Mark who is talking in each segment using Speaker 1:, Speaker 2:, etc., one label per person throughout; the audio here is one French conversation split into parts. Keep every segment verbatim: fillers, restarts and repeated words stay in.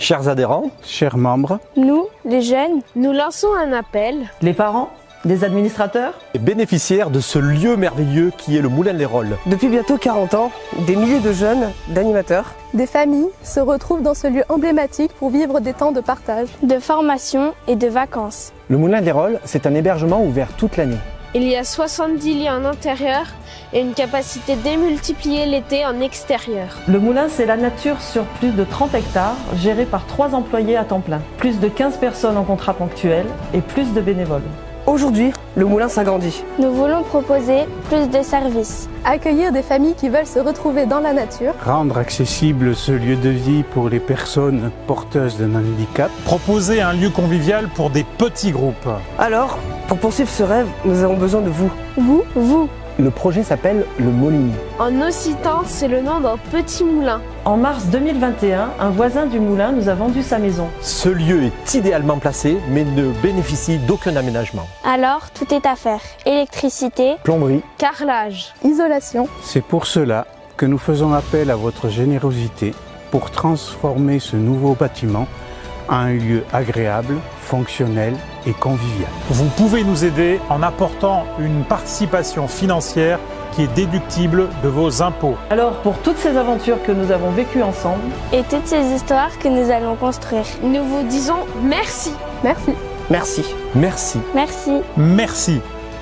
Speaker 1: Chers adhérents,
Speaker 2: chers membres,
Speaker 3: nous, les jeunes, nous lançons un appel.
Speaker 4: Les parents, les administrateurs
Speaker 1: et bénéficiaires de ce lieu merveilleux qui est le Moulin de l'Hérold.
Speaker 5: Depuis bientôt quarante ans, des milliers de jeunes, d'animateurs,
Speaker 6: des familles se retrouvent dans ce lieu emblématique pour vivre des temps de partage,
Speaker 3: de formation et de vacances.
Speaker 7: Le Moulin de l'Hérold, c'est un hébergement ouvert toute l'année.
Speaker 3: Il y a soixante-dix lits en intérieur et une capacité démultipliée l'été en extérieur.
Speaker 4: Le moulin, c'est la nature sur plus de trente hectares, géré par trois employés à temps plein, plus de quinze personnes en contrat ponctuel et plus de bénévoles.
Speaker 5: Aujourd'hui, le moulin s'agrandit.
Speaker 3: Nous voulons proposer plus de services.
Speaker 6: Accueillir des familles qui veulent se retrouver dans la nature.
Speaker 2: Rendre accessible ce lieu de vie pour les personnes porteuses d'un handicap.
Speaker 8: Proposer un lieu convivial pour des petits groupes.
Speaker 5: Alors, pour poursuivre ce rêve, nous avons besoin de vous.
Speaker 3: Vous, vous.
Speaker 7: Le projet s'appelle le Molinier.
Speaker 3: En occitan, c'est le nom d'un petit moulin.
Speaker 4: En mars deux mille vingt et un, un voisin du moulin nous a vendu sa maison.
Speaker 1: Ce lieu est idéalement placé, mais ne bénéficie d'aucun aménagement.
Speaker 3: Alors, tout est à faire. Électricité,
Speaker 7: plomberie,
Speaker 3: carrelage,
Speaker 6: isolation.
Speaker 2: C'est pour cela que nous faisons appel à votre générosité pour transformer ce nouveau bâtiment en un lieu agréable, fonctionnel et convivial.
Speaker 8: Vous pouvez nous aider en apportant une participation financière qui est déductible de vos impôts.
Speaker 4: Alors, pour toutes ces aventures que nous avons vécues ensemble
Speaker 3: et toutes ces histoires que nous allons construire, nous vous disons merci.
Speaker 6: Merci.
Speaker 5: Merci.
Speaker 1: Merci.
Speaker 3: Merci.
Speaker 8: Merci.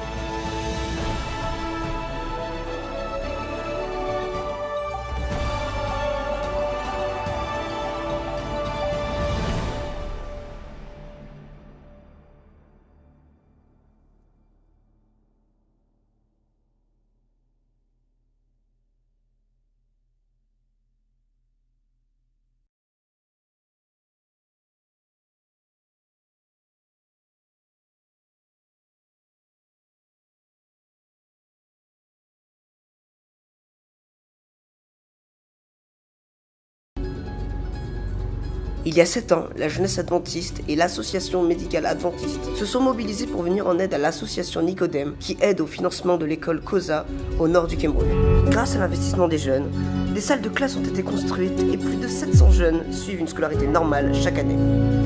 Speaker 9: Il y a sept ans, la jeunesse adventiste et l'association médicale adventiste se sont mobilisés pour venir en aide à l'association Nicodème qui aide au financement de l'école Kosa au nord du Cameroun. Grâce à l'investissement des jeunes, des salles de classe ont été construites et plus de sept cents jeunes suivent une scolarité normale chaque année.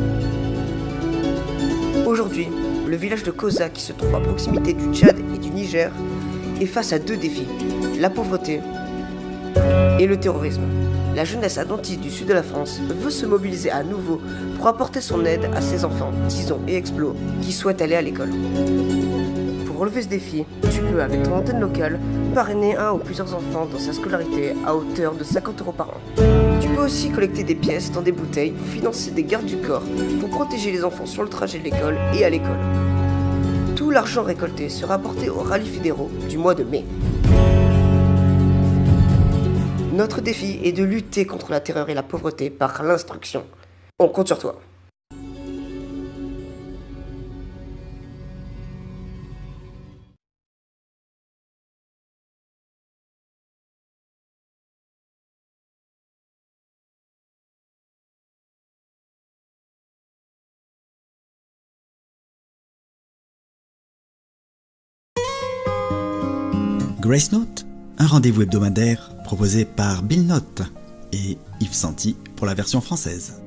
Speaker 9: Aujourd'hui, le village de Kosa, qui se trouve à proximité du Tchad et du Niger, est face à deux défis, la pauvreté et le terrorisme. La jeunesse adventiste du sud de la France veut se mobiliser à nouveau pour apporter son aide à ses enfants, Tison et Explo, qui souhaitent aller à l'école. Pour relever ce défi, tu peux, avec ton antenne locale, parrainer un ou plusieurs enfants dans sa scolarité à hauteur de cinquante euros par an. Tu peux aussi collecter des pièces dans des bouteilles pour financer des gardes du corps pour protéger les enfants sur le trajet de l'école et à l'école. Tout l'argent récolté sera apporté aux rallyes fédéraux du mois de mai. Notre défi est de lutter contre la terreur et la pauvreté par l'instruction. On compte sur toi.
Speaker 10: Grace Note, un rendez-vous hebdomadaire proposé par Bill Note et Yves Santi pour la version française.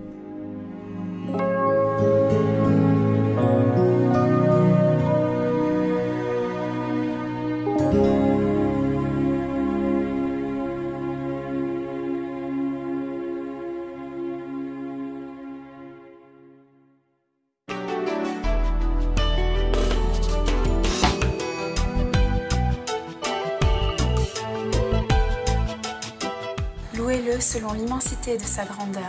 Speaker 11: Louez-le selon l'immensité de sa grandeur.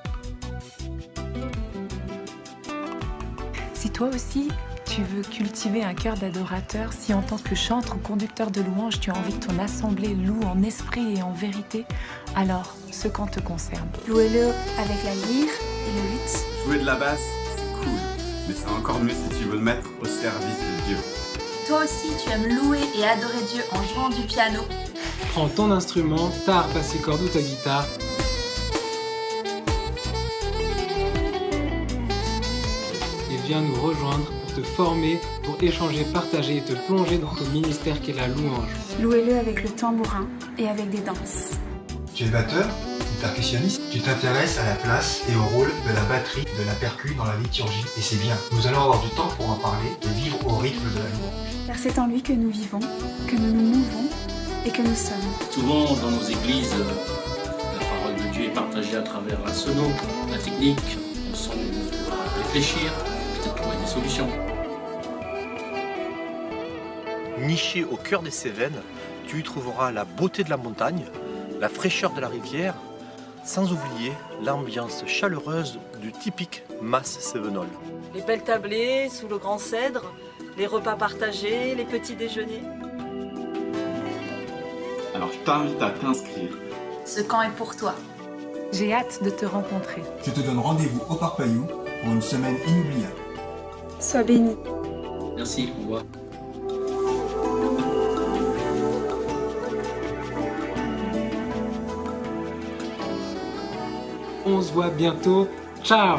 Speaker 12: Si toi aussi, tu veux cultiver un cœur d'adorateur, si en tant que chantre ou conducteur de louange, tu as envie que ton assemblée loue en esprit et en vérité, alors ce chant te concerne.
Speaker 11: Louez-le avec la lyre et le luth.
Speaker 13: Jouer de la basse, c'est cool, mais c'est encore mieux si tu veux le mettre au service de Dieu.
Speaker 14: Toi aussi, tu aimes louer et adorer Dieu en jouant du piano.
Speaker 15: Prends ton instrument, ta harpe à six cordes ou ta guitare. Et viens nous rejoindre pour te former, pour échanger, partager et te plonger dans ton ministère qu'est la louange.
Speaker 11: Louez-le avec le tambourin et avec des danses.
Speaker 13: Tu es batteur ou
Speaker 16: percussionniste, tu t'intéresses à la place et au rôle de la batterie, de la percu dans la liturgie. Et c'est bien, nous allons avoir du temps pour en parler et vivre au rythme de la louange.
Speaker 11: Car c'est en lui que nous vivons, que nous nous mouvons et que nous sommes.
Speaker 17: Souvent dans nos églises, la parole de Dieu est partagée à travers la sono, la technique, on semble réfléchir, peut-être trouver des solutions.
Speaker 1: Niché au cœur des Cévennes, tu y trouveras la beauté de la montagne, la fraîcheur de la rivière, sans oublier l'ambiance chaleureuse du typique Mas cévenol.
Speaker 4: Les belles tablées sous le grand cèdre, les repas partagés, les petits déjeuners.
Speaker 13: Alors je t'invite à t'inscrire.
Speaker 14: Ce camp est pour toi.
Speaker 12: J'ai hâte de te rencontrer.
Speaker 16: Je te donne rendez-vous au Parc Pailloux pour une semaine inoubliable.
Speaker 11: Sois béni.
Speaker 17: Merci, au revoir.
Speaker 15: On se voit bientôt. Ciao!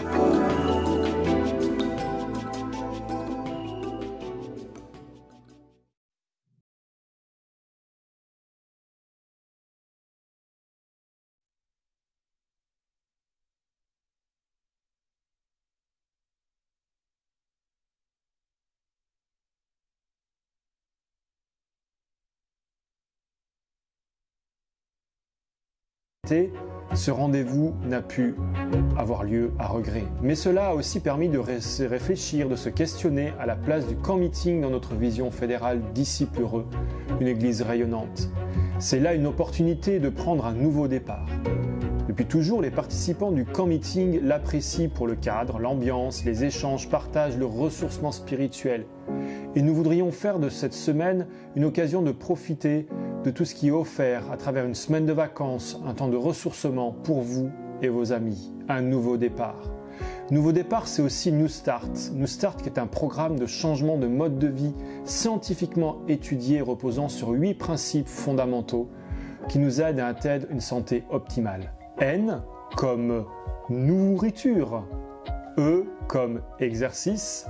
Speaker 1: Ce rendez-vous n'a pu avoir lieu à regret. Mais cela a aussi permis de se réfléchir, de se questionner à la place du camp meeting dans notre vision fédérale disciples heureux, une église rayonnante. C'est là une opportunité de prendre un nouveau départ. Depuis toujours, les participants du camp meeting l'apprécient pour le cadre, l'ambiance, les échanges, partagent, le ressourcement spirituel. Et nous voudrions faire de cette semaine une occasion de profiter de tout ce qui est offert à travers une semaine de vacances, un temps de ressourcement pour vous et vos amis, un nouveau départ. Nouveau départ, c'est aussi New Start. New Start qui est un programme de changement de mode de vie scientifiquement étudié reposant sur huit principes fondamentaux qui nous aident à atteindre une santé optimale. N comme nourriture, E comme exercice,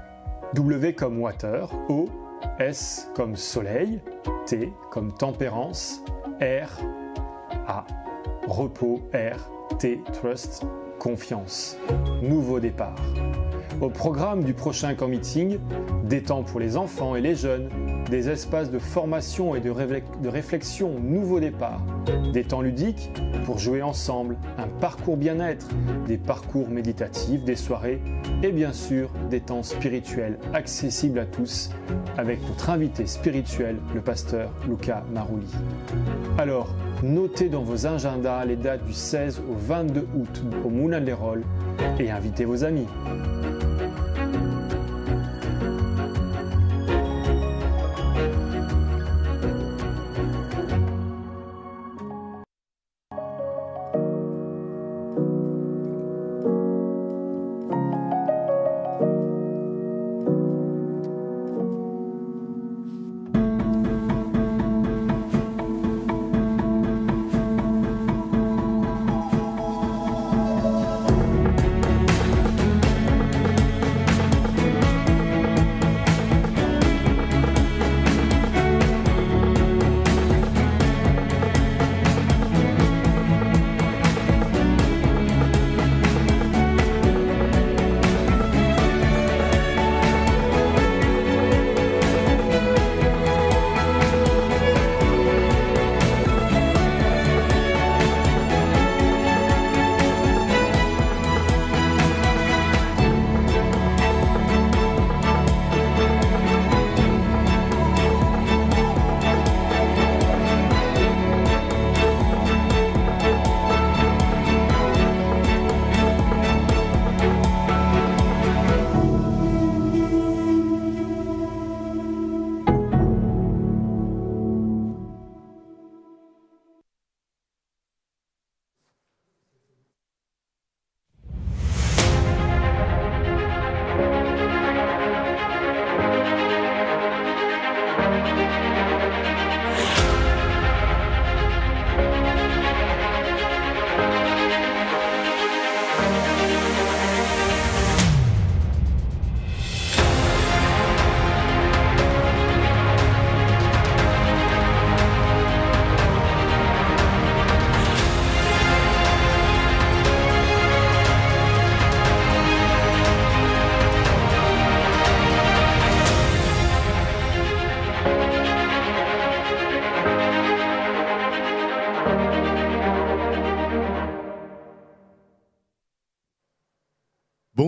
Speaker 1: W comme water, O, S comme soleil, T comme tempérance, R, A, repos, R, T, trust, confiance. Nouveau départ. Au programme du prochain camp meeting, des temps pour les enfants et les jeunes, des espaces de formation et de, de réflexion, nouveau départ, des temps ludiques pour jouer ensemble, un parcours bien-être, des parcours méditatifs, des soirées et bien sûr des temps spirituels accessibles à tous avec notre invité spirituel, le pasteur Luca Marulli. Alors, notez dans vos agendas les dates du seize au vingt-deux août au Moulin de l'Hérole et invitez vos amis.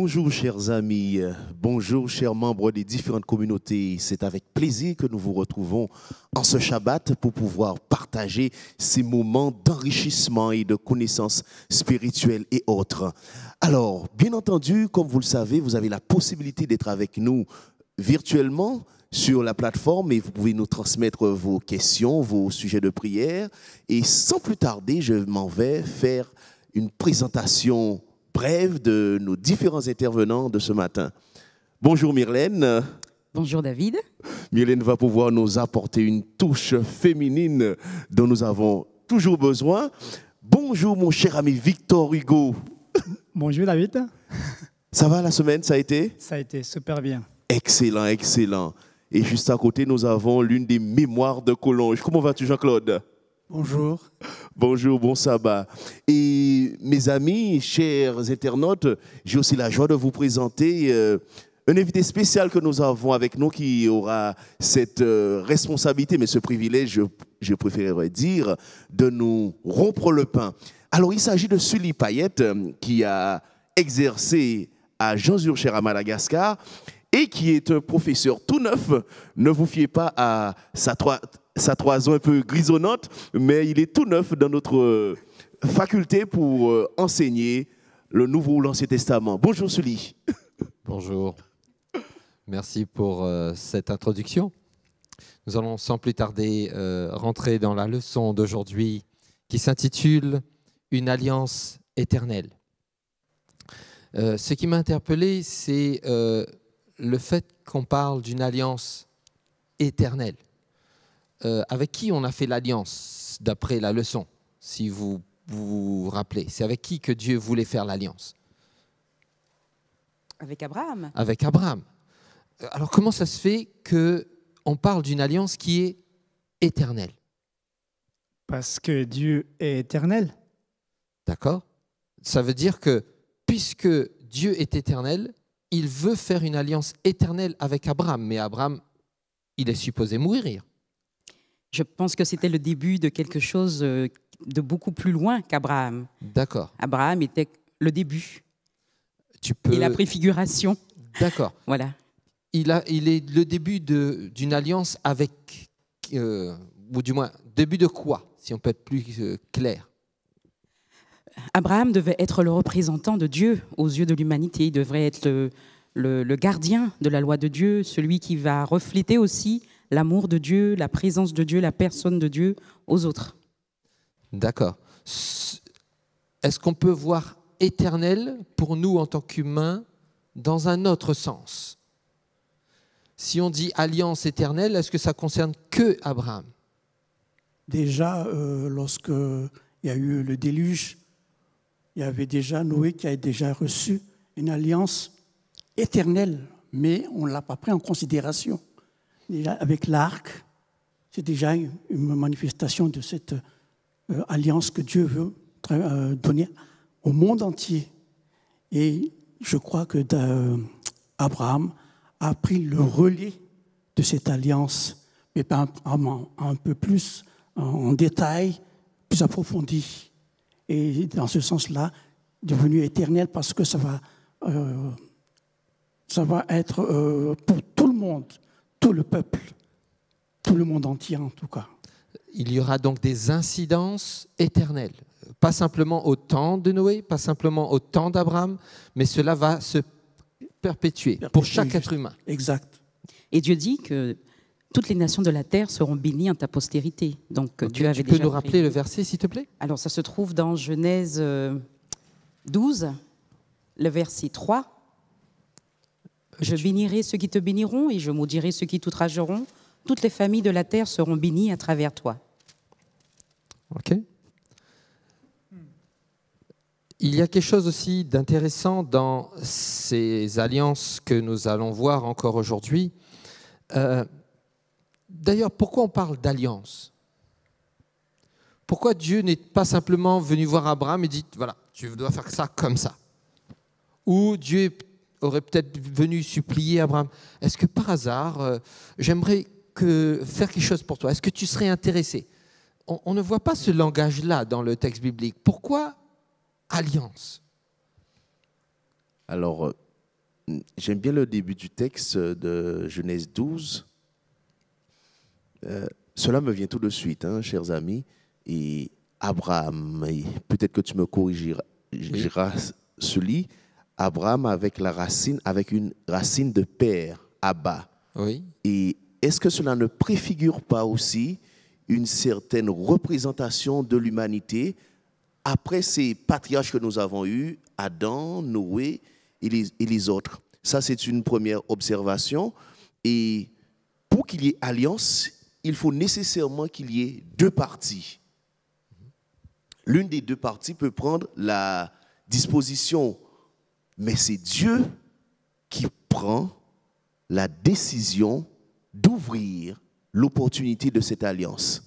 Speaker 18: Bonjour chers amis, bonjour chers membres des différentes communautés. C'est avec plaisir que nous vous retrouvons en ce Shabbat pour pouvoir partager ces moments d'enrichissement et de connaissances spirituelles et autres. Alors, bien entendu, comme vous le savez, vous avez la possibilité d'être avec nous virtuellement sur la plateforme et vous pouvez nous transmettre vos questions, vos sujets de prière. Et sans plus tarder, je m'en vais faire une présentation brève de nos différents intervenants de ce matin. Bonjour Myrlène.
Speaker 19: Bonjour David.
Speaker 18: Myrlène va pouvoir nous apporter une touche féminine dont nous avons toujours besoin. Bonjour mon cher ami Victor Hugo.
Speaker 20: Bonjour David.
Speaker 18: Ça va la semaine, ça a été?
Speaker 20: Ça a été super bien.
Speaker 18: Excellent, excellent. Et juste à côté, nous avons l'une des mémoires de Collonges. Comment vas-tu Jean-Claude?
Speaker 20: Bonjour.
Speaker 18: Bonjour, bon sabbat. Et mes amis, chers internautes, j'ai aussi la joie de vous présenter euh, un invité spécial que nous avons avec nous qui aura cette euh, responsabilité, mais ce privilège, je, je préférerais dire, de nous rompre le pain. Alors, il s'agit de Sully Payette euh, qui a exercé à Jean-Zurcher à Madagascar et qui est un professeur tout neuf. Ne vous fiez pas à sa trois... sa toison un peu grisonnante, mais il est tout neuf dans notre faculté pour enseigner le Nouveau ou l'Ancien Testament. Bonjour Sully.
Speaker 21: Bonjour. Merci pour euh, cette introduction. Nous allons sans plus tarder euh, rentrer dans la leçon d'aujourd'hui qui s'intitule « Une alliance éternelle ». Euh, ce qui m'a interpellé, c'est euh, le fait qu'on parle d'une alliance éternelle. Euh, avec qui on a fait l'alliance, d'après la leçon, si vous vous rappelez? C'est avec qui que Dieu voulait faire l'alliance?
Speaker 19: Avec Abraham.
Speaker 21: Avec Abraham. Alors comment ça se fait qu'on parle d'une alliance qui est éternelle?
Speaker 20: Parce que Dieu est éternel.
Speaker 21: D'accord. Ça veut dire que puisque Dieu est éternel, il veut faire une alliance éternelle avec Abraham. Mais Abraham, il est supposé mourir.
Speaker 19: Je pense que c'était le début de quelque chose de beaucoup plus loin qu'Abraham.
Speaker 21: D'accord.
Speaker 19: Abraham était le début.
Speaker 21: Tu peux...
Speaker 19: Et la préfiguration.
Speaker 21: D'accord.
Speaker 19: Voilà.
Speaker 21: Il, a, il est le début d'une alliance avec, euh, ou du moins, début de quoi, si on peut être plus euh, clair?
Speaker 19: Abraham devait être le représentant de Dieu aux yeux de l'humanité. Il devrait être le, le, le gardien de la loi de Dieu, celui qui va refléter aussi l'amour de Dieu, la présence de Dieu, la personne de Dieu aux autres.
Speaker 21: D'accord. Est-ce qu'on peut voir éternel pour nous en tant qu'humains dans un autre sens? Si on dit alliance éternelle, est-ce que ça concerne que Abraham?
Speaker 20: Déjà, euh, lorsque il y a eu le déluge, il y avait déjà Noé qui a déjà reçu une alliance éternelle, mais on ne l'a pas pris en considération. Déjà, avec l'arc, c'est déjà une manifestation de cette euh, alliance que Dieu veut euh, donner au monde entier. Et je crois que euh, Abraham a pris le relais de cette alliance, mais un, un, un peu plus en détail, plus approfondi. Et dans ce sens-là, devenu éternel parce que ça va, euh, ça va être euh, pour tout le monde. Tout le peuple, tout le monde entier en tout cas.
Speaker 21: Il y aura donc des incidences éternelles, pas simplement au temps de Noé, pas simplement au temps d'Abraham, mais cela va se perpétuer, perpétuer pour chaque être humain.
Speaker 20: Exact.
Speaker 19: Et Dieu dit que toutes les nations de la terre seront bénies en ta postérité. Donc
Speaker 21: okay,
Speaker 19: Dieu avait
Speaker 21: tu peux
Speaker 19: déjà
Speaker 21: nous rappeler prévu. Le verset, s'il te plaît?
Speaker 19: Alors ça se trouve dans Genèse douze, le verset trois. Je bénirai ceux qui te béniront et je maudirai ceux qui t'outrageront. Toutes les familles de la terre seront bénies à travers toi.
Speaker 21: Ok. Il y a quelque chose aussi d'intéressant dans ces alliances que nous allons voir encore aujourd'hui. Euh, D'ailleurs, pourquoi on parle d'alliance? Pourquoi Dieu n'est pas simplement venu voir Abraham et dit, voilà, tu dois faire ça comme ça? Ou Dieu aurait peut-être venu supplier Abraham, est-ce que par hasard, euh, j'aimerais que, faire quelque chose pour toi, est-ce que tu serais intéressé? on, on ne voit pas ce langage-là dans le texte biblique. Pourquoi alliance?
Speaker 18: Alors, j'aime bien le début du texte de Genèse douze. Euh, cela me vient tout de suite, hein, chers amis. Et Abraham, et peut-être que tu me corrigeras, oui. Celui, Abraham avec la racine, avec une racine de père, Abba.
Speaker 21: Oui.
Speaker 18: Et est-ce que cela ne préfigure pas aussi une certaine représentation de l'humanité après ces patriarches que nous avons eus, Adam, Noé et les, et les autres? Ça, c'est une première observation. Et pour qu'il y ait alliance, il faut nécessairement qu'il y ait deux parties. L'une des deux parties peut prendre la disposition, mais c'est Dieu qui prend la décision d'ouvrir l'opportunité de cette alliance.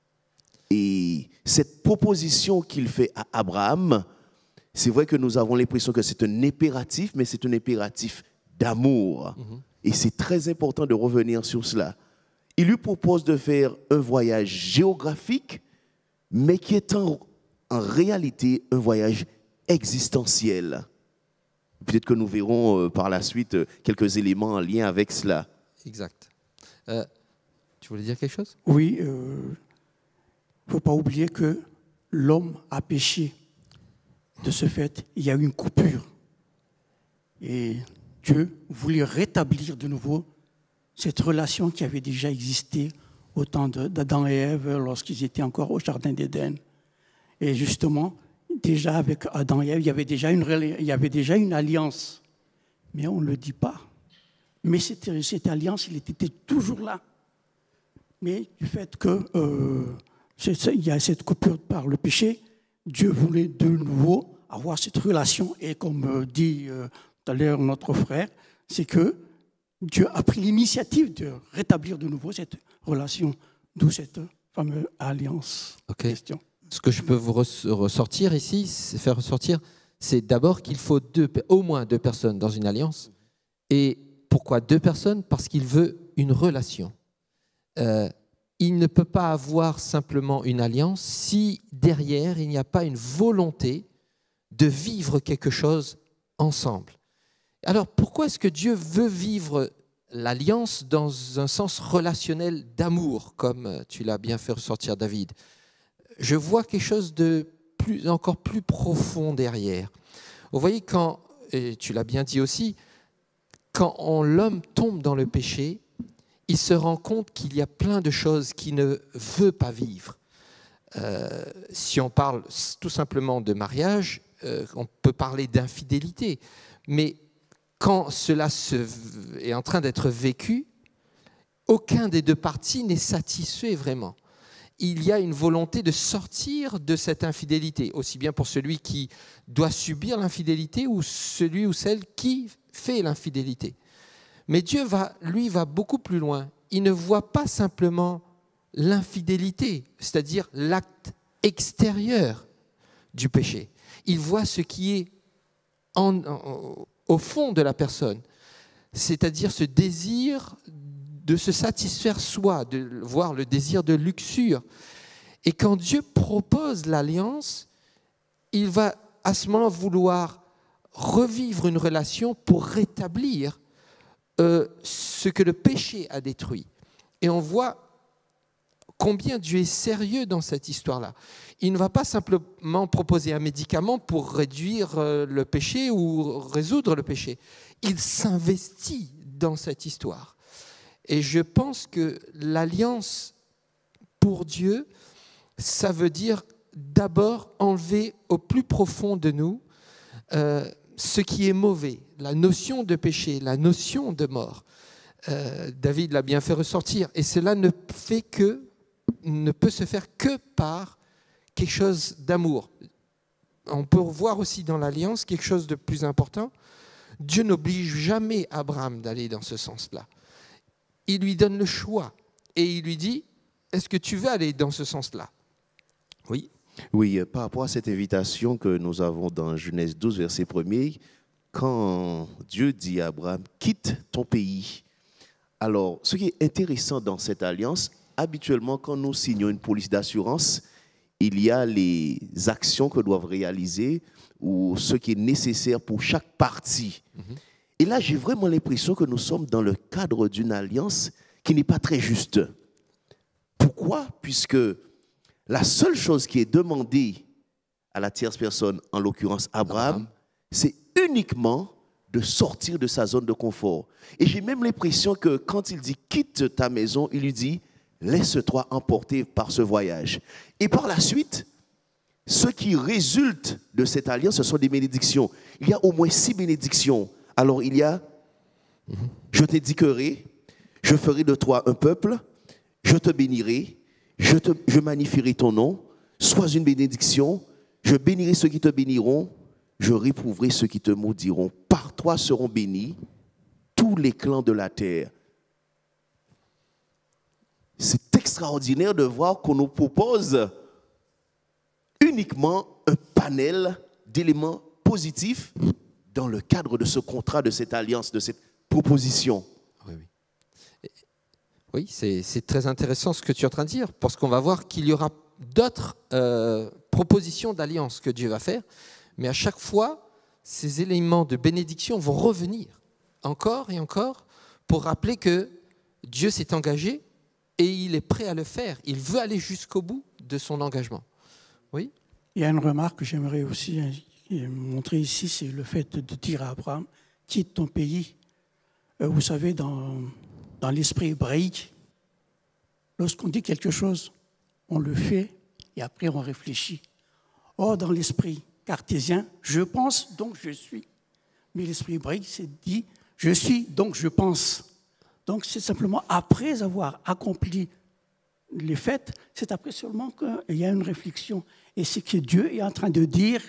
Speaker 18: Et cette proposition qu'il fait à Abraham, c'est vrai que nous avons l'impression que c'est un impératif, mais c'est un impératif d'amour. Mm-hmm. Et c'est très important de revenir sur cela. Il lui propose de faire un voyage géographique, mais qui est en, en réalité un voyage existentiel. Peut-être que nous verrons euh, par la suite euh, quelques éléments en lien avec cela.
Speaker 21: Exact. Euh, tu voulais dire quelque chose?
Speaker 20: Oui, il euh, ne faut pas oublier que l'homme a péché. De ce fait, il y a eu une coupure. Et Dieu voulait rétablir de nouveau cette relation qui avait déjà existé au temps d'Adam et Ève lorsqu'ils étaient encore au Jardin d'Éden. Et justement, déjà avec Adam et Ève, il y avait déjà une, il y avait déjà une alliance. Mais on ne le dit pas. Mais cette, cette alliance, elle était toujours là. Mais du fait qu'il euh, y a cette coupure par le péché, Dieu voulait de nouveau avoir cette relation. Et comme euh, dit euh, tout à l'heure notre frère, c'est que Dieu a pris l'initiative de rétablir de nouveau cette relation, d'où cette fameuse alliance.
Speaker 21: Ok. Question. Ce que je peux vous ressortir ici, c'est faire ressortir, c'est d'abord qu'il faut deux, au moins deux personnes dans une alliance. Et pourquoi deux personnes? Parce qu'il veut une relation. Euh, il ne peut pas avoir simplement une alliance si derrière il n'y a pas une volonté de vivre quelque chose ensemble. Alors pourquoi est-ce que Dieu veut vivre l'alliance dans un sens relationnel d'amour, comme tu l'as bien fait ressortir, David? Je vois quelque chose de plus, encore plus profond derrière. Vous voyez, quand, et tu l'as bien dit aussi, quand l'homme tombe dans le péché, il se rend compte qu'il y a plein de choses qu'il ne veut pas vivre. Euh, si on parle tout simplement de mariage, euh, on peut parler d'infidélité. Mais quand cela se, est en train d'être vécu, aucun des deux parties n'est satisfait vraiment. Il y a une volonté de sortir de cette infidélité, aussi bien pour celui qui doit subir l'infidélité ou celui ou celle qui fait l'infidélité. Mais Dieu, va, lui, va beaucoup plus loin. Il ne voit pas simplement l'infidélité, c'est-à-dire l'acte extérieur du péché. Il voit ce qui est en, en, au fond de la personne, c'est-à-dire ce désir de se satisfaire soi, de voir le désir de luxure. Et quand Dieu propose l'alliance, il va à ce moment vouloir revivre une relation pour rétablir euh, ce que le péché a détruit. Et on voit combien Dieu est sérieux dans cette histoire-là. Il ne va pas simplement proposer un médicament pour réduire euh, le péché ou résoudre le péché. Il s'investit dans cette histoire. Et je pense que l'alliance pour Dieu, ça veut dire d'abord enlever au plus profond de nous euh, ce qui est mauvais, la notion de péché, la notion de mort. Euh, David l'a bien fait ressortir. Et cela ne fait que, ne peut se faire que par quelque chose d'amour. On peut voir aussi dans l'alliance quelque chose de plus important. Dieu n'oblige jamais Abraham d'aller dans ce sens-là. Il lui donne le choix et il lui dit, est-ce que tu veux aller dans ce sens-là? Oui.
Speaker 18: Oui, par rapport à cette invitation que nous avons dans Genèse douze, verset premier, quand Dieu dit à Abraham, quitte ton pays. Alors, ce qui est intéressant dans cette alliance, habituellement, quand nous signons une police d'assurance, il y a les actions que doivent réaliser ou ce qui est nécessaire pour chaque partie. Mm-hmm. Et là, j'ai vraiment l'impression que nous sommes dans le cadre d'une alliance qui n'est pas très juste. Pourquoi? Puisque la seule chose qui est demandée à la tierce personne, en l'occurrence Abraham, c'est uniquement de sortir de sa zone de confort. Et j'ai même l'impression que quand il dit « quitte ta maison », il lui dit « laisse-toi emporter par ce voyage ». Et par la suite, ce qui résulte de cette alliance, ce sont des bénédictions. Il y a au moins six bénédictions. Alors il y a « je t'édiquerai, je ferai de toi un peuple, je te bénirai, je, te, je magnifierai ton nom, sois une bénédiction, je bénirai ceux qui te béniront, je réprouverai ceux qui te maudiront. Par toi seront bénis tous les clans de la terre. » C'est extraordinaire de voir qu'on nous propose uniquement un panel d'éléments positifs dans le cadre de ce contrat, de cette alliance, de cette proposition.
Speaker 21: Oui, oui. Oui, c'est, c'est très intéressant ce que tu es en train de dire, parce qu'on va voir qu'il y aura d'autres euh, propositions d'alliance que Dieu va faire, mais à chaque fois, ces éléments de bénédiction vont revenir encore et encore pour rappeler que Dieu s'est engagé et il est prêt à le faire. Il veut aller jusqu'au bout de son engagement. Oui.
Speaker 20: Il y a une remarque que j'aimerais aussi montrer ici, c'est le fait de dire à Abraham, quitte ton pays. Vous savez, dans, dans l'esprit hébraïque, lorsqu'on dit quelque chose, on le fait et après on réfléchit. Or, dans l'esprit cartésien, je pense, donc je suis. Mais l'esprit hébraïque, c'est dit, je suis, donc je pense. Donc c'est simplement après avoir accompli les faits, c'est après seulement qu'il y a une réflexion. Et c'est que Dieu est en train de dire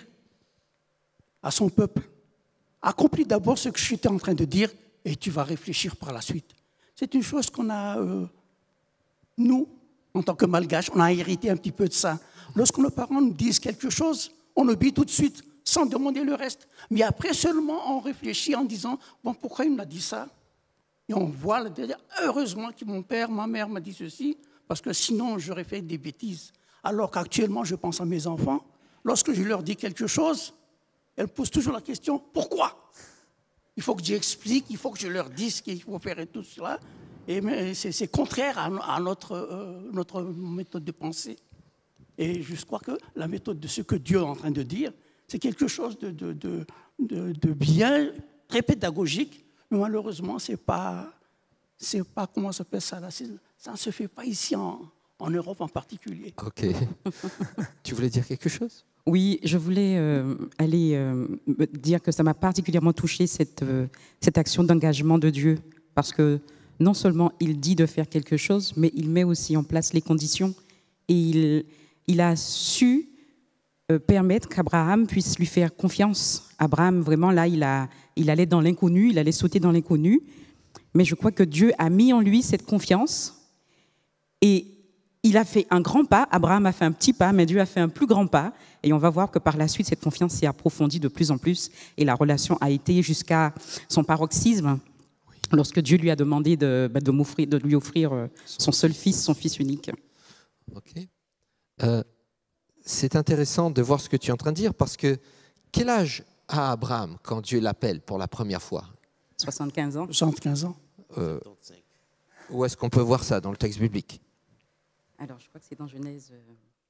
Speaker 20: à son peuple, accomplis d'abord ce que je suis en train de dire et tu vas réfléchir par la suite. C'est une chose qu'on a, euh, nous, en tant que Malgaches, on a hérité un petit peu de ça. Lorsque nos parents nous disent quelque chose, on obéit tout de suite, sans demander le reste. Mais après seulement, on réfléchit en disant, bon, pourquoi il m'a dit ça? Et on voit, heureusement que mon père, ma mère m'a dit ceci, parce que sinon, j'aurais fait des bêtises. Alors qu'actuellement, je pense à mes enfants. Lorsque je leur dis quelque chose, elles posent toujours la question, pourquoi? Il faut que j'explique, il faut que je leur dise qu'il faut faire et tout cela. Et c'est, c'est contraire à, à notre, euh, notre méthode de pensée. Et je crois que la méthode de ce que Dieu est en train de dire, c'est quelque chose de, de, de, de, de bien, très pédagogique, mais malheureusement, ce n'est pas, c'est pas, comment ça s'appelle ça là, ça ne se fait pas ici en, en Europe en particulier.
Speaker 21: Ok. Tu voulais dire quelque chose?
Speaker 19: Oui, je voulais euh, aller euh, dire que ça m'a particulièrement touché cette, euh, cette action d'engagement de Dieu, parce que non seulement il dit de faire quelque chose, mais il met aussi en place les conditions et il, il a su euh, permettre qu'Abraham puisse lui faire confiance. Abraham, vraiment, là, il, a, il allait dans l'inconnu, il allait sauter dans l'inconnu, mais je crois que Dieu a mis en lui cette confiance et il a fait un grand pas, Abraham a fait un petit pas, mais Dieu a fait un plus grand pas. Et on va voir que par la suite, cette confiance s'est approfondie de plus en plus. Et la relation a été jusqu'à son paroxysme, oui, lorsque Dieu lui a demandé de, de, m'offrir, de lui offrir son seul fils, son fils unique.
Speaker 21: Ok. Euh, c'est intéressant de voir ce que tu es en train de dire, parce que quel âge a Abraham quand Dieu l'appelle pour la première fois?
Speaker 19: soixante-quinze ans.
Speaker 20: soixante-quinze ans.
Speaker 21: Euh, où est-ce qu'on peut voir ça dans le texte biblique?
Speaker 19: Alors, je crois que c'est dans Genèse... Euh...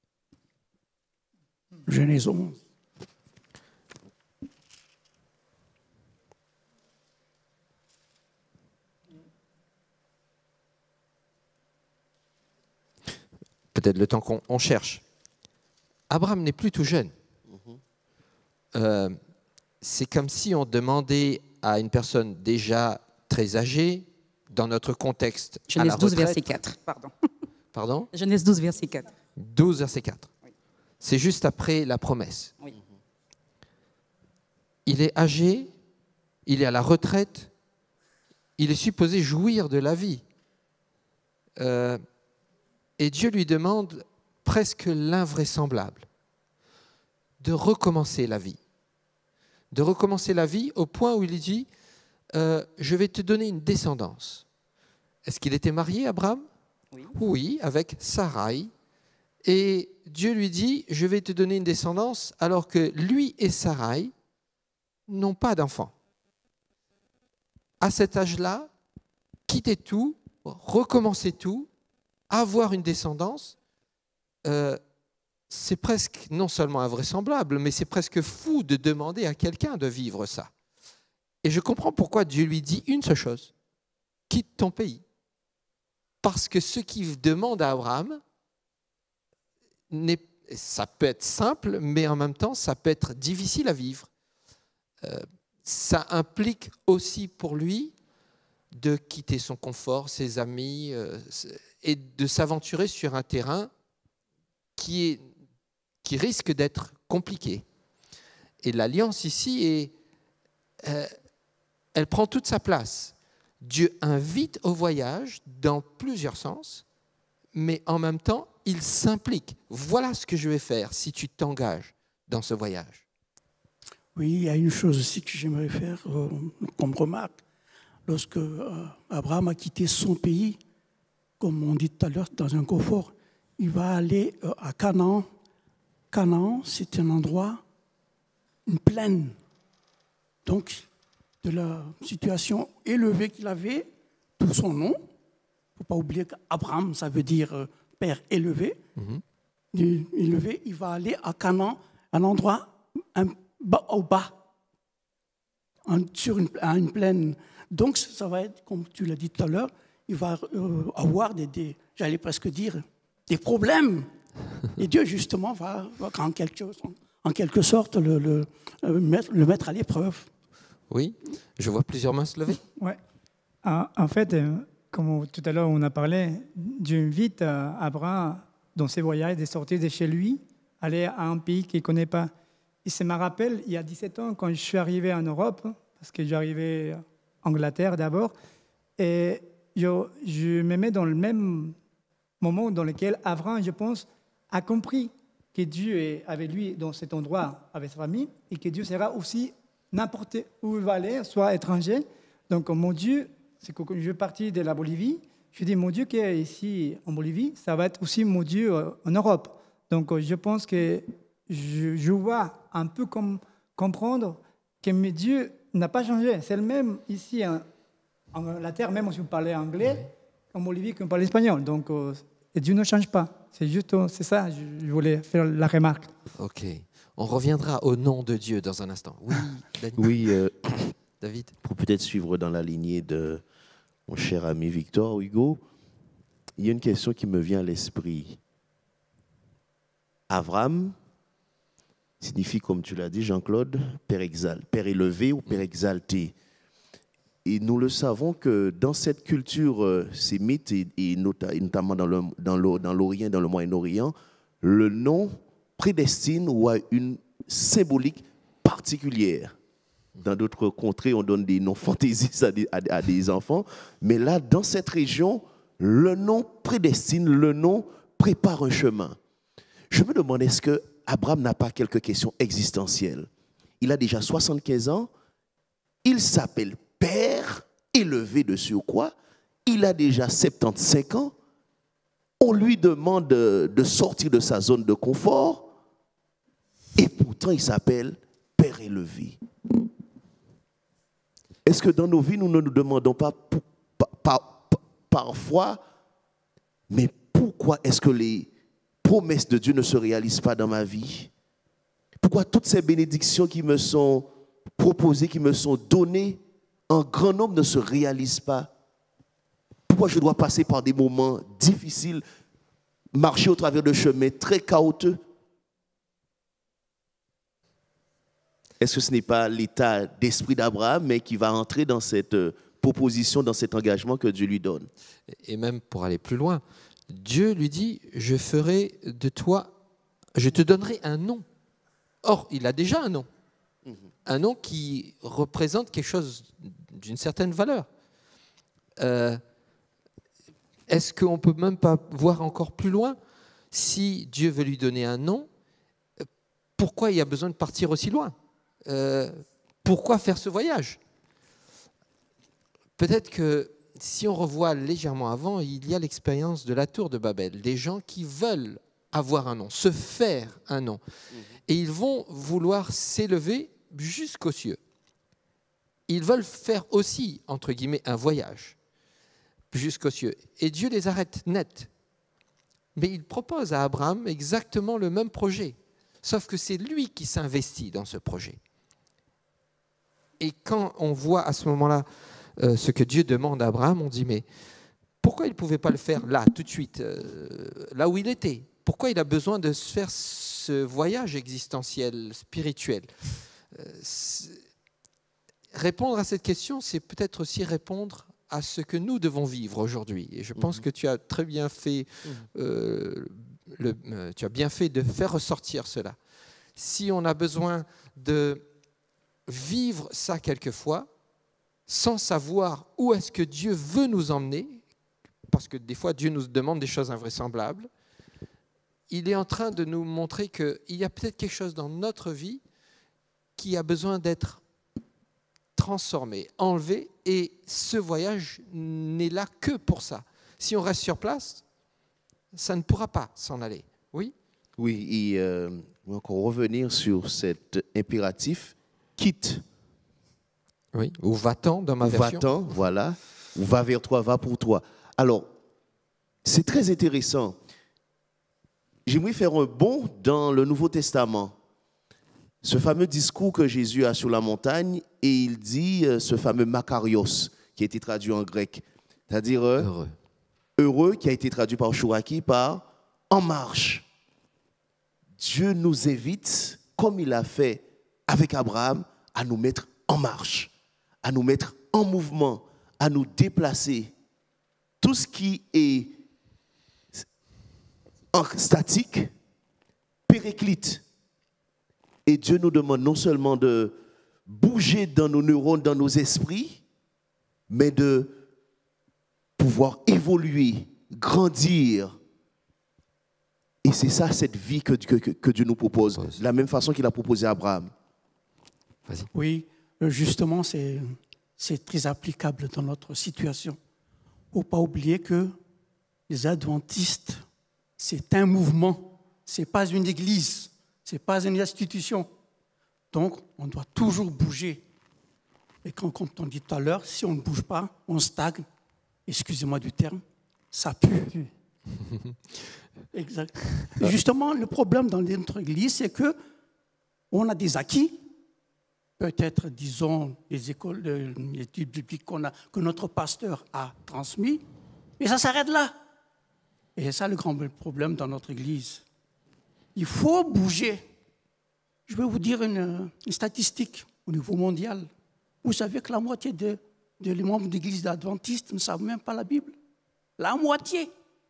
Speaker 20: Genèse onze.
Speaker 21: Peut-être le temps qu'on on cherche. Abraham n'est plus tout jeune. Euh, c'est comme si on demandait à une personne déjà très âgée, dans notre contexte,
Speaker 19: Genèse
Speaker 21: à la
Speaker 19: douze,
Speaker 21: retraite.
Speaker 19: verset quatre. Pardon.
Speaker 21: Pardon?
Speaker 19: Genèse douze, verset quatre.
Speaker 21: douze, verset quatre.
Speaker 19: Oui.
Speaker 21: C'est juste après la promesse.
Speaker 19: Oui.
Speaker 21: Il est âgé, il est à la retraite, il est supposé jouir de la vie. Euh, et Dieu lui demande presque l'invraisemblable, de recommencer la vie. De recommencer la vie au point où il dit euh, « Je vais te donner une descendance ». Est-ce qu'il était marié, Abraham? Oui. Oui, avec Sarai. Et Dieu lui dit, je vais te donner une descendance, alors que lui et Sarai n'ont pas d'enfant. à cet âge-là, quitter tout, recommencer tout, avoir une descendance, euh, c'est presque non seulement invraisemblable, mais c'est presque fou de demander à quelqu'un de vivre ça. Et je comprends pourquoi Dieu lui dit une seule chose, quitte ton pays. Parce que ce qu'il demande à Abraham, ça peut être simple, mais en même temps, ça peut être difficile à vivre. Euh, ça implique aussi pour lui de quitter son confort, ses amis, euh, et de s'aventurer sur un terrain qui, est, qui risque d'être compliqué. Et l'alliance ici, est, euh, elle prend toute sa place. Dieu invite au voyage dans plusieurs sens, mais en même temps, il s'implique. Voilà ce que je vais faire si tu t'engages dans ce voyage.
Speaker 20: Oui, il y a une chose aussi que j'aimerais faire euh, comme remarque. Lorsque euh, Abraham a quitté son pays, comme on dit tout à l'heure, dans un confort, il va aller euh, à Canaan. Canaan, c'est un endroit, une plaine. Donc, de la situation élevée qu'il avait, tout son nom. Il ne faut pas oublier qu'Abraham, ça veut dire euh, père élevé. Mm-hmm. Élevé, il va aller à Canaan, un endroit un, bas, au bas, en, sur une, une plaine. Donc, ça va être, comme tu l'as dit tout à l'heure, il va euh, avoir des, des, j'allais presque dire, des problèmes. Et Dieu, justement, va, va en, quelque, en quelque sorte le, le, le, mettre, le mettre à l'épreuve.
Speaker 21: Oui, je vois plusieurs mains se lever.
Speaker 7: Ouais. En, en fait, comme tout à l'heure on a parlé, Dieu invite Abraham dans ses voyages de sortir de chez lui, aller à un pays qu'il ne connaît pas. Et ça me rappelle, il y a dix-sept ans, quand je suis arrivé en Europe, parce que j'ai arrivé en Angleterre d'abord, et je, je me mets dans le même moment dans lequel Abraham, je pense, a compris que Dieu est avec lui dans cet endroit, avec sa famille, et que Dieu sera aussi n'importe où il va aller, soit étranger. Donc, mon Dieu, c'est que quand je suis parti de la Bolivie, je dis, mon Dieu qui est ici en Bolivie, ça va être aussi mon Dieu en Europe. Donc, je pense que je, je vois un peu comme comprendre que mon Dieu n'a pas changé. C'est le même ici en, en la terre, même si vous parlez anglais, en Bolivie, qu'on parle espagnol. Donc, et Dieu ne change pas. C'est juste, c'est ça, je voulais faire la remarque.
Speaker 21: Ok. On reviendra au nom de Dieu dans un instant. Oui, David.
Speaker 18: Oui, euh,
Speaker 21: David.
Speaker 18: Pour peut-être suivre dans la lignée de mon cher ami Victor Hugo, il y a une question qui me vient à l'esprit. Avram signifie, comme tu l'as dit, Jean-Claude, père exalté, père élevé ou père exalté. Et nous le savons que dans cette culture euh, sémite, et, et notamment dans, le, dans, le, dans l'Orient, dans le Moyen-Orient, le nom prédestine ou a une symbolique particulière. Dans d'autres contrées, on donne des noms fantaisistes à des, à, à des enfants, mais là, dans cette région, le nom prédestine, le nom prépare un chemin. Je me demande, est-ce que Abraham n'a pas quelques questions existentielles? Il a déjà soixante-quinze ans, il s'appelle père élevé de surcroît, il a déjà soixante-quinze ans, on lui demande de sortir de sa zone de confort, et pourtant il s'appelle père élevé. Est-ce que dans nos vies, nous ne nous demandons pas par, par, parfois, mais pourquoi est-ce que les promesses de Dieu ne se réalisent pas dans ma vie? Pourquoi toutes ces bénédictions qui me sont proposées, qui me sont données, en grand nombre ne se réalisent pas? Pourquoi je dois passer par des moments difficiles, marcher au travers de chemins très chaotiques? Est-ce que ce n'est pas l'état d'esprit d'Abraham, mais qui va entrer dans cette proposition, dans cet engagement que Dieu lui donne?
Speaker 21: Et même pour aller plus loin, Dieu lui dit, je ferai de toi, je te donnerai un nom. Or, il a déjà un nom. Mm-hmm. Un nom qui représente quelque chose d'une certaine valeur. Euh, est-ce qu'on ne peut même pas voir encore plus loin? Si Dieu veut lui donner un nom, pourquoi il y a besoin de partir aussi loin? Euh, pourquoi faire ce voyage? Peut-être que si on revoit légèrement avant, il y a l'expérience de la tour de Babel, des gens qui veulent avoir un nom, se faire un nom, mmh. et ils vont vouloir s'élever jusqu'aux cieux. ils veulent faire aussi, entre guillemets, un voyage jusqu'aux cieux. Et Dieu les arrête net. Mais il propose à Abraham exactement le même projet, sauf que c'est lui qui s'investit dans ce projet. Et quand on voit à ce moment-là euh, ce que Dieu demande à Abraham, on dit, mais pourquoi il ne pouvait pas le faire là, tout de suite, euh, là où il était? Pourquoi il a besoin de se faire ce voyage existentiel, spirituel? euh, Répondre à cette question, c'est peut-être aussi répondre à ce que nous devons vivre aujourd'hui. Et je pense mmh. que tu as très bien fait, euh, le, euh, tu as bien fait de faire ressortir cela. Si on a besoin de vivre ça quelquefois, sans savoir où est-ce que Dieu veut nous emmener, parce que des fois Dieu nous demande des choses invraisemblables, il est en train de nous montrer qu'il y a peut-être quelque chose dans notre vie qui a besoin d'être transformé, enlevé, et ce voyage n'est là que pour ça. Si on reste sur place, ça ne pourra pas s'en aller. Oui?
Speaker 18: Oui, et euh, encore revenir sur cet impératif, quitte.
Speaker 21: Oui, ou va-t'en dans ma version.
Speaker 18: Va-t'en, voilà, ou va vers toi, va pour toi. Alors, c'est très intéressant. J'aimerais faire un bond dans le Nouveau Testament. Ce fameux discours que Jésus a sur la montagne, et il dit euh, ce fameux Makarios, qui a été traduit en grec, c'est-à-dire euh, heureux. heureux, qui a été traduit par Chouraki par en marche. Dieu nous invite, comme il a fait avec Abraham, à nous mettre en marche, à nous mettre en mouvement, à nous déplacer. Tout ce qui est statique, périclite. Et Dieu nous demande non seulement de bouger dans nos neurones, dans nos esprits, mais de pouvoir évoluer, grandir. Et c'est ça, cette vie que, que, que Dieu nous propose, de la même façon qu'il a proposé à Abraham.
Speaker 21: Vas-y.
Speaker 20: Oui, justement, c'est, c'est très applicable dans notre situation. Il ne faut pas oublier que les adventistes, c'est un mouvement, ce n'est pas une église. Ce n'est pas une institution. Donc, on doit toujours bouger. Et quand, comme on dit tout à l'heure, si on ne bouge pas, on stagne. Excusez-moi du terme, ça pue. Exact. Et justement, le problème dans notre église, c'est qu'on a des acquis. Peut-être, disons, les écoles, les études bibliques qu'on a, que notre pasteur a transmis. Et ça s'arrête là. Et c'est ça le grand problème dans notre église. Il faut bouger. Je vais vous dire une, une statistique au niveau mondial. Vous savez que la moitié des de, de membres de l'église adventiste ne savent même pas la Bible. La moitié.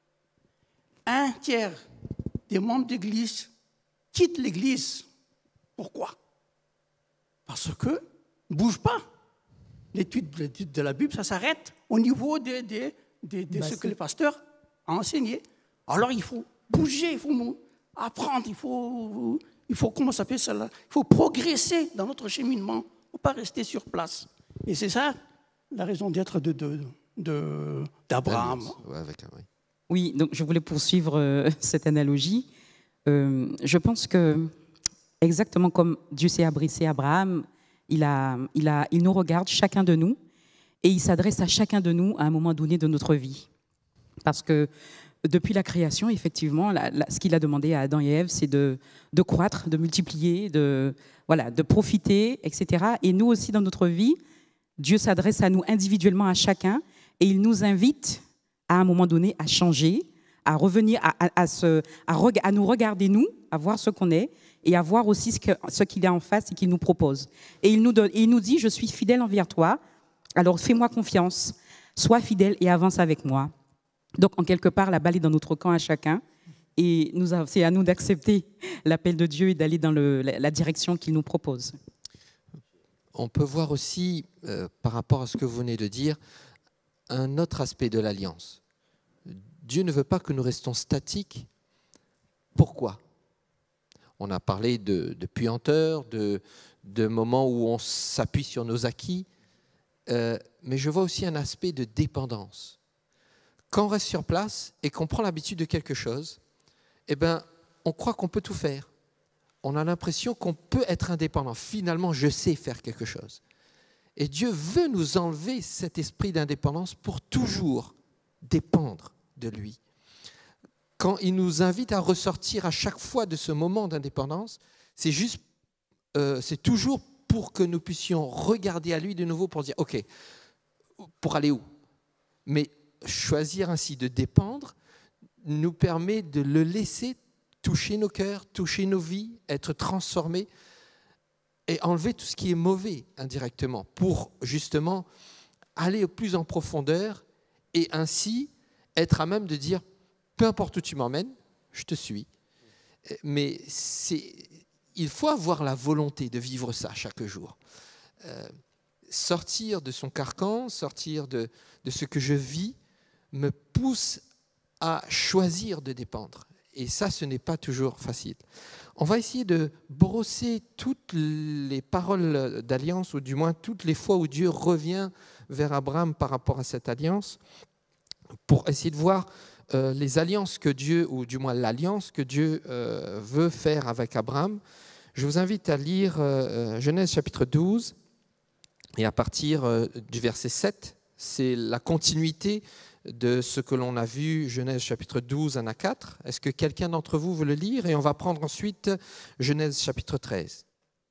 Speaker 20: Un tiers des membres de l'église quittent l'église. Pourquoi? Parce que ne bouge pas. L'étude, l'étude de la Bible, ça s'arrête au niveau de, de, de, de ce que le pasteur a enseigné. Alors il faut bouger, il faut apprendre, il faut, il faut, comment ça s'appelle cela? Il faut progresser dans notre cheminement, il ne faut pas rester sur place. Et c'est ça la raison d'être de, de, de, d'Abraham.
Speaker 21: Ouais, avec un, oui.
Speaker 19: oui, donc je voulais poursuivre euh, cette analogie. Euh, je pense que, exactement comme Dieu s'est adressé à Abraham, il, a, il, a, il nous regarde, chacun de nous, et il s'adresse à chacun de nous à un moment donné de notre vie. Parce que depuis la création, effectivement, la, la, ce qu'il a demandé à Adam et Ève, c'est de, de croître, de multiplier, de, voilà, de profiter, et cetera. Et nous aussi, dans notre vie, Dieu s'adresse à nous individuellement, à chacun, et il nous invite, à un moment donné, à changer, à revenir, à, à, à, se, à, reg, à nous regarder, nous, à voir ce qu'on est, et à voir aussi ce, que, ce qu'il a en face et qu'il nous propose. Et il nous, donne, et il nous dit, je suis fidèle envers toi, alors fais-moi confiance, sois fidèle et avance avec moi. Donc, en quelque part, la balle est dans notre camp à chacun. Et nous, c'est à nous d'accepter l'appel de Dieu et d'aller dans le, la, la direction qu'il nous propose.
Speaker 21: On peut voir aussi, euh, par rapport à ce que vous venez de dire, un autre aspect de l'alliance. Dieu ne veut pas que nous restons statiques. Pourquoi? On a parlé de, de puanteur, de, de moments où on s'appuie sur nos acquis. Euh, mais je vois aussi un aspect de dépendance. Quand on reste sur place et qu'on prend l'habitude de quelque chose, eh ben, on croit qu'on peut tout faire. On a l'impression qu'on peut être indépendant. Finalement, je sais faire quelque chose. Et Dieu veut nous enlever cet esprit d'indépendance pour toujours dépendre de lui. Quand il nous invite à ressortir à chaque fois de ce moment d'indépendance, c'est juste, euh, c'est toujours pour que nous puissions regarder à lui de nouveau pour dire, ok, pour aller où? Mais choisir ainsi de dépendre nous permet de le laisser toucher nos cœurs, toucher nos vies, être transformés et enlever tout ce qui est mauvais indirectement pour justement aller plus en profondeur et ainsi être à même de dire, peu importe où tu m'emmènes, je te suis. Mais c'est, il faut avoir la volonté de vivre ça chaque jour. Euh, sortir de son carcan, sortir de, de ce que je vis, me pousse à choisir de dépendre. Et ça, ce n'est pas toujours facile. On va essayer de brosser toutes les paroles d'alliance, ou du moins toutes les fois où Dieu revient vers Abraham par rapport à cette alliance, pour essayer de voir euh, les alliances que Dieu, ou du moins l'alliance que Dieu euh, veut faire avec Abraham. Je vous invite à lire euh, Genèse chapitre douze, et à partir euh, du verset sept, c'est la continuité de ce que l'on a vu, Genèse chapitre douze, un à quatre. Est-ce que quelqu'un d'entre vous veut le lire? Et on va prendre ensuite Genèse chapitre treize.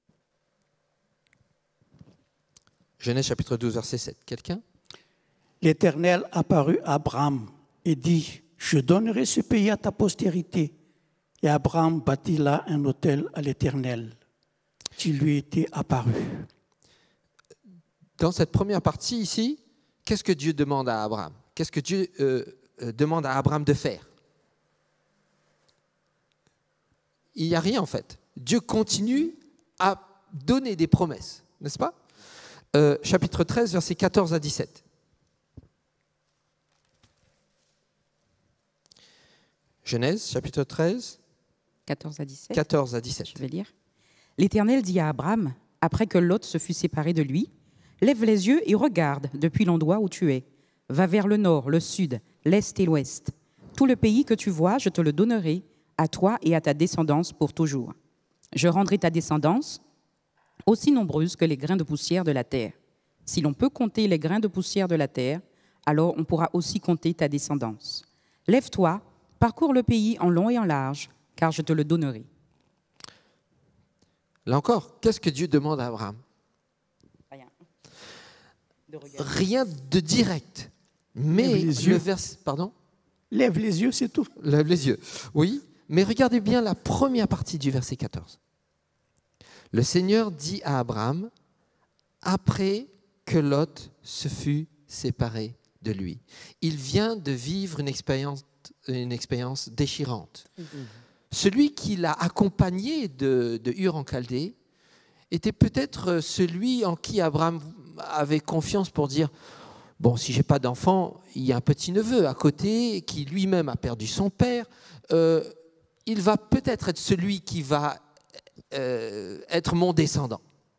Speaker 21: Genèse chapitre douze, verset sept. Quelqu'un?
Speaker 20: L'Éternel apparut à Abraham et dit, « Je donnerai ce pays à ta postérité. » Et Abraham bâtit là un autel à l'Éternel qui lui était apparu.
Speaker 21: Dans cette première partie ici, qu'est-ce que Dieu demande à Abraham? Qu'est-ce que Dieu euh, demande à Abraham de faire? Il n'y a rien en fait. Dieu continue à donner des promesses, n'est-ce pas? euh, Chapitre treize, versets quatorze à dix-sept. Genèse, chapitre treize.
Speaker 19: quatorze à dix-sept.
Speaker 21: quatorze à dix-sept.
Speaker 19: Je vais lire. L'Éternel dit à Abraham, après que Lot se fut séparé de lui, « Lève les yeux et regarde depuis l'endroit où tu es. Va vers le nord, le sud, l'est et l'ouest. Tout le pays que tu vois, je te le donnerai à toi et à ta descendance pour toujours. Je rendrai ta descendance aussi nombreuse que les grains de poussière de la terre. Si l'on peut compter les grains de poussière de la terre, alors on pourra aussi compter ta descendance. Lève-toi, parcours le pays en long et en large, car je te le donnerai. »
Speaker 21: Là encore, qu'est-ce que Dieu demande à Abraham?
Speaker 19: Rien.
Speaker 21: De Rien de direct. Mais le verset, pardon?
Speaker 20: Lève les yeux, c'est tout.
Speaker 21: Lève les yeux, oui. Mais regardez bien la première partie du verset quatorze. Le Seigneur dit à Abraham, après que Lot se fut séparé de lui. Il vient de vivre une expérience, une expérience déchirante. Mm-hmm. Celui qui l'a accompagné de, de Ur en Chaldée était peut-être celui en qui Abraham avait confiance pour dire, bon, si je n'ai pas d'enfant, il y a un petit-neveu à côté qui lui-même a perdu son père. Euh, il va peut-être être celui qui va euh, être mon descendant.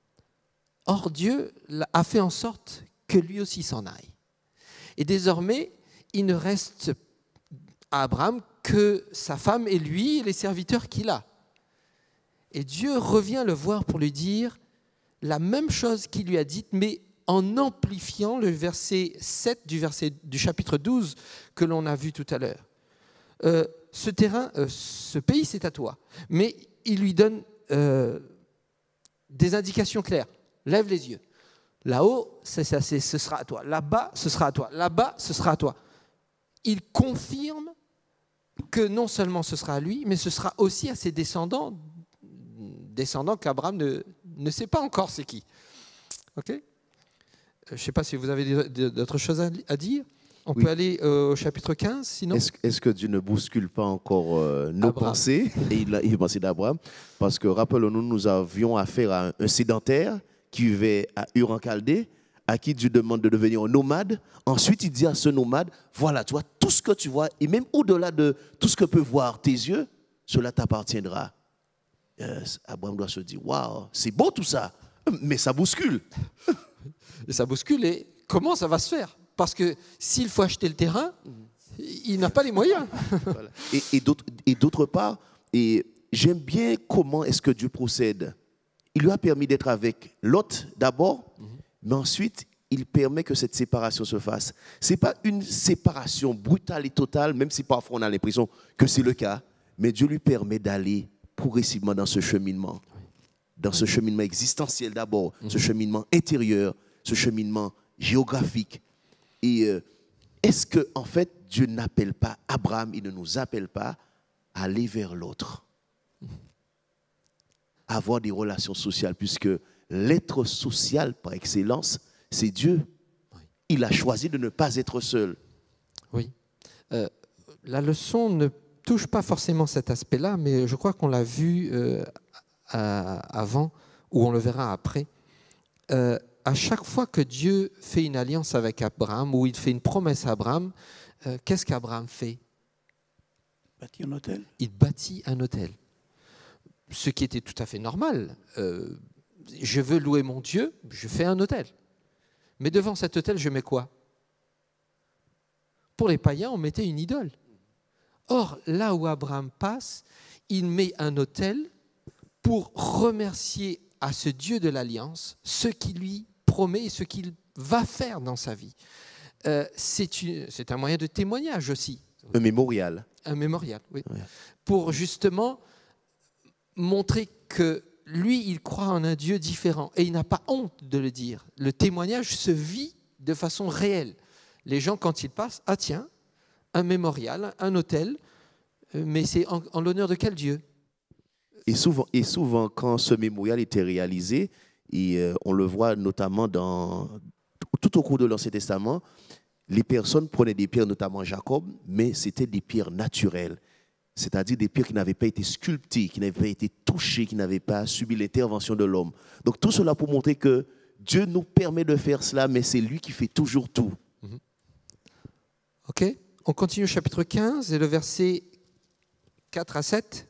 Speaker 21: Or, Dieu a fait en sorte que lui aussi s'en aille. Et désormais, il ne reste à Abraham que sa femme et lui et les serviteurs qu'il a. Et Dieu revient le voir pour lui dire la même chose qu'il lui a dite, mais en amplifiant le verset sept du, verset, du chapitre douze que l'on a vu tout à l'heure. Euh, ce terrain, euh, ce pays, c'est à toi. Mais il lui donne euh, des indications claires. Lève les yeux. Là-haut, c'est, c'est, c'est, ce sera à toi. Là-bas, ce sera à toi. Là-bas, ce sera à toi. Il confirme que non seulement ce sera à lui, mais ce sera aussi à ses descendants, descendants qu'Abraham ne, ne sait pas encore c'est qui. Ok ? Je ne sais pas si vous avez d'autres choses à dire. On oui. peut aller euh, au chapitre quinze, sinon.
Speaker 18: Est-ce, est-ce que Dieu ne bouscule pas encore euh, nos Abraham. pensées et il, il pensait d'Abraham? Parce que, rappelons-nous, nous avions affaire à un, un sédentaire qui vivait à Ur en Chaldée, à qui Dieu demande de devenir un nomade. Ensuite, il dit à ce nomade, voilà, toi, tout ce que tu vois, et même au-delà de tout ce que peuvent voir tes yeux, cela t'appartiendra. Euh, Abraham doit se dire, waouh, c'est beau tout ça, mais ça bouscule.
Speaker 21: Et ça bouscule, et comment ça va se faire? Parce que s'il faut acheter le terrain, il n'a pas les moyens.
Speaker 18: Voilà. Et, et, d'autre, et d'autre part, et j'aime bien comment est-ce que Dieu procède. Il lui a permis d'être avec Lot d'abord, mm-hmm. mais ensuite, il permet que cette séparation se fasse. Ce n'est pas une séparation brutale et totale, même si parfois on a l'impression que c'est le cas, mais Dieu lui permet d'aller progressivement dans ce cheminement, dans ce cheminement existentiel d'abord, ce cheminement intérieur, ce cheminement géographique. Et euh, est-ce que, en fait, Dieu n'appelle pas Abraham, il ne nous appelle pas à aller vers l'autre, à avoir des relations sociales, puisque l'être social par excellence, c'est Dieu. Il a choisi de ne pas être seul.
Speaker 21: Oui. Euh, la leçon ne touche pas forcément cet aspect-là, mais je crois qu'on l'a vu euh, à, avant, ou on le verra après. Euh, à chaque fois que Dieu fait une alliance avec Abraham, ou il fait une promesse à Abraham, euh, qu'est-ce qu'Abraham fait?
Speaker 20: Il bâtit un autel.
Speaker 21: Il bâtit un autel. Ce qui était tout à fait normal. Euh, je veux louer mon Dieu, je fais un autel. Mais devant cet autel, je mets quoi? Pour les païens, on mettait une idole. Or, là où Abraham passe, il met un autel pour remercier à ce Dieu de l'Alliance ce qu'il lui promet et ce qu'il va faire dans sa vie. Euh, c'est, une, c'est un moyen de témoignage aussi.
Speaker 18: Un mémorial.
Speaker 21: Un mémorial, oui.
Speaker 18: Ouais.
Speaker 21: Pour justement montrer que lui, il croit en un Dieu différent et il n'a pas honte de le dire. Le témoignage se vit de façon réelle. Les gens, quand ils passent, ah tiens, un mémorial, un autel, mais c'est en, en l'honneur de quel Dieu?
Speaker 18: Et souvent, et souvent, quand ce mémorial était réalisé, et euh, on le voit notamment dans, tout au cours de l'Ancien Testament, les personnes prenaient des pierres, notamment Jacob, mais c'était des pierres naturelles. C'est-à-dire des pierres qui n'avaient pas été sculptées, qui n'avaient pas été touchées, qui n'avaient pas subi l'intervention de l'homme. Donc tout cela pour montrer que Dieu nous permet de faire cela, mais c'est lui qui fait toujours tout.
Speaker 21: Mmh. Ok, on continue au chapitre quinze et le verset quatre à sept.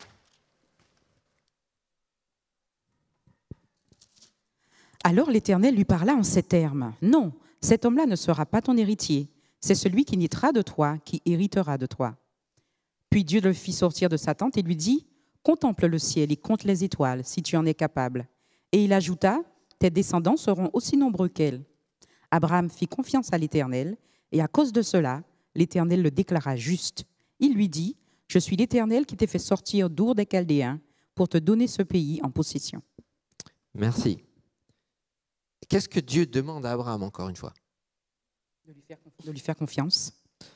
Speaker 19: Alors l'Éternel lui parla en ces termes. « Non, cet homme-là ne sera pas ton héritier. C'est celui qui naîtra de toi, qui héritera de toi. » Puis Dieu le fit sortir de sa tente et lui dit, « Contemple le ciel et compte les étoiles, si tu en es capable. » Et il ajouta, « Tes descendants seront aussi nombreux qu'elles. » Abraham fit confiance à l'Éternel, et à cause de cela, l'Éternel le déclara juste. Il lui dit, « Je suis l'Éternel qui t'ai fait sortir d'Our des Chaldéens pour te donner ce pays en possession. »
Speaker 21: Merci. Qu'est-ce que Dieu demande à Abraham, encore une fois?
Speaker 19: De lui faire, de lui faire confiance.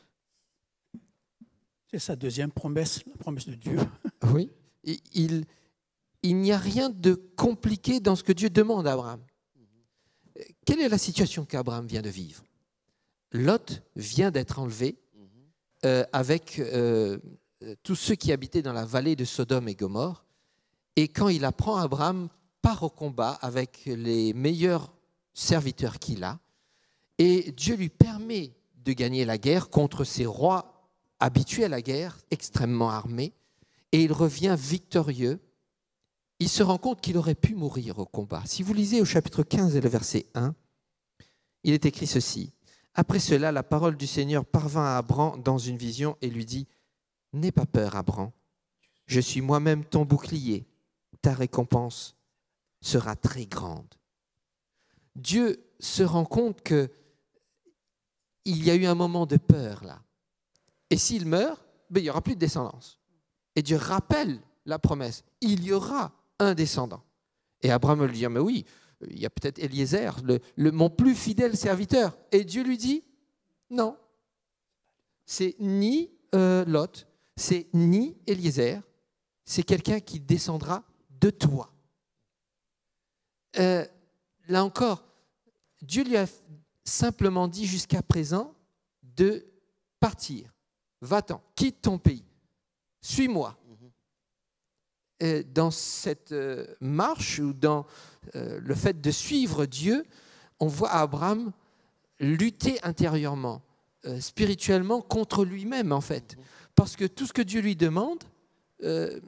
Speaker 20: C'est sa deuxième promesse, la promesse de Dieu.
Speaker 21: Oui, il, il n'y a rien de compliqué dans ce que Dieu demande à Abraham. Quelle est la situation qu'Abraham vient de vivre? Lot vient d'être enlevé euh, avec euh, tous ceux qui habitaient dans la vallée de Sodome et Gomorrhe. Et quand il apprend, Abraham part au combat avec les meilleurs serviteurs qu'il a. Et Dieu lui permet de gagner la guerre contre ces rois habitué à la guerre, extrêmement armé, et il revient victorieux. Il se rend compte qu'il aurait pu mourir au combat. Si vous lisez au chapitre quinze et le verset un, il est écrit ceci. Après cela, la parole du Seigneur parvint à Abraham dans une vision et lui dit, « N'aie pas peur, Abraham, je suis moi-même ton bouclier, ta récompense sera très grande. » Dieu se rend compte qu'il y a eu un moment de peur là. Et s'il meurt, ben, il n'y aura plus de descendance. Et Dieu rappelle la promesse. Il y aura un descendant. Et Abraham lui dit, mais oui, il y a peut-être Eliezer, le, le, mon plus fidèle serviteur. Et Dieu lui dit, non. C'est ni euh, Lot, c'est ni Eliezer, c'est quelqu'un qui descendra de toi. Euh, là encore, Dieu lui a simplement dit jusqu'à présent de partir. Va-t'en, quitte ton pays, suis-moi. Et dans cette marche ou dans le fait de suivre Dieu, on voit Abraham lutter intérieurement, spirituellement contre lui-même en fait. Parce que tout ce que Dieu lui demande, euh,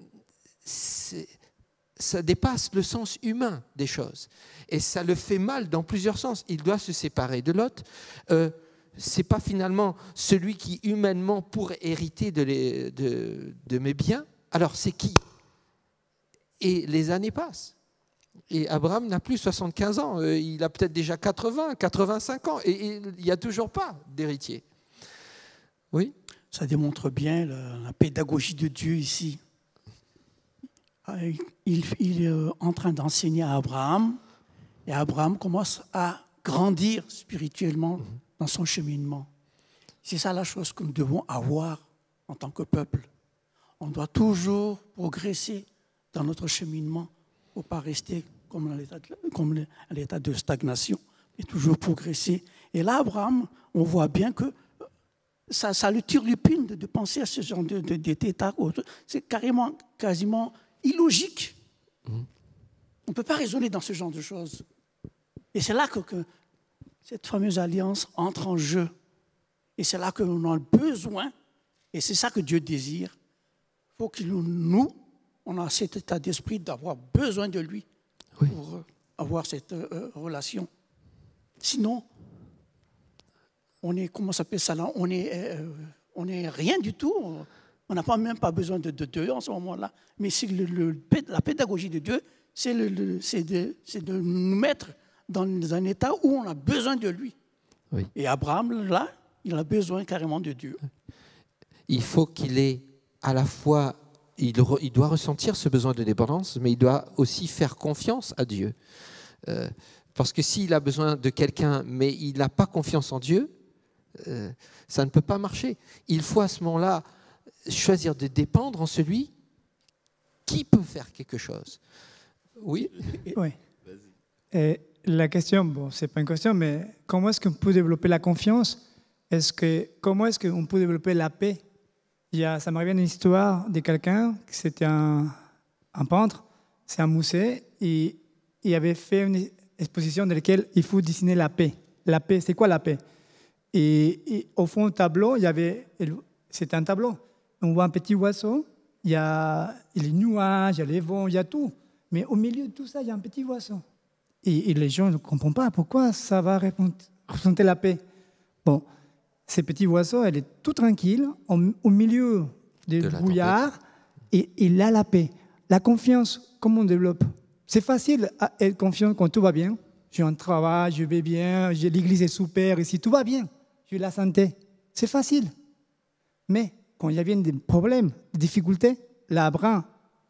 Speaker 21: ça dépasse le sens humain des choses. Et ça le fait mal dans plusieurs sens. Il doit se séparer de Lot. Euh, ce n'est pas finalement celui qui humainement pourrait hériter de, les, de, de mes biens. Alors c'est qui? Et les années passent. Et Abraham n'a plus soixante-quinze ans, il a peut-être déjà quatre-vingts, quatre-vingt-cinq ans, et il n'y a toujours pas d'héritier. Oui ?
Speaker 20: Ça démontre bien la, la pédagogie de Dieu ici. Il, il est en train d'enseigner à Abraham, et Abraham commence à grandir spirituellement dans son cheminement. C'est ça la chose que nous devons avoir en tant que peuple. On doit toujours progresser dans notre cheminement pour ne pas rester comme à l'état de stagnation, mais toujours progresser. Et là, Abraham, on voit bien que ça, ça lui turlupine de, de penser à ce genre de, de, d'état. C'est carrément, quasiment illogique. Mmh. On ne peut pas raisonner dans ce genre de choses. Et c'est là que, que cette fameuse alliance entre en jeu. Et c'est là que l'on a besoin, et c'est ça que Dieu désire. Il faut que nous, on a cet état d'esprit d'avoir besoin de lui oui. pour avoir cette euh, relation. Sinon, on est, comment ça s'appelle ça là, on est, euh, on est rien du tout. On n'a pas même pas besoin de, de Dieu en ce moment-là. Mais c'est le, le, la pédagogie de Dieu, c'est, le, le, c'est, de, c'est de nous mettre dans un état où on a besoin de lui. Oui. Et Abraham, là, il a besoin carrément de Dieu.
Speaker 21: Il faut qu'il ait à la fois, il, re, il doit ressentir ce besoin de dépendance, mais il doit aussi faire confiance à Dieu. Euh, parce que s'il a besoin de quelqu'un, mais il n'a pas confiance en Dieu, euh, ça ne peut pas marcher. Il faut à ce moment-là choisir de dépendre en celui qui peut faire quelque chose. Oui.
Speaker 7: Oui. Et la question, bon, c'est pas une question, mais comment est-ce qu'on peut développer la confiance? Est-ce que, comment est-ce qu'on peut développer la paix? Il y a, ça m'arrive une histoire de quelqu'un, c'était un, un peintre, c'est un musée, et il avait fait une exposition dans laquelle il faut dessiner la paix. La paix, c'est quoi la paix? Et, et au fond du tableau, il y avait, c'était un tableau. On voit un petit oiseau, il y a les nuages, il y a les vents, il y a tout. Mais au milieu de tout ça, il y a un petit oiseau. Et, et les gens ne comprennent pas pourquoi ça va représenter la paix. Bon, ce petit oiseau, elle est tout tranquille, au, au milieu du brouillard, et il a la paix. La confiance, comment on développe? C'est facile à être confiant quand tout va bien. J'ai un travail, je vais bien, l'église est super, ici tout va bien. J'ai la santé. C'est facile. Mais quand il y avait des problèmes, des difficultés, là, Abraham,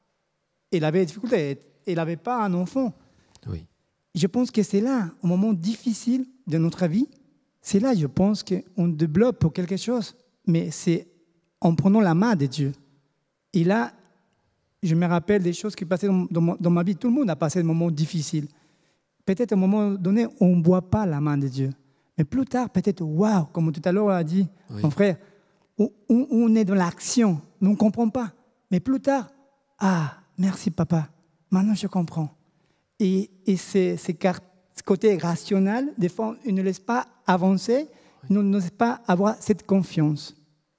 Speaker 7: il avait des difficultés. Il n'avait pas un enfant.
Speaker 21: Oui.
Speaker 7: Je pense que c'est là, au moment difficile de notre vie, c'est là, je pense, qu'on développe pour quelque chose. Mais c'est en prenant la main de Dieu. Et là, je me rappelle des choses qui passaient dans, dans, dans ma vie. Tout le monde a passé des moments difficiles. Peut-être à un moment donné, on ne voit pas la main de Dieu. Mais plus tard, peut-être, waouh, comme tout à l'heure on a dit, oui. Mon frère, on, on est dans l'action, mais on ne comprend pas. Mais plus tard, ah, merci papa, maintenant je comprends. Et, et c'est, c'est car, ce côté rationnel, des fois, il ne laisse pas avancer, il ne laisse pas avoir cette confiance.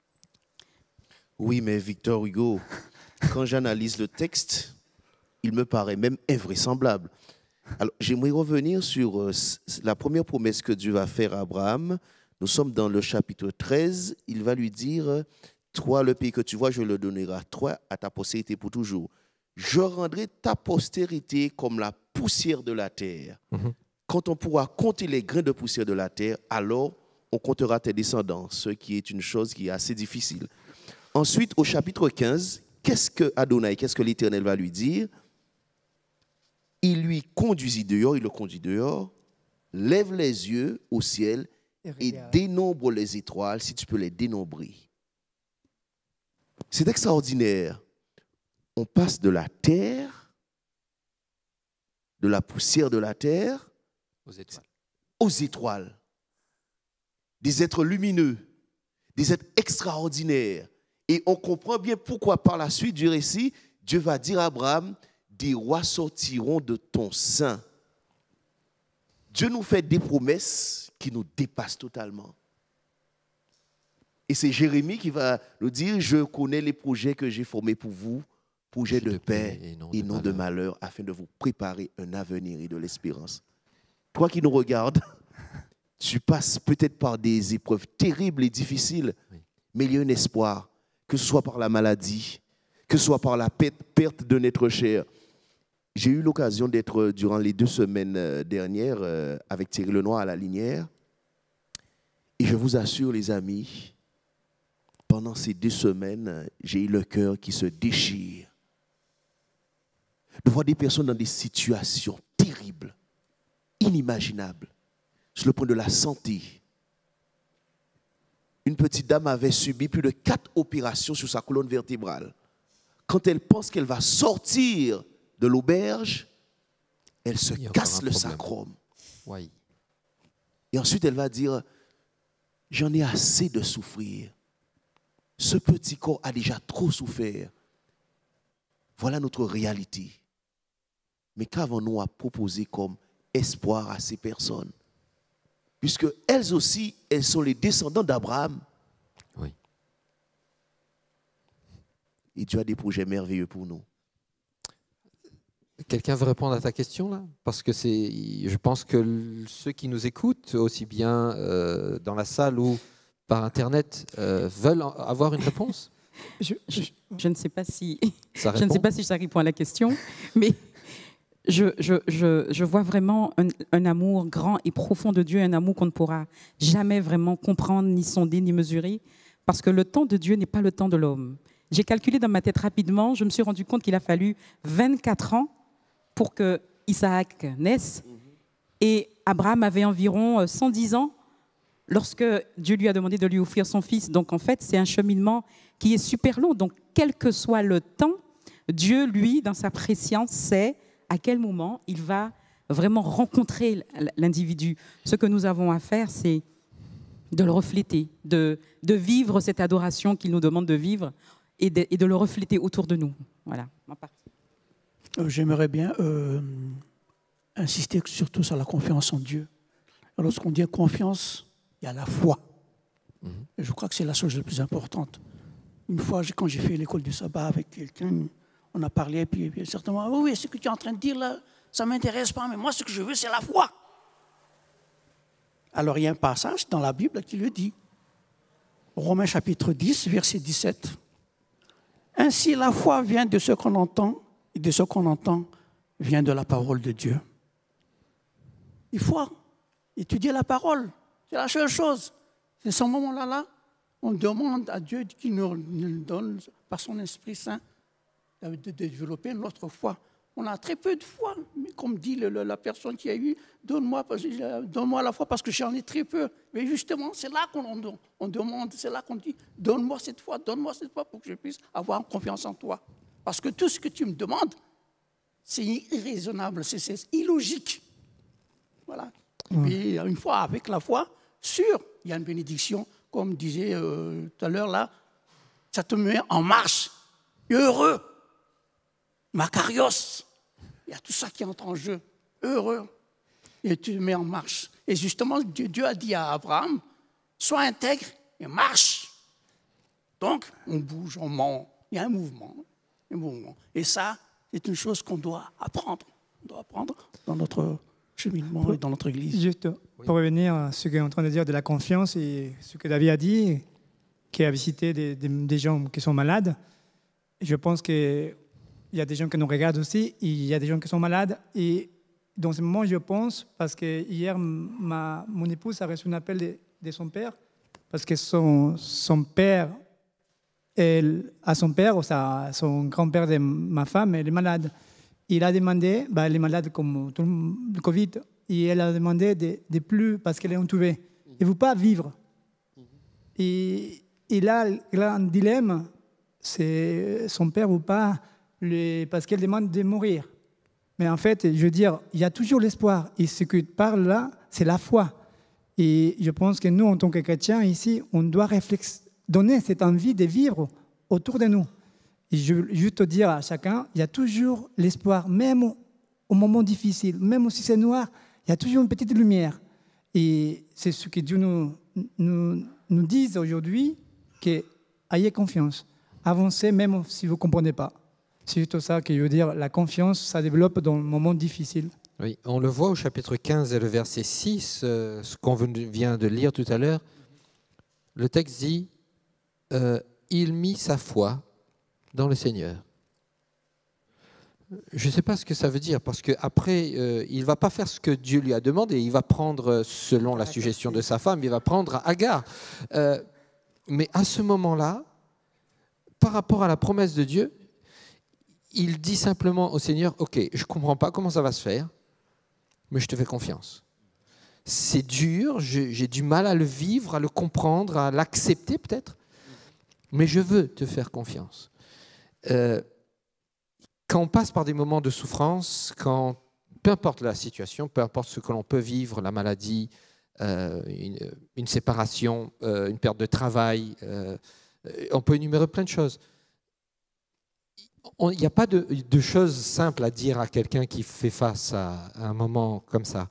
Speaker 18: Oui, mais Victor Hugo, quand j'analyse le texte, il me paraît même invraisemblable. Alors, j'aimerais revenir sur euh, la première promesse que Dieu va faire à Abraham. Nous sommes dans le chapitre treize. Il va lui dire, toi, le pays que tu vois, je le donnerai à toi, à ta postérité pour toujours. Je rendrai ta postérité comme la poussière de la terre. Mm-hmm. Quand on pourra compter les grains de poussière de la terre, alors on comptera tes descendants, ce qui est une chose qui est assez difficile. Ensuite, au chapitre quinze, qu'est-ce que Adonai, qu'est-ce que l'Éternel va lui dire? Il lui conduisit dehors, il le conduit dehors, lève les yeux au ciel et, et dénombre les étoiles, si tu peux les dénombrer. C'est extraordinaire. On passe de la terre, de la poussière de la terre,
Speaker 21: aux étoiles.
Speaker 18: Aux étoiles. Des êtres lumineux, des êtres extraordinaires. Et on comprend bien pourquoi par la suite du récit, Dieu va dire à Abraham, des rois sortiront de ton sein. Dieu nous fait des promesses qui nous dépassent totalement. Et c'est Jérémie qui va nous dire, je connais les projets que j'ai formés pour vous, projets de, de paix et non, et de, non malheur. de malheur, afin de vous préparer un avenir et de l'espérance. Toi qui nous regardes, tu passes peut-être par des épreuves terribles et difficiles, oui. mais il y a un espoir, que ce soit par la maladie, que ce soit par la perte de notre chair. J'ai eu l'occasion d'être durant les deux semaines dernières euh, avec Thierry Lenoir à la Linière. Et je vous assure, les amis, pendant ces deux semaines, j'ai eu le cœur qui se déchire. De voir des personnes dans des situations terribles, inimaginables, sur le point de la santé. Une petite dame avait subi plus de quatre opérations sur sa colonne vertébrale. Quand elle pense qu'elle va sortir de l'auberge, elle se casse le sacrum.
Speaker 21: Oui.
Speaker 18: Et ensuite, elle va dire, j'en ai assez de souffrir. Ce petit corps a déjà trop souffert. Voilà notre réalité. Mais qu'avons-nous à proposer comme espoir à ces personnes? Puisque elles aussi, elles sont les descendants d'Abraham.
Speaker 21: Oui.
Speaker 18: Et Dieu a des projets merveilleux pour nous.
Speaker 21: Quelqu'un veut répondre à ta question là? Parce que c'est, je pense que ceux qui nous écoutent, aussi bien euh, dans la salle ou par Internet, euh, veulent avoir une réponse.
Speaker 19: je, je, je ne sais pas si
Speaker 21: ça
Speaker 19: je ne sais pas si ça répond à la question, mais je, je, je, je vois vraiment un, un amour grand et profond de Dieu, un amour qu'on ne pourra jamais vraiment comprendre, ni sonder, ni mesurer, parce que le temps de Dieu n'est pas le temps de l'homme. J'ai calculé dans ma tête rapidement, je me suis rendu compte qu'il a fallu vingt-quatre ans pour que Isaac naisse, et Abraham avait environ cent dix ans lorsque Dieu lui a demandé de lui offrir son fils. Donc en fait, c'est un cheminement qui est super long. Donc quel que soit le temps, Dieu, lui, dans sa préscience, sait à quel moment il va vraiment rencontrer l'individu. Ce que nous avons à faire, c'est de le refléter, de, de vivre cette adoration qu'il nous demande de vivre et de, et de le refléter autour de nous. Voilà, ma partie.
Speaker 20: J'aimerais bien euh, insister surtout sur la confiance en Dieu. Lorsqu'on dit confiance, il y a la foi. Mmh. Et je crois que c'est la chose la plus importante. Une fois, quand j'ai fait l'école du sabbat avec quelqu'un, on a parlé, et puis, et puis certainement, oui, oui, ce que tu es en train de dire là, ça ne m'intéresse pas, mais moi, ce que je veux, c'est la foi. Alors, il y a un passage dans la Bible qui le dit. Romains chapitre dix, verset dix-sept. Ainsi, la foi vient de ce qu'on entend, et de ce qu'on entend vient de la parole de Dieu. Il faut étudier la parole. C'est la seule chose. C'est ce moment-là, là, on demande à Dieu qu'il nous, nous donne, par son Esprit Saint, de, de développer notre foi. On a très peu de foi, mais comme dit le, le, la personne qui a eu, donne-moi, donne-moi la foi parce que j'en ai très peu. Mais justement, c'est là qu'on on demande, c'est là qu'on dit, donne-moi cette foi, donne-moi cette foi pour que je puisse avoir confiance en toi. Parce que tout ce que tu me demandes, c'est irraisonnable, c'est, c'est illogique. Voilà. Et puis, une fois avec la foi, sûr, il y a une bénédiction, comme disait euh, tout à l'heure là, ça te met en marche, heureux. Makarios, il y a tout ça qui entre en jeu, heureux, et tu te mets en marche. Et justement, Dieu, Dieu a dit à Abraham, sois intègre et marche. Donc, on bouge, on ment, il y a un mouvement, un mouvement. Et ça, c'est une chose qu'on doit apprendre, on doit apprendre dans notre cheminement pour, et dans notre église.
Speaker 7: Juste oui. Pour revenir à ce qu'on est en train de dire de la confiance et ce que David a dit, qui a visité des, des, des gens qui sont malades, je pense que il y a des gens qui nous regardent aussi, il y a des gens qui sont malades. Et dans ce moment, je pense, parce que hier, ma, mon épouse a reçu un appel de, de son père, parce que son, son père, elle, à son père, ou sa, son grand-père de ma femme, elle est malade. Il a demandé, bah, elle est malade comme tout le Covid, et elle a demandé de, de plus, parce qu'elle est entubée. Elle ne veut pas vivre. Et, et là, le grand dilemme, c'est son père ou pas, Les, parce qu'elle demande de mourir. Mais en fait, je veux dire, il y a toujours l'espoir. Et ce que parle là, c'est la foi. Et je pense que nous, en tant que chrétiens, ici, on doit réflex- donner cette envie de vivre autour de nous. Et je veux juste dire à chacun, il y a toujours l'espoir, même au, au moment difficile, même si c'est noir, il y a toujours une petite lumière. Et c'est ce que Dieu nous, nous, nous dit aujourd'hui, que ayez confiance, avancez même si vous ne comprenez pas. C'est juste ça que je veux dire, la confiance, ça développe dans le moment difficile.
Speaker 21: Oui, on le voit au chapitre quinze et le verset six, euh, ce qu'on vient de lire tout à l'heure. Le texte dit euh, « Il mit sa foi dans le Seigneur ». Je ne sais pas ce que ça veut dire, parce qu'après, euh, il ne va pas faire ce que Dieu lui a demandé. Il va prendre, selon la suggestion de sa femme, il va prendre Agar. Euh, mais à ce moment-là, par rapport à la promesse de Dieu, il dit simplement au Seigneur, « Ok, je ne comprends pas comment ça va se faire, mais je te fais confiance. C'est dur, j'ai du mal à le vivre, à le comprendre, à l'accepter peut-être, mais je veux te faire confiance. Euh, » Quand on passe par des moments de souffrance, quand, peu importe la situation, peu importe ce que l'on peut vivre, la maladie, euh, une, une séparation, euh, une perte de travail, euh, on peut énumérer plein de choses. Il n'y a pas de, de choses simples à dire à quelqu'un qui fait face à, à un moment comme ça.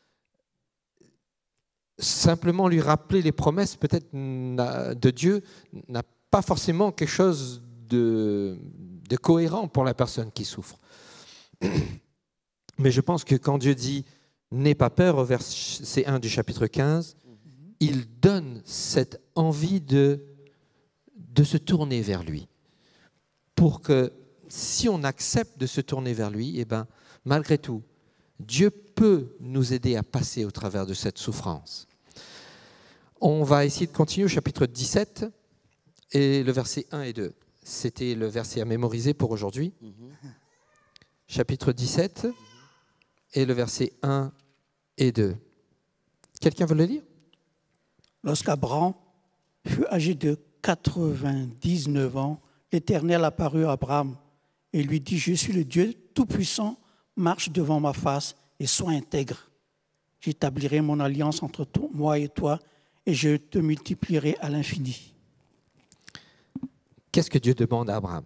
Speaker 21: Simplement lui rappeler les promesses peut-être de Dieu n'a pas forcément quelque chose de... de cohérent pour la personne qui souffre. Mais je pense que quand Dieu dit « n'aie pas peur » au verset un du chapitre quinze, il donne cette envie de, de se tourner vers lui. Pour que si on accepte de se tourner vers lui, eh ben, malgré tout, Dieu peut nous aider à passer au travers de cette souffrance. On va essayer de continuer au chapitre dix-sept et le verset un et deux. C'était le verset à mémoriser pour aujourd'hui. Mm-hmm. Chapitre dix-sept et le verset un et deux. Quelqu'un veut le lire?
Speaker 20: Lorsqu'Abraham fut âgé de quatre-vingt-dix-neuf ans, l'Éternel apparut à Abraham et lui dit « Je suis le Dieu Tout-Puissant, marche devant ma face et sois intègre. J'établirai mon alliance entre toi, moi et toi et je te multiplierai à l'infini. »
Speaker 21: Qu'est-ce que Dieu demande à Abraham?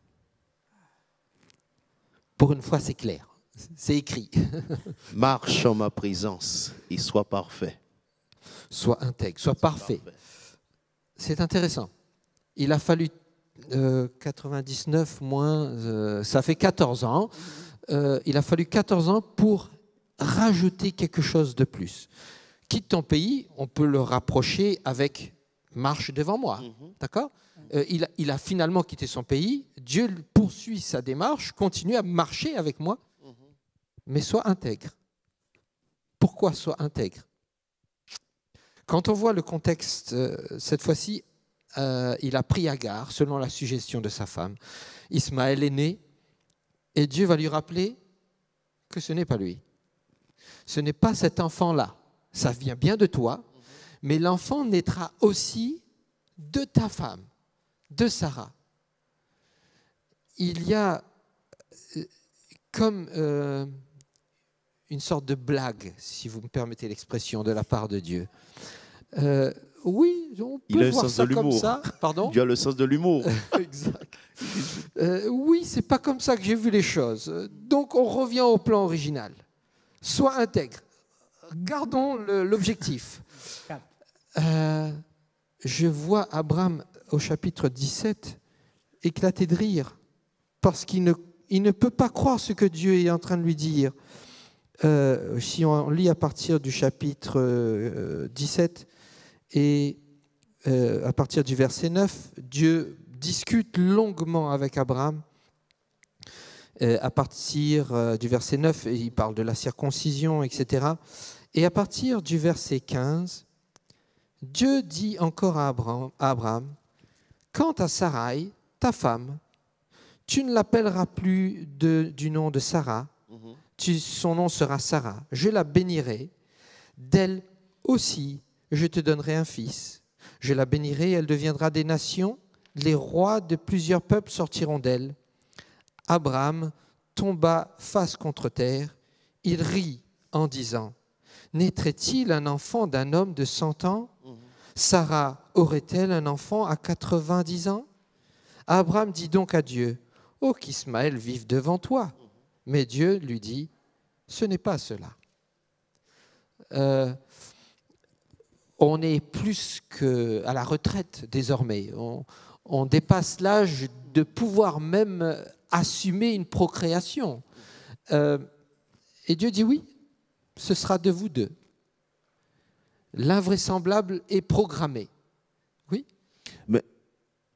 Speaker 21: Pour une fois, c'est clair, c'est écrit.
Speaker 18: Marche en ma présence et sois parfait.
Speaker 21: Sois intègre, sois parfait. parfait. C'est intéressant. Il a fallu euh, quatre-vingt-dix-neuf moins, euh, ça fait quatorze ans. Euh, il a fallu quatorze ans pour rajouter quelque chose de plus. Quitte ton pays, on peut le rapprocher avec marche devant moi, mm-hmm. D'accord? Euh, il, a, il a finalement quitté son pays, Dieu poursuit sa démarche, continue à marcher avec moi, mm-hmm. Mais sois intègre. Pourquoi sois intègre? Quand on voit le contexte, euh, cette fois-ci, euh, il a pris Agar, selon la suggestion de sa femme. Ismaël est né, et Dieu va lui rappeler que ce n'est pas lui. Ce n'est pas cet enfant-là. Ça vient bien de toi, mm-hmm. Mais l'enfant naîtra aussi de ta femme, de Sarah. Il y a comme euh, une sorte de blague, si vous me permettez l'expression, de la part de Dieu. Euh, oui, on peut
Speaker 18: Il a
Speaker 21: voir
Speaker 18: le sens
Speaker 21: ça
Speaker 18: de
Speaker 21: comme
Speaker 18: l'humour.
Speaker 21: ça. Pardon?
Speaker 18: Dieu a le sens de l'humour.
Speaker 21: Exact. Euh, oui, c'est pas comme ça que j'ai vu les choses. Donc on revient au plan original. Sois intègre. Gardons l'objectif. Euh, je vois Abraham au chapitre dix-sept éclater de rire parce qu'il ne, il ne peut pas croire ce que Dieu est en train de lui dire. Euh, si on lit à partir du chapitre euh, dix-sept et euh, à partir du verset neuf, Dieu discute longuement avec Abraham. Euh, à partir euh, du verset neuf, il parle de la circoncision, et cetera. Et à partir du verset quinze, Dieu dit encore à Abraham, à Abraham, « Quant à Sarai, ta femme, tu ne l'appelleras plus de, du nom de Sarah, mm-hmm. tu, son nom sera Sarah. Je la bénirai, d'elle aussi je te donnerai un fils. Je la bénirai, elle deviendra des nations, les rois de plusieurs peuples sortiront d'elle. » Abraham tomba face contre terre, il rit en disant, « Naîtrait-il un enfant d'un homme de cent ans? Sarah aurait-elle un enfant à quatre-vingt-dix ans? » Abraham dit donc à Dieu, « Oh, qu'Ismaël vive devant toi. » Mais Dieu lui dit, « Ce n'est pas cela. Euh, » On est plus qu'à la retraite désormais. On, on dépasse l'âge de pouvoir même assumer une procréation. Euh, et Dieu dit oui, ce sera de vous deux. L'invraisemblable est programmé. Oui.
Speaker 18: Mais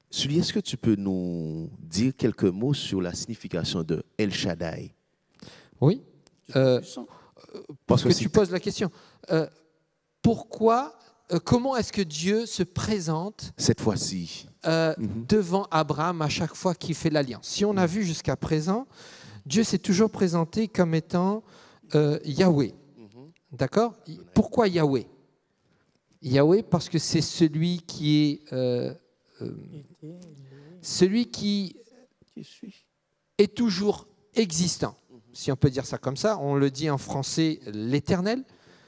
Speaker 18: Sully, est-ce que tu peux nous dire quelques mots sur la signification de El Shaddai?
Speaker 21: Oui. Euh, parce que,
Speaker 18: que
Speaker 21: tu poses la question. Euh, pourquoi, euh, comment est-ce que Dieu se présente
Speaker 18: cette fois-ci
Speaker 21: euh,
Speaker 18: mm-hmm.
Speaker 21: devant Abraham à chaque fois qu'il fait l'alliance? Si on a vu jusqu'à présent, Dieu s'est toujours présenté comme étant euh, Yahweh. Mm-hmm. D'accord? Pourquoi Yahweh? Yahweh parce que c'est celui qui est euh, euh, celui qui est toujours existant. Si on peut dire ça comme ça, on le dit en français, l'éternel.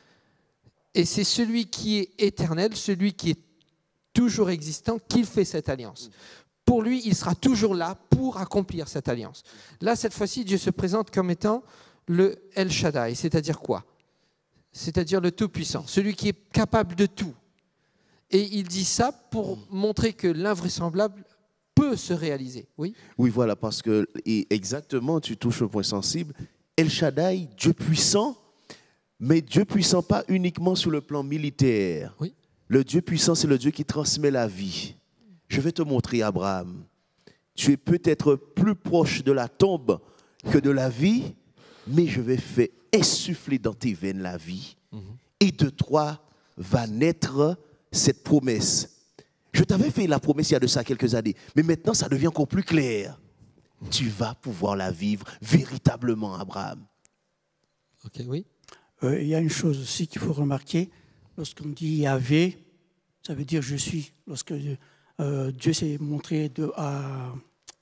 Speaker 21: Et c'est celui qui est éternel, celui qui est toujours existant, qu'il fait cette alliance. Pour lui, il sera toujours là pour accomplir cette alliance. Là, cette fois-ci, Dieu se présente comme étant le El Shaddai, c'est-à-dire quoi? C'est-à-dire le Tout-Puissant, celui qui est capable de tout. Et il dit ça pour montrer que l'invraisemblable peut se réaliser. Oui,
Speaker 18: oui, voilà, parce que et exactement, tu touches au point sensible. El Shaddai, Dieu puissant, mais Dieu puissant pas uniquement sur le plan militaire.
Speaker 21: Oui.
Speaker 18: Le Dieu puissant, c'est le Dieu qui transmet la vie. Je vais te montrer, Abraham. Tu es peut-être plus proche de la tombe que de la vie, mais je vais faire insuffler dans tes veines la vie, mm-hmm. et de toi va naître cette promesse. Je t'avais fait la promesse il y a de ça quelques années, mais maintenant ça devient encore plus clair. Tu vas pouvoir la vivre véritablement, Abraham.
Speaker 21: Ok, oui.
Speaker 20: Euh, il y a une chose aussi qu'il faut remarquer. Lorsqu'on dit Yahvé, ça veut dire je suis. Lorsque euh, Dieu s'est montré de, à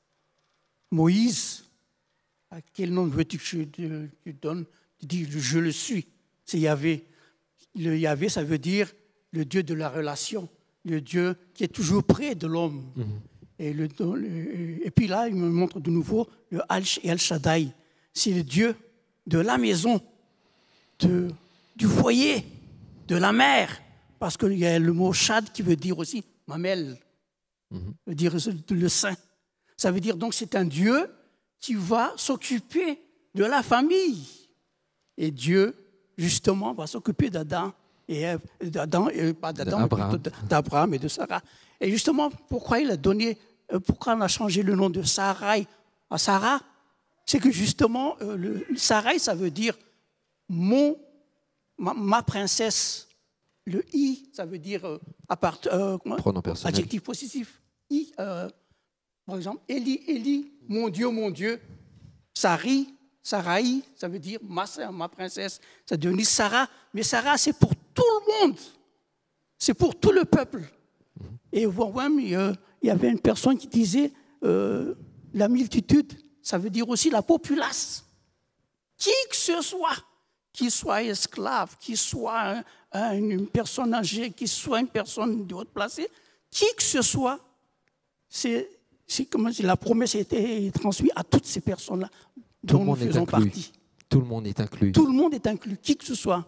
Speaker 20: Moïse, à quel nom veux-tu que je te donne? Tu dis je le suis. C'est Yahvé. Le Yahvé, ça veut dire le Dieu de la relation, le Dieu qui est toujours près de l'homme. Mmh. Et, le, le, et puis là, il me montre de nouveau le El Shaddai. C'est le Dieu de la maison, de, du foyer, de la mère. Parce qu'il y a le mot Shad qui veut dire aussi mamelle, mmh. veut dire le sein. Ça veut dire donc c'est un Dieu qui va s'occuper de la famille. Et Dieu, justement, va s'occuper d'Adam et Ève, d'Adam, et pas d'Adam, d'Abraham et de Sarah. Et justement, pourquoi il a donné, pourquoi on a changé le nom de Sarai à Sarah? C'est que justement, le Sarai, ça veut dire mon, ma, ma princesse. Le i, ça veut dire euh, apart, euh,
Speaker 21: pronom personnel.
Speaker 20: Adjectif possessif. I, euh, par exemple, Eli, Eli, mon Dieu, mon Dieu. Sari, Sarai, ça veut dire ma soeur, ma princesse. Ça devient Sarah. Mais Sarah, c'est pour tout le monde. C'est pour tout le peuple. Et vous voyez, il y avait une personne qui disait euh, la multitude, ça veut dire aussi la populace. Qui que ce soit, qu'il soit esclave, qu'il soit un, un, une personne âgée, qu'il soit une personne de haute placée, qui que ce soit, c'est, c'est comme si la promesse a été transmise à toutes ces personnes-là dont nous faisons partie.
Speaker 21: Tout le monde est inclus.
Speaker 20: Tout le monde est inclus, qui que ce soit.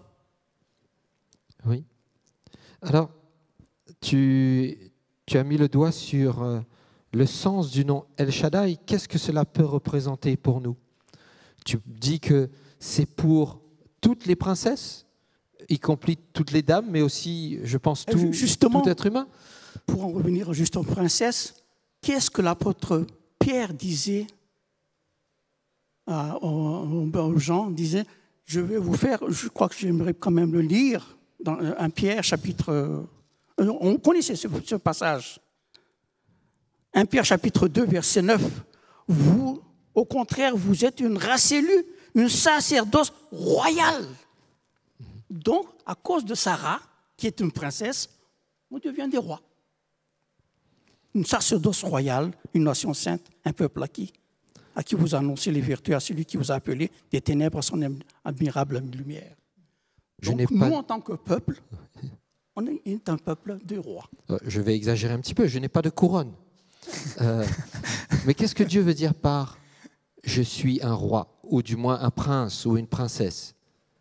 Speaker 21: Oui. Alors, tu, tu as mis le doigt sur euh, le sens du nom El Shaddai. Qu'est-ce que cela peut représenter pour nous? Tu dis que c'est pour toutes les princesses, y compris toutes les dames, mais aussi, je pense, tout,
Speaker 20: justement,
Speaker 21: tout être humain.
Speaker 20: Pour en revenir juste aux princesses, qu'est-ce que l'apôtre Pierre disait à, aux, aux gens? Disait, je vais vous faire, je crois que j'aimerais quand même le lire, dans un Pierre chapitre... On connaissait ce, ce passage. un Pierre chapitre deux, verset neuf. Vous, au contraire, vous êtes une race élue, une sacerdoce royale. Donc, à cause de Sarah, qui est une princesse, on devient des rois. Une sacerdoce royale, une nation sainte, un peuple acquis, à qui vous annoncez les vertus, à celui qui vous a appelé des ténèbres à son admirable lumière.
Speaker 21: Je
Speaker 20: Donc, nous,
Speaker 21: pas...
Speaker 20: en tant que peuple, on est un peuple de rois.
Speaker 21: Je vais exagérer un petit peu, je n'ai pas de couronne. euh, mais qu'est-ce que Dieu veut dire par « je suis un roi » ou du moins un prince ou une princesse?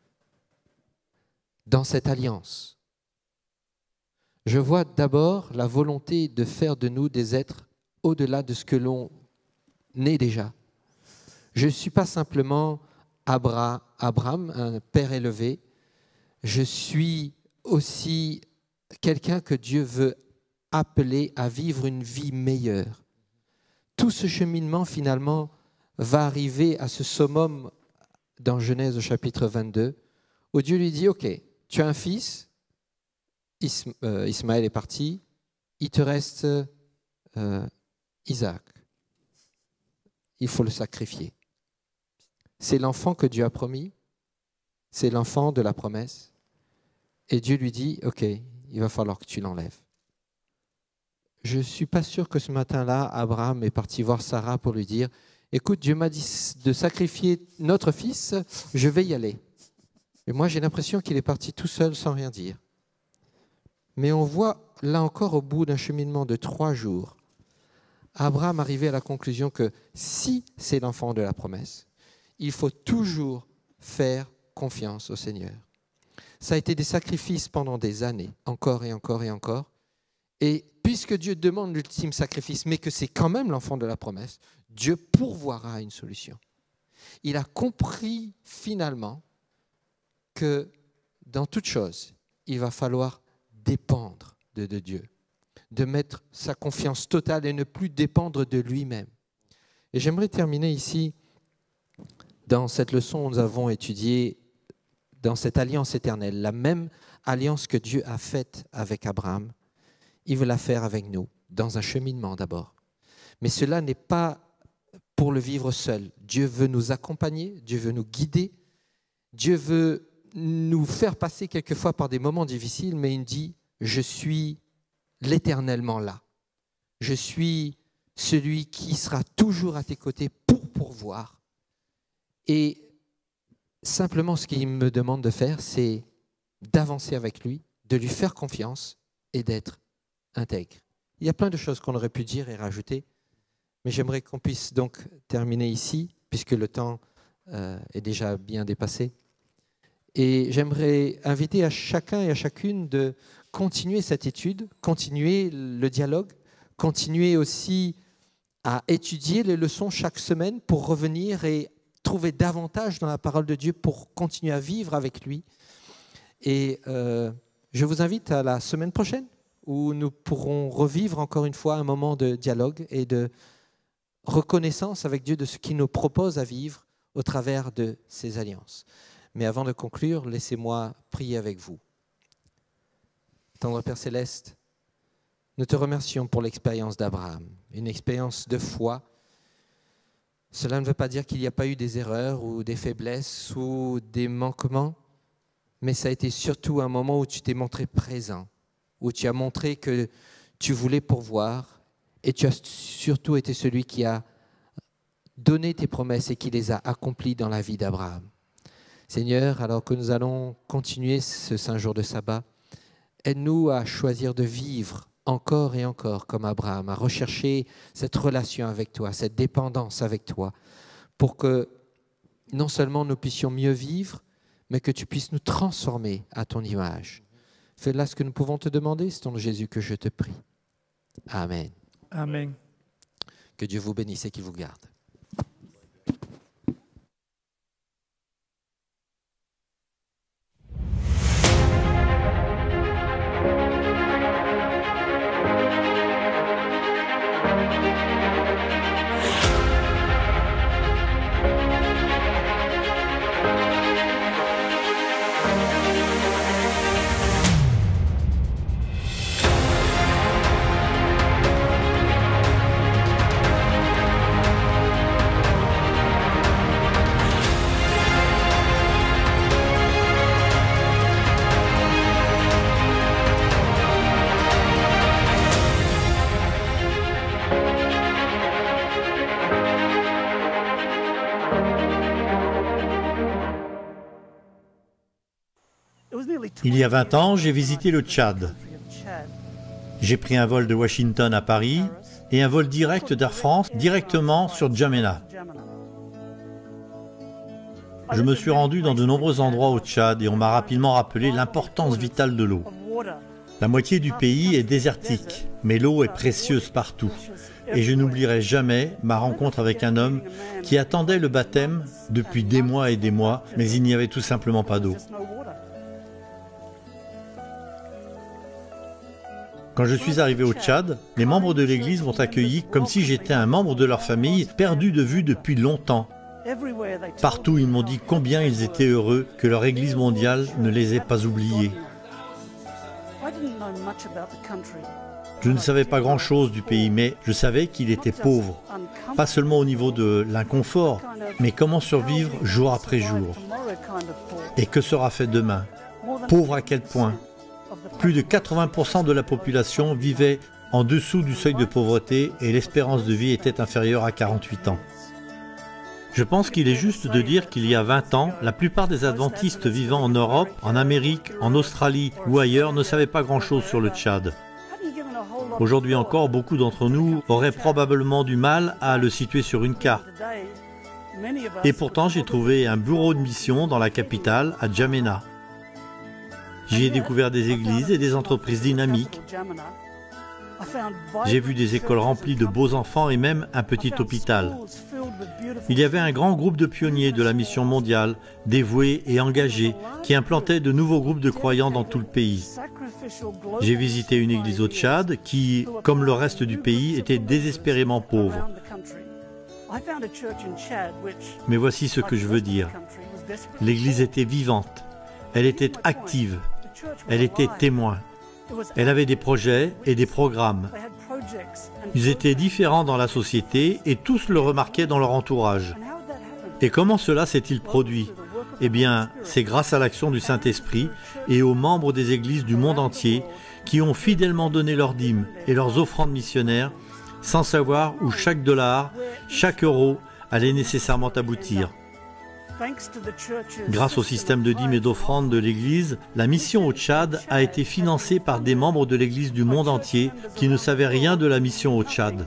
Speaker 21: Dans cette alliance, je vois d'abord la volonté de faire de nous des êtres au-delà de ce que l'on est déjà. Je ne suis pas simplement Abra, Abraham, un père élevé. Je suis aussi quelqu'un que Dieu veut appelés à vivre une vie meilleure. Tout ce cheminement, finalement, va arriver à ce summum dans Genèse au chapitre vingt-deux, où Dieu lui dit, « Ok, tu as un fils, Isma- euh, Ismaël est parti, il te reste euh, Isaac. Il faut le sacrifier. C'est l'enfant que Dieu a promis, c'est l'enfant de la promesse. Et Dieu lui dit, « Ok, il va falloir que tu l'enlèves. » Je ne suis pas sûr que ce matin-là, Abraham est parti voir Sarah pour lui dire, « Écoute, Dieu m'a dit de sacrifier notre fils, je vais y aller. » Et moi, j'ai l'impression qu'il est parti tout seul sans rien dire. Mais on voit, là encore, au bout d'un cheminement de trois jours, Abraham arrivait à la conclusion que si c'est l'enfant de la promesse, il faut toujours faire confiance au Seigneur. Ça a été des sacrifices pendant des années, encore et encore et encore. Et puisque Dieu demande l'ultime sacrifice, mais que c'est quand même l'enfant de la promesse, Dieu pourvoira une solution. Il a compris finalement que dans toute chose, il va falloir dépendre de, de Dieu, de mettre sa confiance totale et ne plus dépendre de lui-même. Et j'aimerais terminer ici, dans cette leçon où nous avons étudié dans cette alliance éternelle, la même alliance que Dieu a faite avec Abraham, il veut la faire avec nous, dans un cheminement d'abord. Mais cela n'est pas pour le vivre seul. Dieu veut nous accompagner, Dieu veut nous guider, Dieu veut nous faire passer quelquefois par des moments difficiles, mais il dit « Je suis l'éternellement là. Je suis celui qui sera toujours à tes côtés pour pourvoir. » Et simplement, ce qu'il me demande de faire, c'est d'avancer avec lui, de lui faire confiance et d'être intègre. Il y a plein de choses qu'on aurait pu dire et rajouter, mais j'aimerais qu'on puisse donc terminer ici, puisque le temps euh, est déjà bien dépassé. Et j'aimerais inviter à chacun et à chacune de continuer cette étude, continuer le dialogue, continuer aussi à étudier les leçons chaque semaine pour revenir et trouver davantage dans la parole de Dieu pour continuer à vivre avec lui. Et euh, je vous invite à la semaine prochaine où nous pourrons revivre encore une fois un moment de dialogue et de reconnaissance avec Dieu de ce qu'il nous propose à vivre au travers de ses alliances. Mais avant de conclure, laissez-moi prier avec vous. Tendre Père Céleste, nous te remercions pour l'expérience d'Abraham, une expérience de foi. Cela ne veut pas dire qu'il n'y a pas eu des erreurs ou des faiblesses ou des manquements, mais ça a été surtout un moment où tu t'es montré présent, où tu as montré que tu voulais pourvoir et tu as surtout été celui qui a donné tes promesses et qui les a accomplies dans la vie d'Abraham. Seigneur, alors que nous allons continuer ce saint jour de sabbat, aide-nous à choisir de vivre encore et encore comme Abraham, à rechercher cette relation avec toi, cette dépendance avec toi, pour que non seulement nous puissions mieux vivre, mais que tu puisses nous transformer à ton image. Fais là ce que nous pouvons te demander, c'est ton nom Jésus que je te prie. Amen.
Speaker 7: Amen.
Speaker 21: Que Dieu vous bénisse et qu'il vous garde.
Speaker 2: Il y a vingt ans, j'ai visité le Tchad. J'ai pris un vol de Washington à Paris et un vol direct d'Air France directement sur N'Djamena. Je me suis rendu dans de nombreux endroits au Tchad et on m'a rapidement rappelé l'importance vitale de l'eau. La moitié du pays est désertique, mais l'eau est précieuse partout. Et je n'oublierai jamais ma rencontre avec un homme qui attendait le baptême depuis des mois et des mois, mais il n'y avait tout simplement pas d'eau. Quand je suis arrivé au Tchad, les membres de l'église m'ont accueilli comme si j'étais un membre de leur famille perdu de vue depuis longtemps. Partout, ils m'ont dit combien ils étaient heureux que leur église mondiale ne les ait pas oubliés. Je ne savais pas grand-chose du pays, mais je savais qu'il était pauvre. Pas seulement au niveau de l'inconfort, mais comment survivre jour après jour. Et que sera fait demain? Pauvre à quel point? Plus de quatre-vingts pour cent de la population vivait en dessous du seuil de pauvreté et l'espérance de vie était inférieure à quarante-huit ans. Je pense qu'il est juste de dire qu'il y a vingt ans, la plupart des adventistes vivant en Europe, en Amérique, en Australie ou ailleurs ne savaient pas grand-chose sur le Tchad. Aujourd'hui encore, beaucoup d'entre nous auraient probablement du mal à le situer sur une carte. Et pourtant, j'ai trouvé un bureau de mission dans la capitale, à N'Djamena. J'y ai découvert des églises et des entreprises dynamiques. J'ai vu des écoles remplies de beaux enfants et même un petit hôpital. Il y avait un grand groupe de pionniers de la mission mondiale, dévoués et engagés, qui implantaient de nouveaux groupes de croyants dans tout le pays. J'ai visité une église au Tchad qui, comme le reste du pays, était désespérément pauvre. Mais voici ce que je veux dire. L'église était vivante, elle était active, elle était témoin. Elle avait des projets et des programmes. Ils étaient différents dans la société et tous le remarquaient dans leur entourage. Et comment cela s'est-il produit? Eh bien, c'est grâce à l'action du Saint-Esprit et aux membres des églises du monde entier qui ont fidèlement donné leurs dîmes et leurs offrandes missionnaires sans savoir où chaque dollar, chaque euro allait nécessairement aboutir. Grâce au système de dîmes et d'offrandes de l'Église, la mission au Tchad a été financée par des membres de l'Église du monde entier qui ne savaient rien de la mission au Tchad.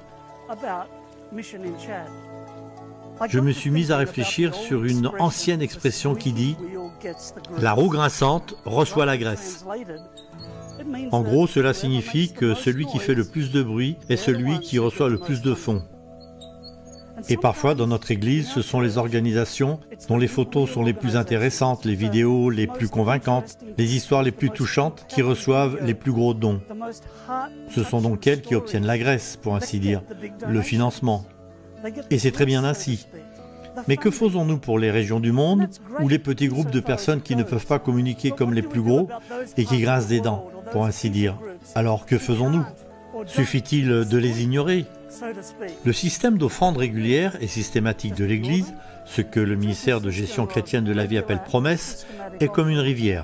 Speaker 2: Je me suis mis à réfléchir sur une ancienne expression qui dit « La roue grinçante reçoit la graisse ». En gros, cela signifie que celui qui fait le plus de bruit est celui qui reçoit le plus de fonds. Et parfois, dans notre Église, ce sont les organisations dont les photos sont les plus intéressantes, les vidéos les plus convaincantes, les histoires les plus touchantes qui reçoivent les plus gros dons. Ce sont donc elles qui obtiennent la graisse, pour ainsi dire, le financement. Et c'est très bien ainsi. Mais que faisons-nous pour les régions du monde ou les petits groupes de personnes qui ne peuvent pas communiquer comme les plus gros et qui grincent des dents, pour ainsi dire? Alors que faisons-nous? Suffit-il de les ignorer? Le système d'offrande régulière et systématique de l'Église, ce que le ministère de gestion chrétienne de la vie appelle promesse, est comme une rivière.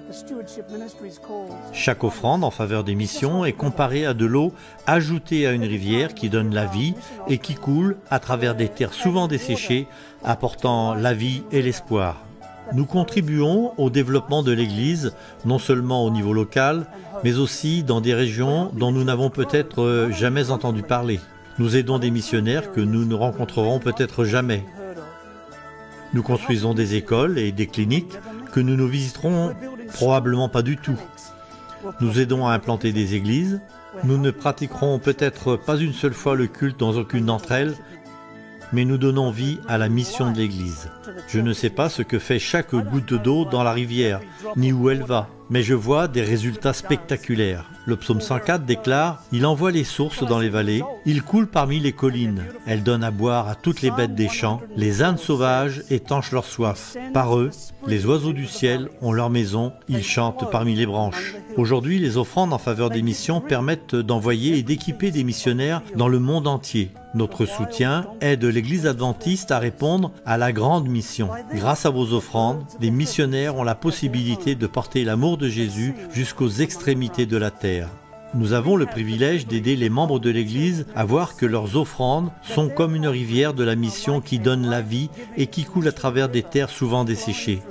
Speaker 2: Chaque offrande en faveur des missions est comparée à de l'eau ajoutée à une rivière qui donne la vie et qui coule à travers des terres souvent desséchées, apportant la vie et l'espoir. Nous contribuons au développement de l'Église, non seulement au niveau local, mais aussi dans des régions dont nous n'avons peut-être jamais entendu parler. Nous aidons des missionnaires que nous ne rencontrerons peut-être jamais. Nous construisons des écoles et des cliniques que nous ne visiterons probablement pas du tout. Nous aidons à implanter des églises. Nous ne pratiquerons peut-être pas une seule fois le culte dans aucune d'entre elles, mais nous donnons vie à la mission de l'Église. Je ne sais pas ce que fait chaque goutte d'eau dans la rivière, ni où elle va, mais je vois des résultats spectaculaires. Le psaume cent quatre déclare « Il envoie les sources dans les vallées, il coule parmi les collines. Elle donne à boire à toutes les bêtes des champs, les ânes sauvages étanchent leur soif. Par eux, les oiseaux du ciel ont leur maison, ils chantent parmi les branches. » Aujourd'hui, les offrandes en faveur des missions permettent d'envoyer et d'équiper des missionnaires dans le monde entier. Notre soutien aide l'Église adventiste à répondre à la grande mission. Grâce à vos offrandes, des missionnaires ont la possibilité de porter l'amour de Jésus jusqu'aux extrémités de la terre. Nous avons le privilège d'aider les membres de l'Église à voir que leurs offrandes sont comme une rivière de la mission qui donne la vie et qui coule à travers des terres souvent desséchées.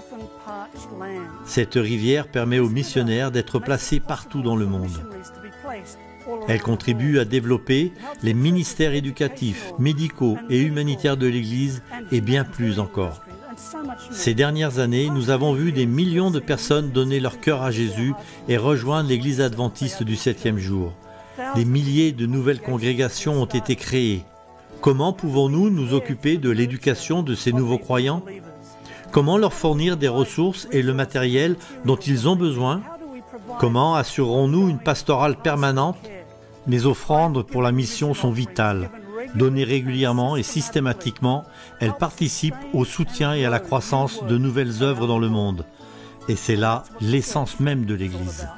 Speaker 2: Cette rivière permet aux missionnaires d'être placés partout dans le monde. Elle contribue à développer les ministères éducatifs, médicaux et humanitaires de l'Église et bien plus encore. Ces dernières années, nous avons vu des millions de personnes donner leur cœur à Jésus et rejoindre l'Église adventiste du septième jour. Des milliers de nouvelles congrégations ont été créées. Comment pouvons-nous nous occuper de l'éducation de ces nouveaux croyants? Comment leur fournir des ressources et le matériel dont ils ont besoin? Comment assurerons-nous une pastorale permanente? Mes offrandes pour la mission sont vitales. Données régulièrement et systématiquement, elles participent au soutien et à la croissance de nouvelles œuvres dans le monde. Et c'est là l'essence même de l'Église.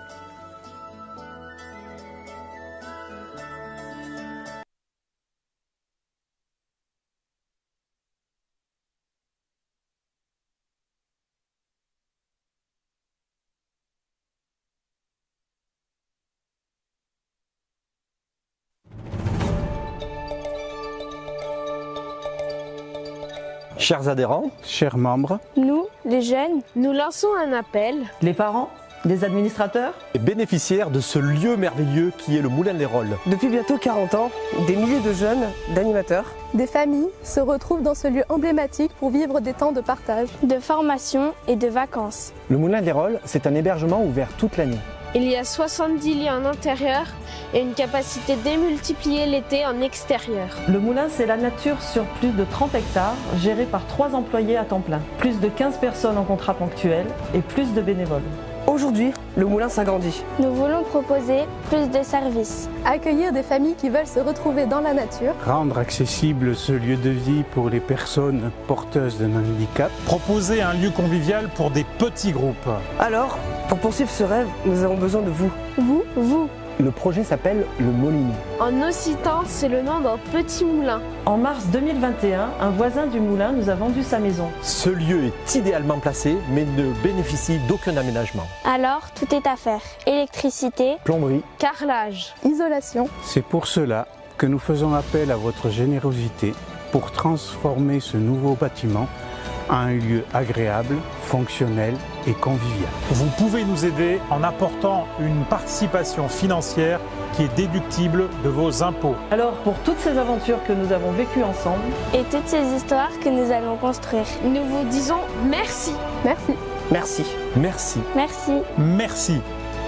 Speaker 6: Chers adhérents, chers membres,
Speaker 3: nous, les jeunes, nous lançons un appel.
Speaker 4: Les parents, les administrateurs
Speaker 6: et bénéficiaires de ce lieu merveilleux qui est le Moulin des Rôles.
Speaker 5: Depuis bientôt quarante ans, des milliers de jeunes, d'animateurs,
Speaker 22: des familles se retrouvent dans ce lieu emblématique pour vivre des temps de partage,
Speaker 3: de formation et de vacances.
Speaker 6: Le Moulin des Rôles, c'est un hébergement ouvert toute l'année.
Speaker 3: Il y a soixante-dix lits en intérieur et une capacité démultipliée l'été en extérieur.
Speaker 4: Le moulin, c'est la nature sur plus de trente hectares, géré par trois employés à temps plein. Plus de quinze personnes en contrat ponctuel et plus de bénévoles.
Speaker 5: Aujourd'hui, le moulin s'agrandit.
Speaker 3: Nous voulons proposer plus de services.
Speaker 22: Accueillir des familles qui veulent se retrouver dans la nature.
Speaker 23: Rendre accessible ce lieu de vie pour les personnes porteuses d'un handicap.
Speaker 8: Proposer un lieu convivial pour des petits groupes.
Speaker 5: Alors, pour poursuivre ce rêve, nous avons besoin de vous.
Speaker 22: Vous, vous.
Speaker 6: Le projet s'appelle le Molini.
Speaker 3: En occitan, c'est le nom d'un petit moulin.
Speaker 4: En mars deux mille vingt et un, un voisin du moulin nous a vendu sa maison.
Speaker 6: Ce lieu est idéalement placé, mais ne bénéficie d'aucun aménagement.
Speaker 3: Alors, tout est à faire. Électricité,
Speaker 6: plomberie,
Speaker 22: carrelage, isolation.
Speaker 23: C'est pour cela que nous faisons appel à votre générosité pour transformer ce nouveau bâtiment un lieu agréable, fonctionnel et convivial.
Speaker 8: Vous pouvez nous aider en apportant une participation financière qui est déductible de vos impôts.
Speaker 4: Alors, pour toutes ces aventures que nous avons vécues ensemble
Speaker 3: et toutes ces histoires que nous allons construire, nous vous disons merci.
Speaker 22: Merci.
Speaker 5: Merci.
Speaker 6: Merci.
Speaker 3: Merci.
Speaker 8: Merci.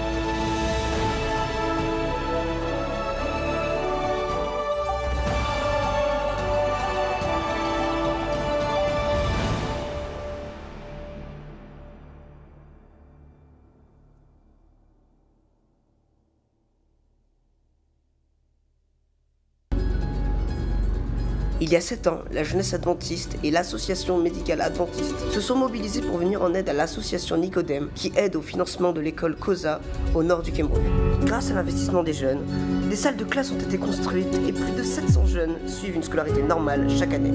Speaker 9: Il y a sept ans, la jeunesse adventiste et l'association médicale adventiste se sont mobilisés pour venir en aide à l'association Nicodème qui aide au financement de l'école COSA au nord du Cameroun. Grâce à l'investissement des jeunes, des salles de classe ont été construites et plus de sept cents jeunes suivent une scolarité normale chaque année.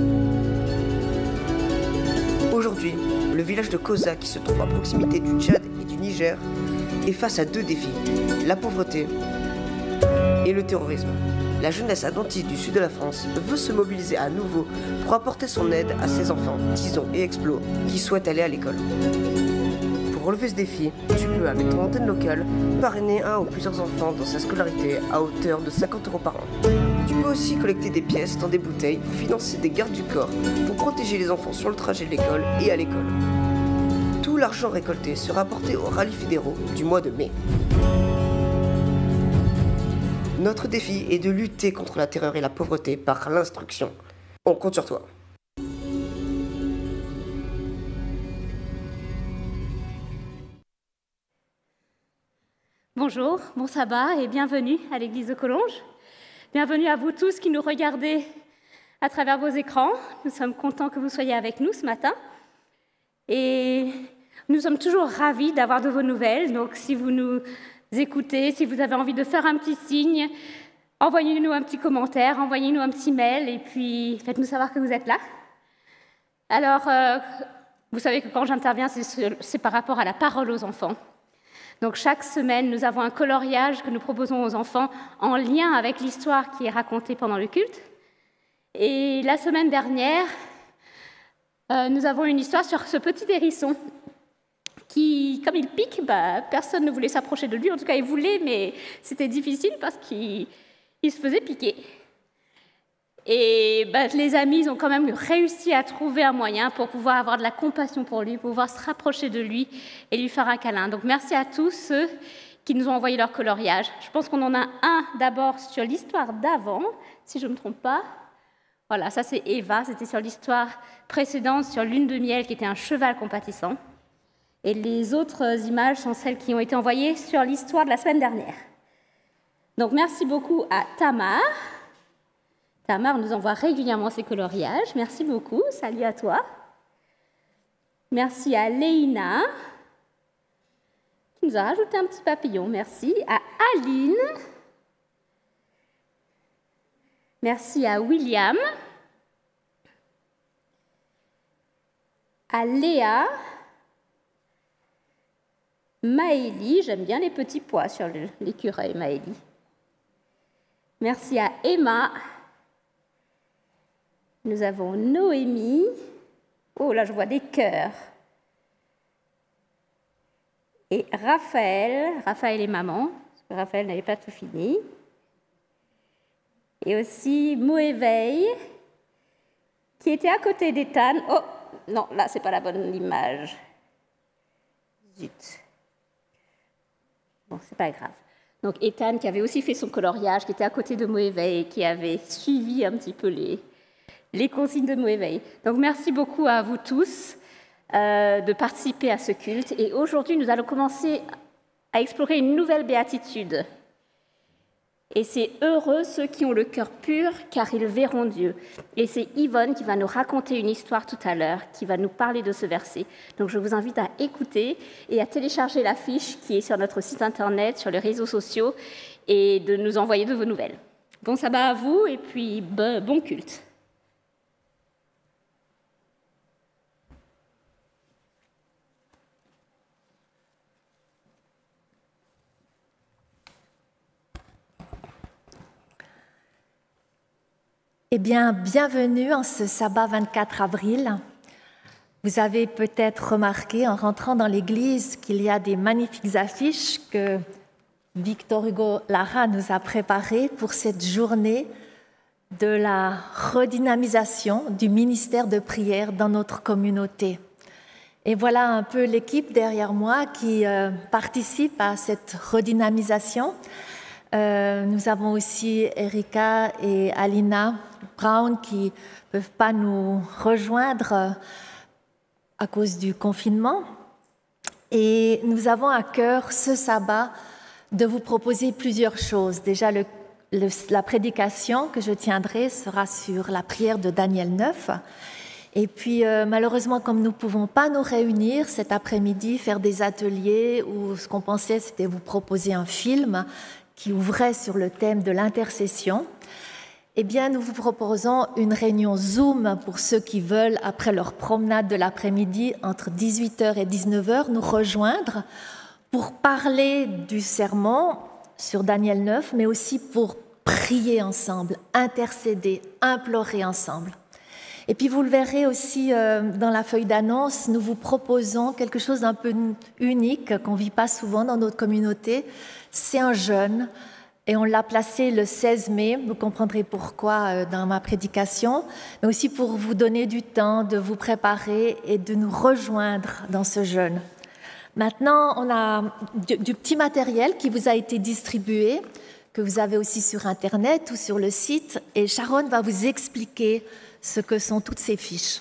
Speaker 9: Aujourd'hui, le village de COSA qui se trouve à proximité du Tchad et du Niger est face à deux défis, la pauvreté et le terrorisme. La jeunesse adventiste du sud de la France veut se mobiliser à nouveau pour apporter son aide à ses enfants, Tison et Explo, qui souhaitent aller à l'école. Pour relever ce défi, tu peux, avec ton antenne locale, parrainer un ou plusieurs enfants dans sa scolarité à hauteur de cinquante euros par an. Tu peux aussi collecter des pièces dans des bouteilles pour financer des gardes du corps pour protéger les enfants sur le trajet de l'école et à l'école. Tout l'argent récolté sera apporté aux rallyes fédéraux du mois de mai. Notre défi est de lutter contre la terreur et la pauvreté par l'instruction. On compte sur toi.
Speaker 24: Bonjour, bon sabbat et bienvenue à l'église de Collonges. Bienvenue à vous tous qui nous regardez à travers vos écrans. Nous sommes contents que vous soyez avec nous ce matin. Et nous sommes toujours ravis d'avoir de vos nouvelles. Donc si vous nous écoutez, si vous avez envie de faire un petit signe, envoyez-nous un petit commentaire, envoyez-nous un petit mail et puis faites-nous savoir que vous êtes là. Alors, euh, vous savez que quand j'interviens, c'est par rapport à la parole aux enfants. Donc chaque semaine, nous avons un coloriage que nous proposons aux enfants en lien avec l'histoire qui est racontée pendant le culte. Et la semaine dernière, euh, nous avons une histoire sur ce petit hérisson qui, comme il pique, bah, personne ne voulait s'approcher de lui. En tout cas, il voulait, mais c'était difficile parce qu'il il se faisait piquer. Et bah, les amis, ils ont quand même réussi à trouver un moyen pour pouvoir avoir de la compassion pour lui, pour pouvoir se rapprocher de lui et lui faire un câlin. Donc, merci à tous ceux qui nous ont envoyé leur coloriage. Je pense qu'on en a un d'abord sur l'histoire d'avant, si je ne me trompe pas. Voilà, ça c'est Eva, c'était sur l'histoire précédente, sur Lune de miel, qui était un cheval compatissant. Et les autres images sont celles qui ont été envoyées sur l'histoire de la semaine dernière. Donc merci beaucoup à Tamar. Tamar nous envoie régulièrement ses coloriages. Merci beaucoup. Salut à toi. Merci à Léina, qui nous a rajouté un petit papillon. Merci à Aline. Merci à William. À Léa. Maëlie. J'aime bien les petits pois sur l'écureuil, Maëlie. Merci à Emma. Nous avons Noémie. Oh, là, je vois des cœurs. Et Raphaël. Raphaël et maman, parce que Raphaël n'avait pas tout fini. Et aussi Moéveil, qui était à côté d'Ethan. Oh, non, là, c'est pas la bonne image. Zut. Bon, c'est pas grave. Donc, Ethan, qui avait aussi fait son coloriage, qui était à côté de Moéveil, qui avait suivi un petit peu les... les consignes de Moéveil. Donc merci beaucoup à vous tous euh, de participer à ce culte. Et aujourd'hui, nous allons commencer à explorer une nouvelle béatitude. Et c'est heureux ceux qui ont le cœur pur, car ils verront Dieu. Et c'est Yvonne qui va nous raconter une histoire tout à l'heure, qui va nous parler de ce verset. Donc je vous invite à écouter et à télécharger la fiche qui est sur notre site internet, sur les réseaux sociaux, et de nous envoyer de vos nouvelles. Bon sabbat à vous, et puis bon culte.
Speaker 10: Eh bien, bienvenue en ce sabbat vingt-quatre avril. Vous avez peut-être remarqué en rentrant dans l'église qu'il y a des magnifiques affiches que Victor Hugo Lara nous a préparées pour cette journée de la redynamisation du ministère de prière dans notre communauté. Et voilà un peu l'équipe derrière moi qui euh, participe à cette redynamisation. Euh, nous avons aussi Erika et Alina Brown qui ne peuvent pas nous rejoindre à cause du confinement. Et nous avons à cœur ce sabbat de vous proposer plusieurs choses. Déjà, le, le, la prédication que je tiendrai sera sur la prière de Daniel neuf. Et puis, euh, malheureusement, comme nous ne pouvons pas nous réunir cet après-midi, faire des ateliers où ce qu'on pensait, c'était vous proposer un film qui ouvrait sur le thème de l'intercession, eh bien, nous vous proposons une réunion Zoom pour ceux qui veulent, après leur promenade de l'après-midi, entre dix-huit heures et dix-neuf heures, nous rejoindre pour parler du sermon sur Daniel neuf, mais aussi pour prier ensemble, intercéder, implorer ensemble. Et puis, vous le verrez aussi euh, dans la feuille d'annonce, nous vous proposons quelque chose d'un peu unique qu'on ne vit pas souvent dans notre communauté. C'est un jeûne et on l'a placé le seize mai, vous comprendrez pourquoi dans ma prédication, mais aussi pour vous donner du temps de vous préparer et de nous rejoindre dans ce jeûne. Maintenant, on a du, du petit matériel qui vous a été distribué, que vous avez aussi sur Internet ou sur le site, et Sharon va vous expliquer ce que sont toutes ces fiches.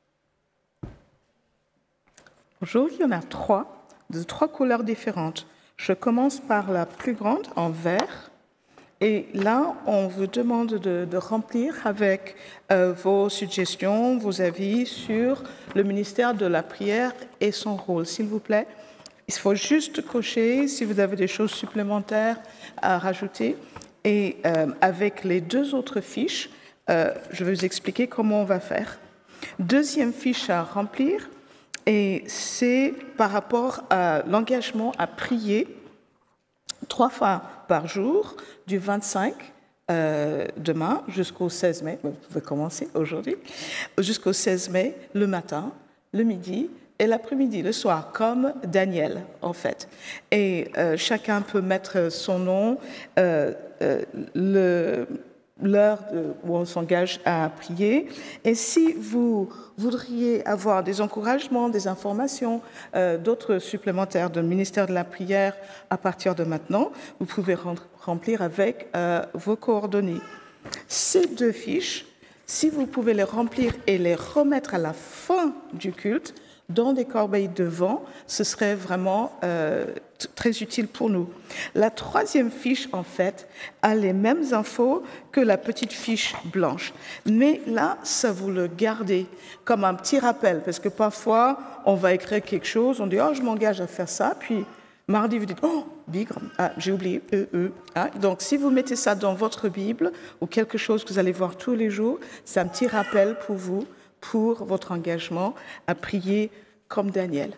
Speaker 12: Bonjour, il y en a trois, de trois couleurs différentes. Je commence par la plus grande, en vert. Et là, on vous demande de, de remplir avec euh, vos suggestions, vos avis sur le ministère de la prière et son rôle. S'il vous plaît, il faut juste cocher si vous avez des choses supplémentaires à rajouter. Et euh, avec les deux autres fiches, euh, je vais vous expliquer comment on va faire. Deuxième fiche à remplir, et c'est par rapport à l'engagement à prier trois fois par jour, du vingt-cinq euh, demain jusqu'au seize mai, vous pouvez commencer aujourd'hui, jusqu'au seize mai, le matin, le midi et l'après-midi, le soir, comme Daniel, en fait. Et euh, chacun peut mettre son nom, euh, euh, le... l'heure où on s'engage à prier. Et si vous voudriez avoir des encouragements, des informations, euh, d'autres supplémentaires du ministère de la prière à partir de maintenant, vous pouvez remplir avec euh, vos coordonnées. Ces deux fiches, si vous pouvez les remplir et les remettre à la fin du culte, dans des corbeilles devant, ce serait vraiment euh, très utile pour nous. La troisième fiche, en fait, a les mêmes infos que la petite fiche blanche. Mais là, ça vous le gardez comme un petit rappel, parce que parfois, on va écrire quelque chose, on dit « Oh, je m'engage à faire ça », puis mardi, vous dites « Oh, bigre, ah, j'ai oublié, euh, euh. Ah, » Donc, si vous mettez ça dans votre Bible, ou quelque chose que vous allez voir tous les jours, c'est un petit rappel pour vous, pour votre engagement à prier comme Daniel.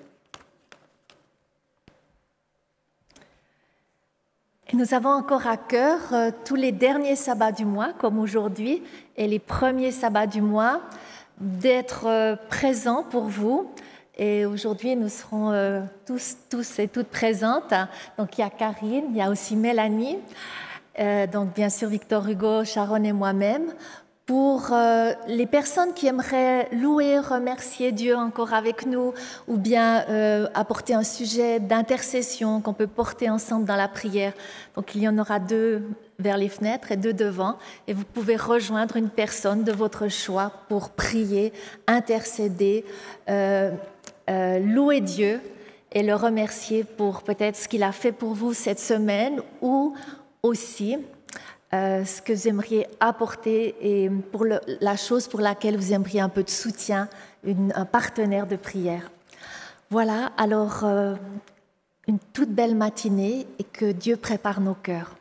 Speaker 10: Et nous avons encore à cœur euh, tous les derniers sabbats du mois, comme aujourd'hui, et les premiers sabbats du mois, d'être euh, présents pour vous. Et aujourd'hui, nous serons euh, tous, tous et toutes présentes. Donc, il y a Karine, il y a aussi Mélanie, euh, donc bien sûr Victor Hugo, Sharon et moi-même. Pour euh, les personnes qui aimeraient louer, remercier Dieu encore avec nous, ou bien euh, apporter un sujet d'intercession qu'on peut porter ensemble dans la prière. Donc il y en aura deux vers les fenêtres et deux devant, et vous pouvez rejoindre une personne de votre choix pour prier, intercéder, euh, euh, louer Dieu et le remercier pour peut-être ce qu'il a fait pour vous cette semaine, ou aussi Euh, ce que vous aimeriez apporter et pour le, la chose pour laquelle vous aimeriez un peu de soutien, une, un partenaire de prière. Voilà, alors euh, une toute belle matinée et que Dieu prépare nos cœurs.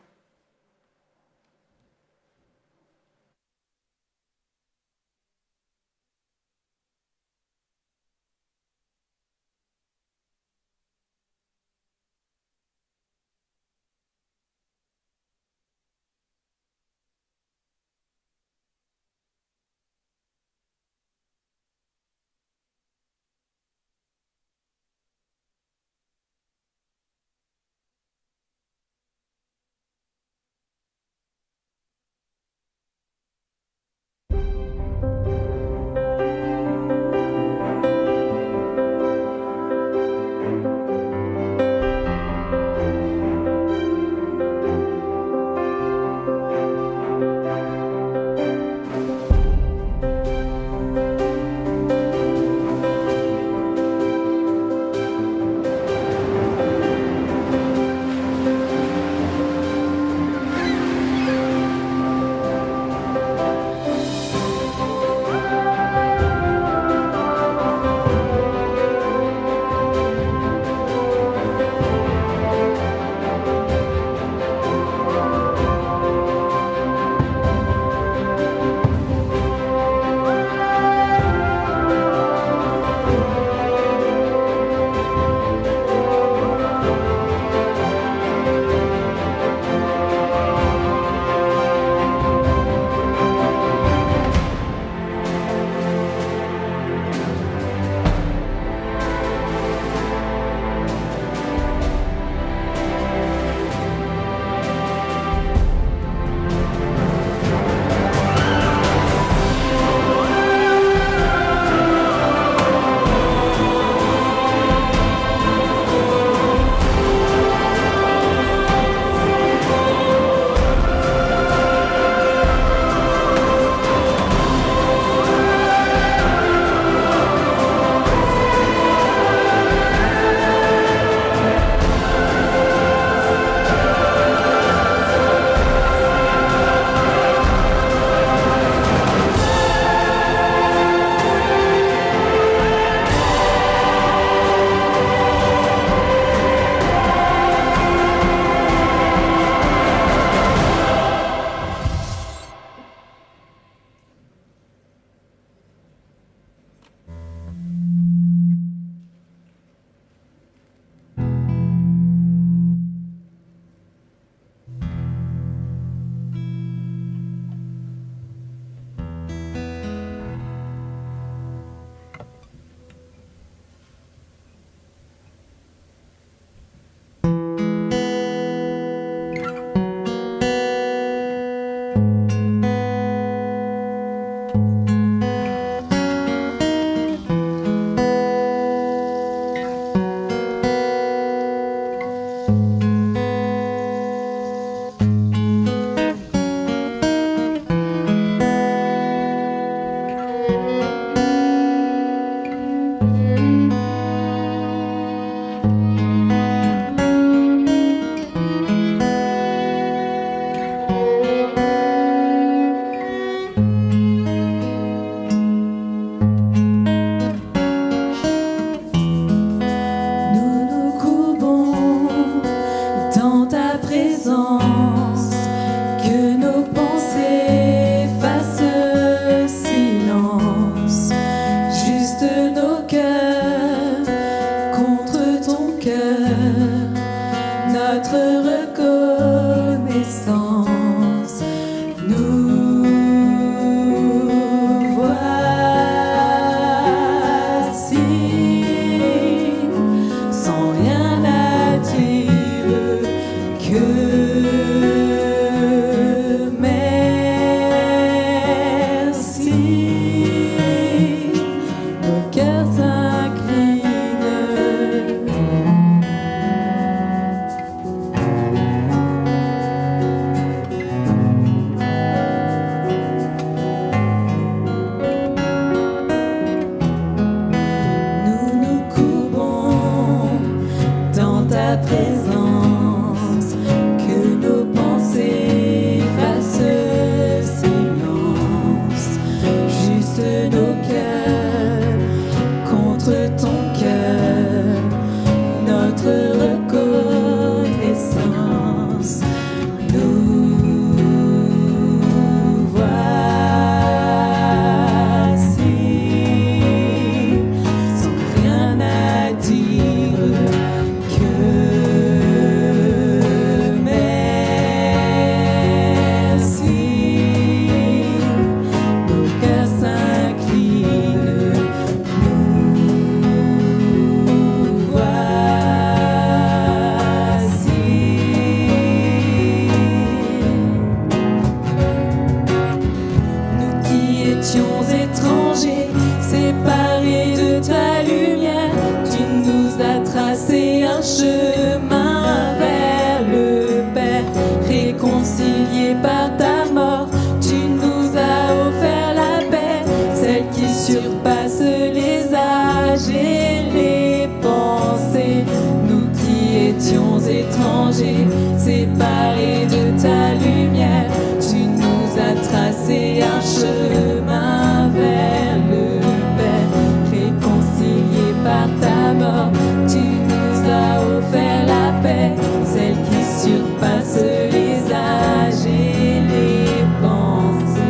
Speaker 11: chemin vers le Père, réconciliés par ta mort. Tu nous as offert la paix, celle qui surpasse les âges et les pensées. Nous qui étions étrangers, séparés de ta lumière, tu nous as tracé un chemin vers le Père, réconciliés par ta mort. Tu nous as offert la paix, celle qui surpasse les âges et les pensées.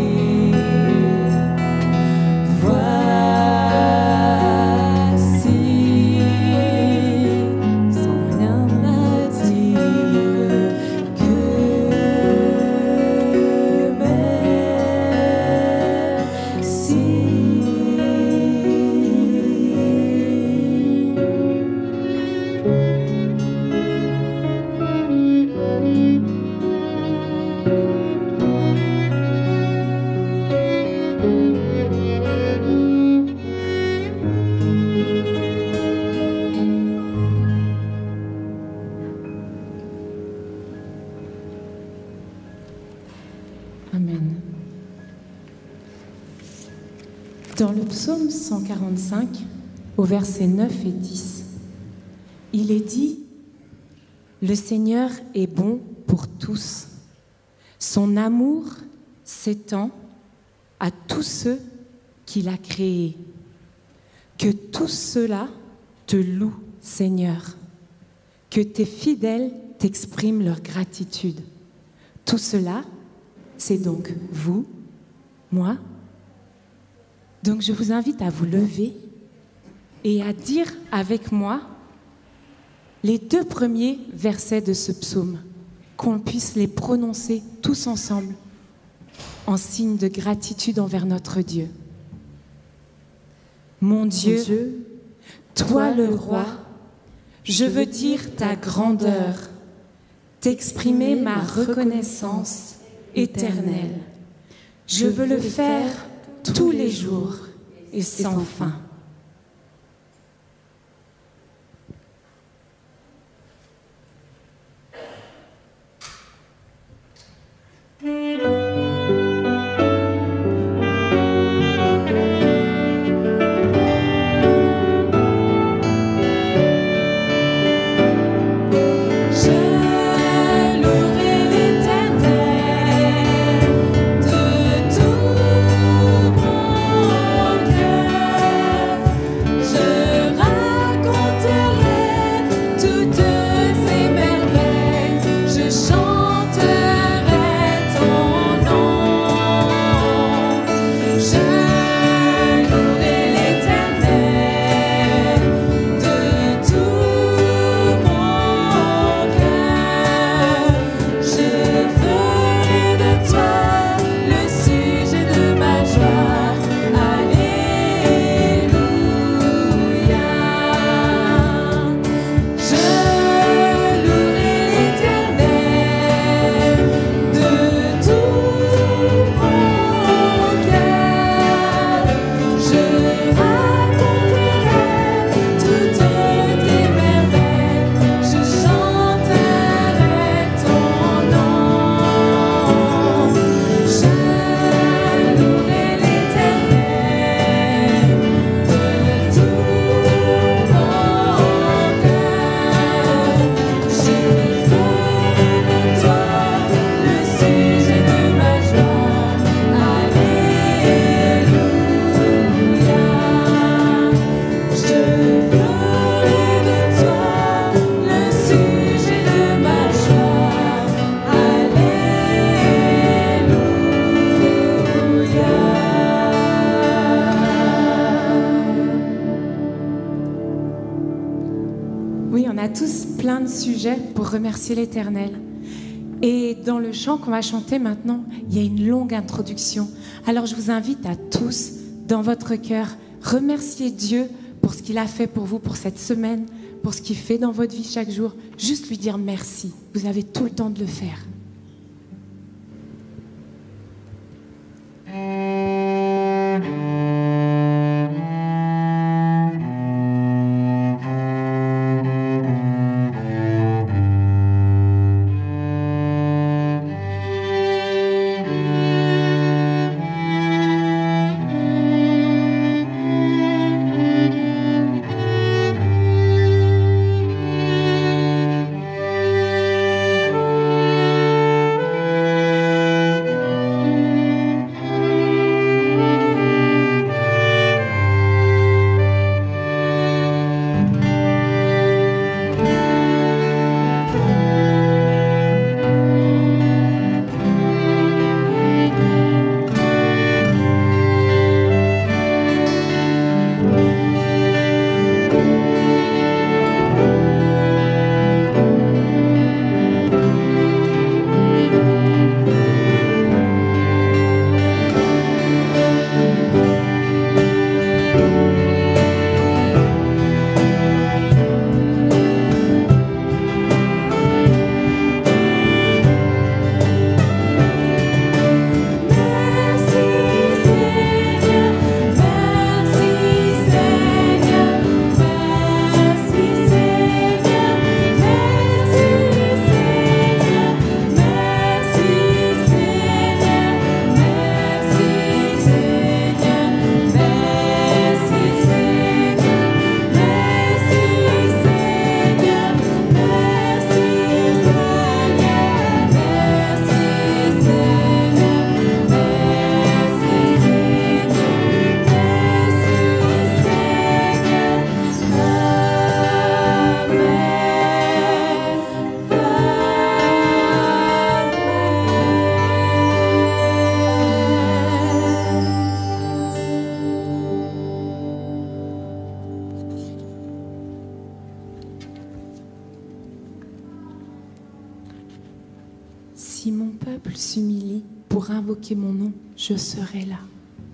Speaker 11: Voici, sans rien à dire, que
Speaker 13: Amen. Dans le psaume cent quarante-cinq, au verset neuf et dix, il est dit « Le Seigneur est bon pour tous. Son amour s'étend à tous ceux qu'il a créés. Que tous ceux-là te louent, Seigneur. Que tes fidèles t'expriment leur gratitude. Tout cela, c'est donc vous, moi. Donc je vous invite à vous lever et à dire avec moi les deux premiers versets de ce psaume, qu'on puisse les prononcer tous ensemble en signe de gratitude envers notre Dieu. Mon Dieu, Mon Dieu toi le roi, je veux dire ta grandeur, t'exprimer ma reconnaissance éternelle. Je veux le faire tous les jours et sans fin. Pour remercier l'Éternel. Et dans le chant qu'on va chanter maintenant, il y a une longue introduction. Alors je vous invite à tous, dans votre cœur, remercier Dieu pour ce qu'il a fait pour vous pour cette semaine, pour ce qu'il fait dans votre vie chaque jour. Juste lui dire merci. Vous avez tout le temps de le faire. pour invoquer mon nom, je serai là.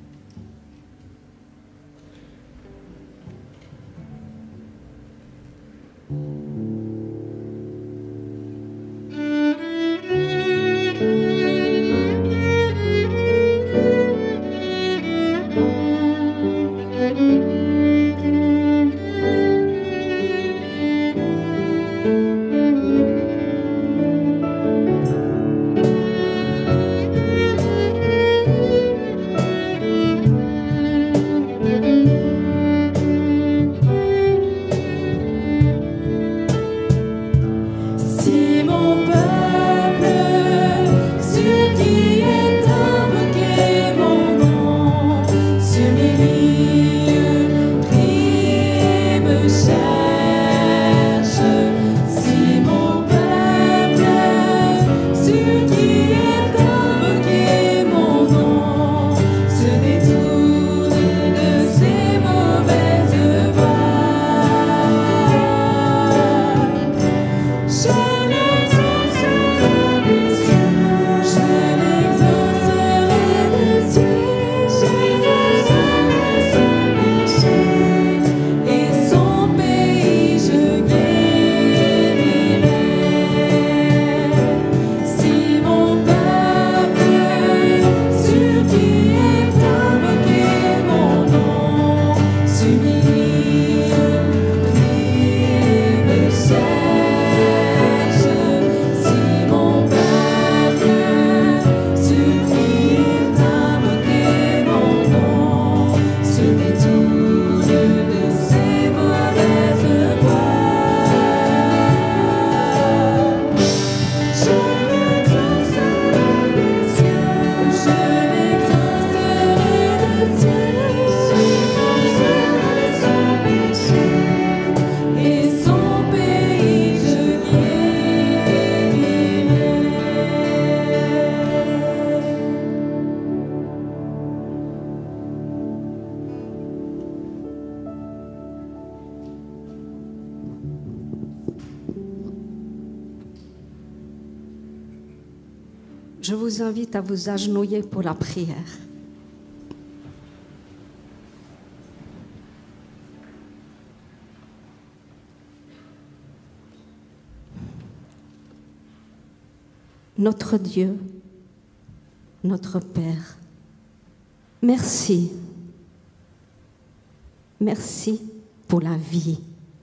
Speaker 14: Je vous invite à vous agenouiller pour la prière. Notre Dieu, notre Père, merci. Merci pour la vie.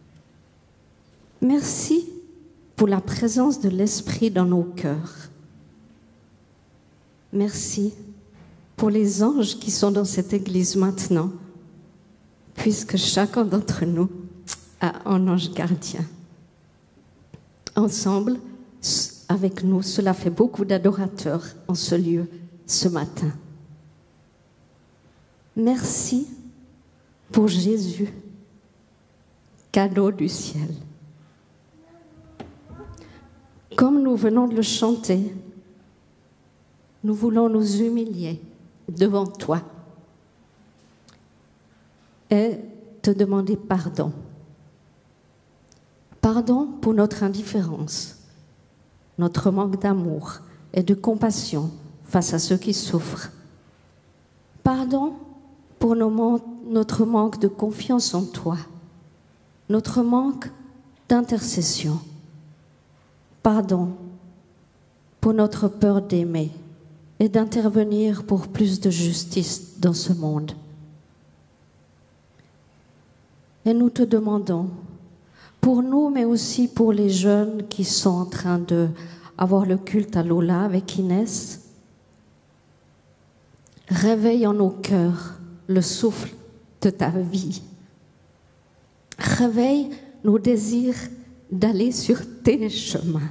Speaker 14: Merci pour la présence de l'Esprit dans nos cœurs. Merci pour les anges qui sont dans cette église maintenant, puisque chacun d'entre nous a un ange gardien. Ensemble, avec nous, cela fait beaucoup d'adorateurs en ce lieu ce matin. Merci pour Jésus, cadeau du ciel. Comme nous venons de le chanter, nous voulons nous humilier devant toi et te demander pardon. Pardon pour notre indifférence, notre manque d'amour et de compassion face à ceux qui souffrent. Pardon pour nos man- notre manque de confiance en toi, notre manque d'intercession. Pardon pour notre peur d'aimer et d'intervenir pour plus de justice dans ce monde. Et nous te demandons, pour nous, mais aussi pour les jeunes qui sont en train d'avoir le culte à Lola avec Inès, réveille en nos cœurs le souffle de ta vie. Réveille nos désirs d'aller sur tes chemins.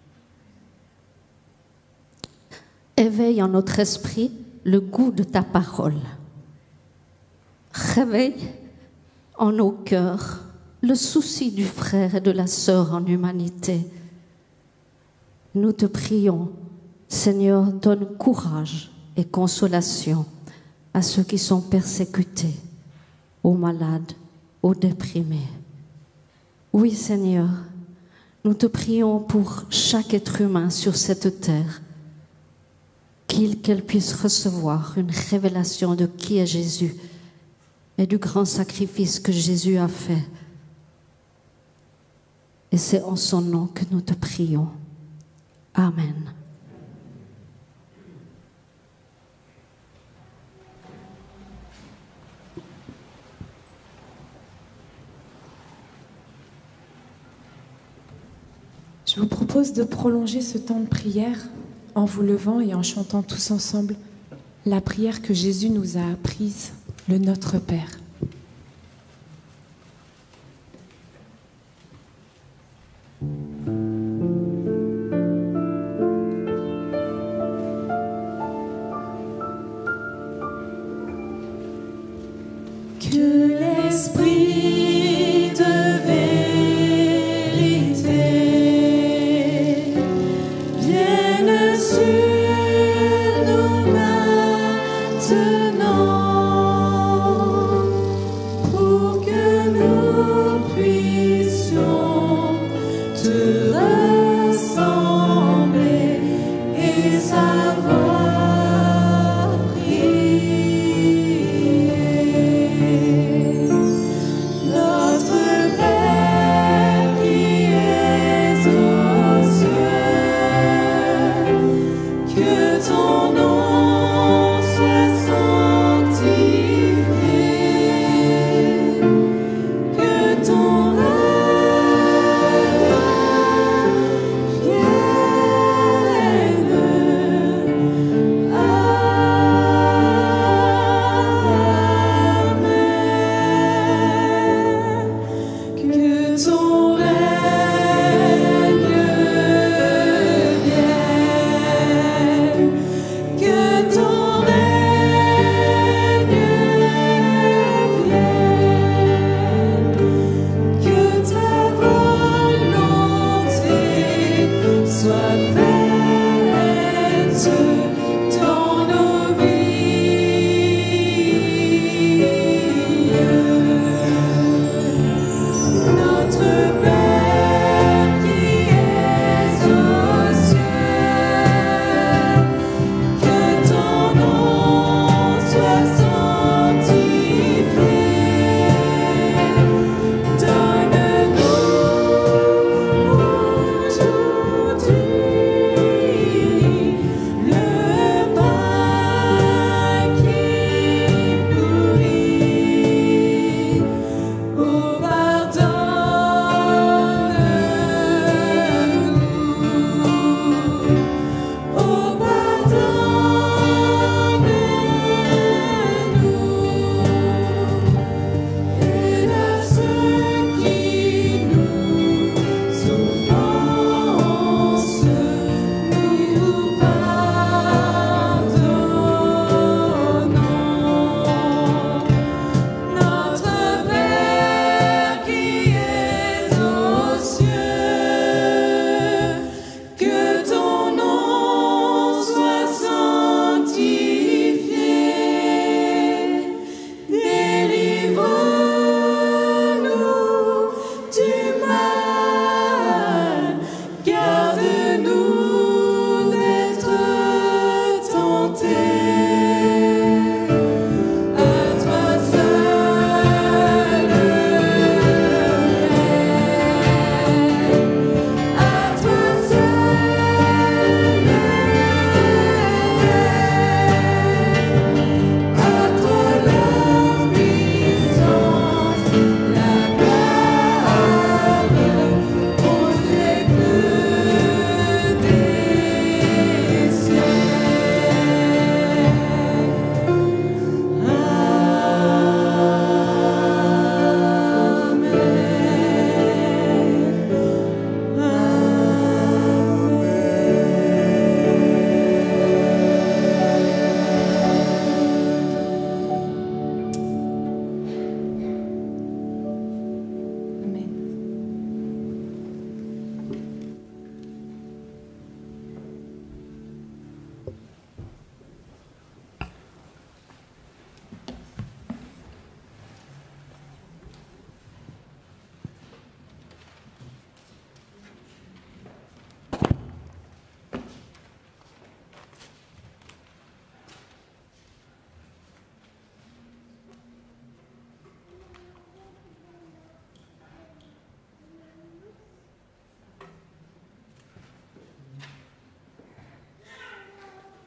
Speaker 14: Éveille en notre esprit le goût de ta parole. Réveille en nos cœurs le souci du frère et de la sœur en humanité. Nous te prions, Seigneur, donne courage et consolation à ceux qui sont persécutés, aux malades, aux déprimés. Oui, Seigneur, nous te prions pour chaque être humain sur cette terre qu'il- qu'elle puisse recevoir une révélation de qui est Jésus et du grand sacrifice que Jésus a fait. Et c'est en son nom que nous te prions. Amen.
Speaker 13: Je vous propose de prolonger ce temps de prière en vous levant et en chantant tous ensemble la prière que Jésus nous a apprise, le Notre Père.
Speaker 11: Que l'Esprit de vérité vienne sur nous maintenant, pour que nous puissions te ressembler et savoir prier.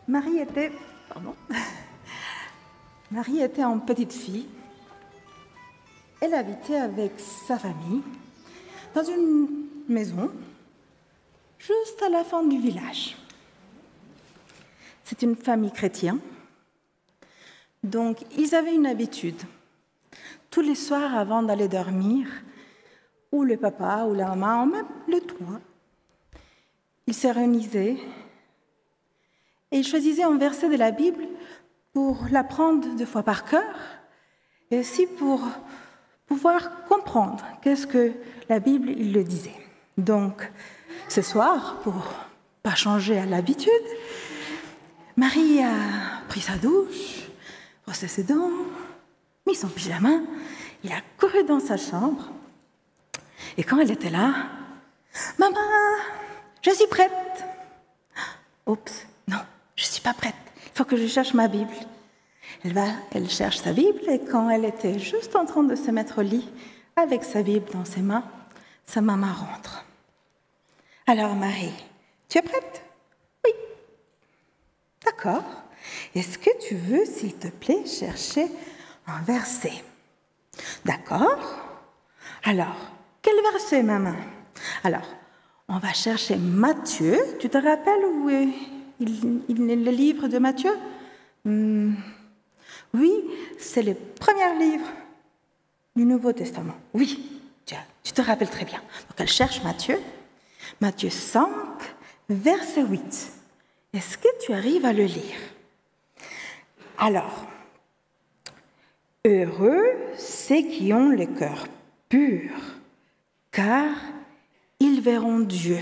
Speaker 1: Marie était, pardon, Marie était une petite fille. Elle habitait avec sa famille dans une maison juste à la fin du village. C'est une famille chrétienne, donc ils avaient une habitude. Tous les soirs avant d'aller dormir, ou le papa ou la maman, ou même le toit, ils se réunissaient et ils choisissaient un verset de la Bible pour l'apprendre deux fois par cœur et aussi pour pouvoir comprendre qu'est-ce que la Bible il le disait. Donc, ce soir, pour pas changer à l'habitude, Marie a pris sa douche, brossé ses dents, mis son pyjama, il a couru dans sa chambre. Et quand elle était là, « Maman, je suis prête !» Oups, non, je ne suis pas prête, il faut que je cherche ma Bible. Elle va, elle cherche sa Bible et quand elle était juste en train de se mettre au lit avec sa Bible dans ses mains, sa maman rentre. « Alors Marie, tu es prête ?»« Oui. »« D'accord. Est-ce que tu veux, s'il te plaît, chercher un verset ?»« D'accord. Alors, quel verset, maman ? Alors, on va chercher Matthieu. Tu te rappelles où est il, il est le livre de Matthieu ? hmm. Oui, c'est le premier livre du Nouveau Testament. Oui, tu, tu te rappelles très bien. Donc, elle cherche Matthieu. Matthieu cinq, verset huit. Est-ce que tu arrives à le lire ? Alors, heureux ceux qui ont le cœur pur, car ils verront Dieu.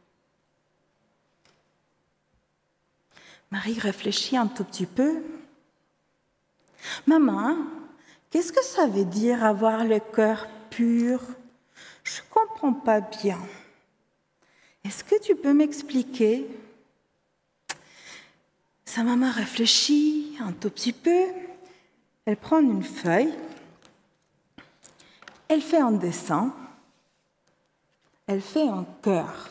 Speaker 1: Marie réfléchit un tout petit peu. Maman, qu'est-ce que ça veut dire avoir le cœur pur ? Je ne comprends pas bien. Est-ce que tu peux m'expliquer ? Sa maman réfléchit un tout petit peu. Elle prend une feuille. Elle fait un dessin. Elle fait un cœur.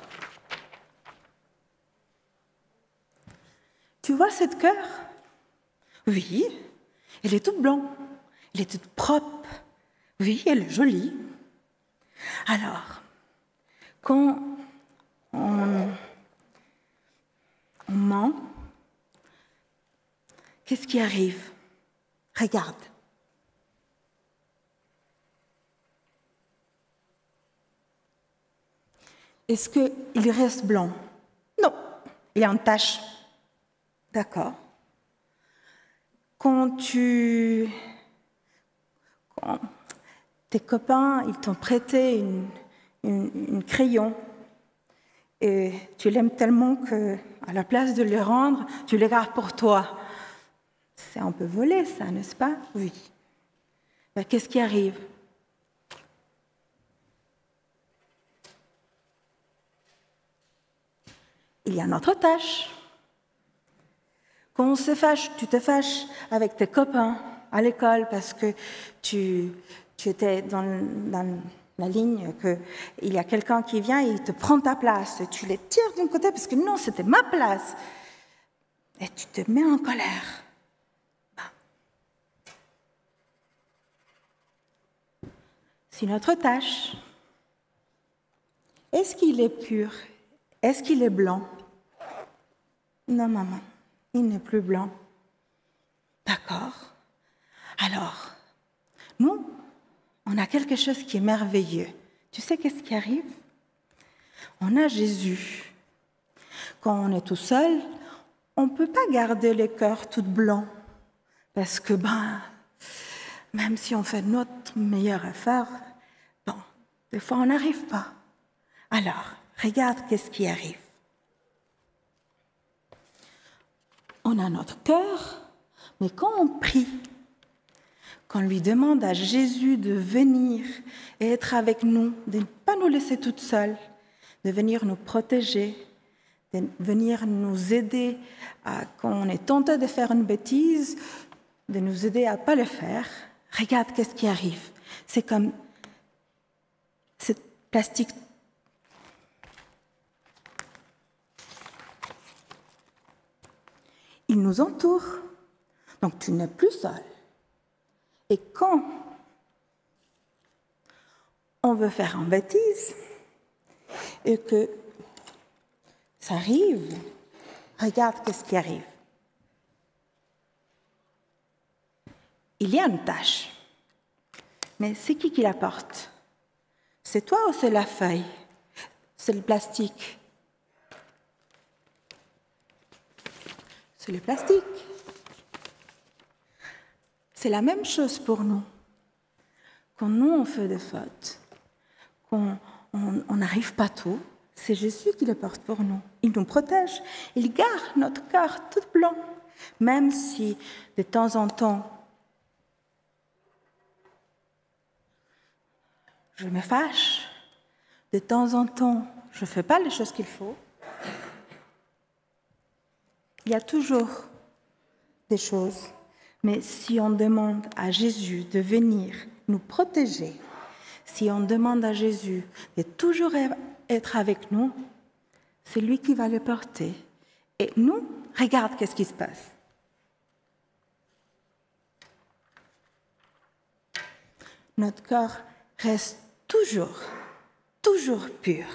Speaker 1: Tu vois cette cœur ? Oui, elle est toute blanche. Elle est toute propre. Oui, elle est jolie. Alors, quand on, on ment, qu'est-ce qui arrive ? Regarde. Est-ce qu'il reste blanc ? Non, il y a une tache. D'accord. Quand tu... Quand tes copains, ils t'ont prêté une, une, une crayon et tu l'aimes tellement qu'à la place de le rendre, tu le gardes pour toi. C'est un peu volé, ça, n'est-ce pas ? Oui. Ben, qu'est-ce qui arrive ? Il y a une autre tâche. Quand on se fâche, tu te fâches avec tes copains à l'école parce que tu, tu étais dans, dans la ligne qu'il y a quelqu'un qui vient et il te prend ta place et tu les tires d'un côté parce que non, c'était ma place. Et tu te mets en colère. C'est notre tâche. Est-ce qu'il est pur ? Est-ce qu'il est blanc ? Non, maman, il n'est plus blanc. D'accord. Alors, nous, on a quelque chose qui est merveilleux. Tu sais qu'est-ce qui arrive ? On a Jésus. Quand on est tout seul, on ne peut pas garder le cœur tout blanc. Parce que, ben, même si on fait notre meilleur effort, bon, des fois on n'arrive pas. Alors, regarde qu'est-ce qui arrive. On a notre cœur, mais quand on prie, quand on lui demande à Jésus de venir et être avec nous, de ne pas nous laisser toutes seules, de venir nous protéger, de venir nous aider à, quand on est tenté de faire une bêtise, de nous aider à ne pas le faire, regarde qu'est-ce qui arrive. C'est comme ce plastique. il nous entoure. Donc tu n'es plus seul. Et quand on veut faire une bêtise et que ça arrive, regarde qu'est-ce qui arrive. Il y a une tâche. Mais c'est qui qui la porte? C'est toi ou c'est la feuille? C'est le plastique? C'est le plastique. C'est la même chose pour nous. Quand nous, on fait des fautes, quand on n'arrive pas tout, c'est Jésus qui le porte pour nous. Il nous protège. Il garde notre cœur tout blanc. Même si, de temps en temps, je me fâche, de temps en temps, je ne fais pas les choses qu'il faut, il y a toujours des choses. Mais si on demande à Jésus de venir nous protéger, si on demande à Jésus de toujours être avec nous, c'est lui qui va le porter. Et nous, regarde qu'est-ce qui se passe. Notre cœur reste toujours, toujours pur.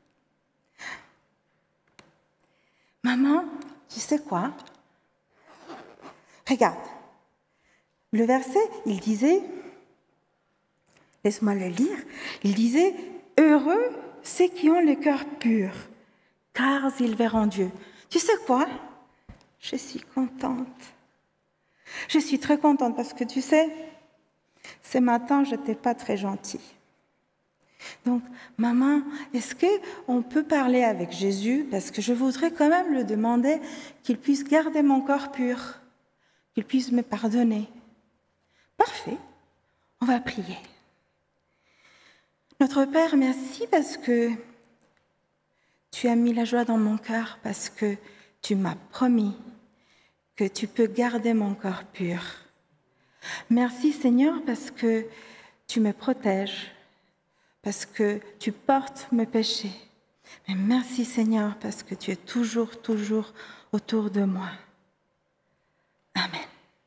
Speaker 1: Maman, tu sais quoi? Regarde. Le verset, il disait, laisse-moi le lire, il disait « Heureux ceux qui ont le cœur pur, car ils verront Dieu. » Tu sais quoi? Je suis contente. Je suis très contente parce que tu sais, ce matin, je n'étais pas très gentille. Donc, maman, est-ce qu'on peut parler avec Jésus? Parce que je voudrais quand même lui demander qu'il puisse garder mon corps pur, qu'il puisse me pardonner. Parfait, on va prier. Notre Père, merci parce que tu as mis la joie dans mon cœur, parce que tu m'as promis que tu peux garder mon corps pur. Merci Seigneur parce que tu me protèges, parce que tu portes mes péchés. Mais merci Seigneur parce que tu es toujours, toujours autour de moi. Amen.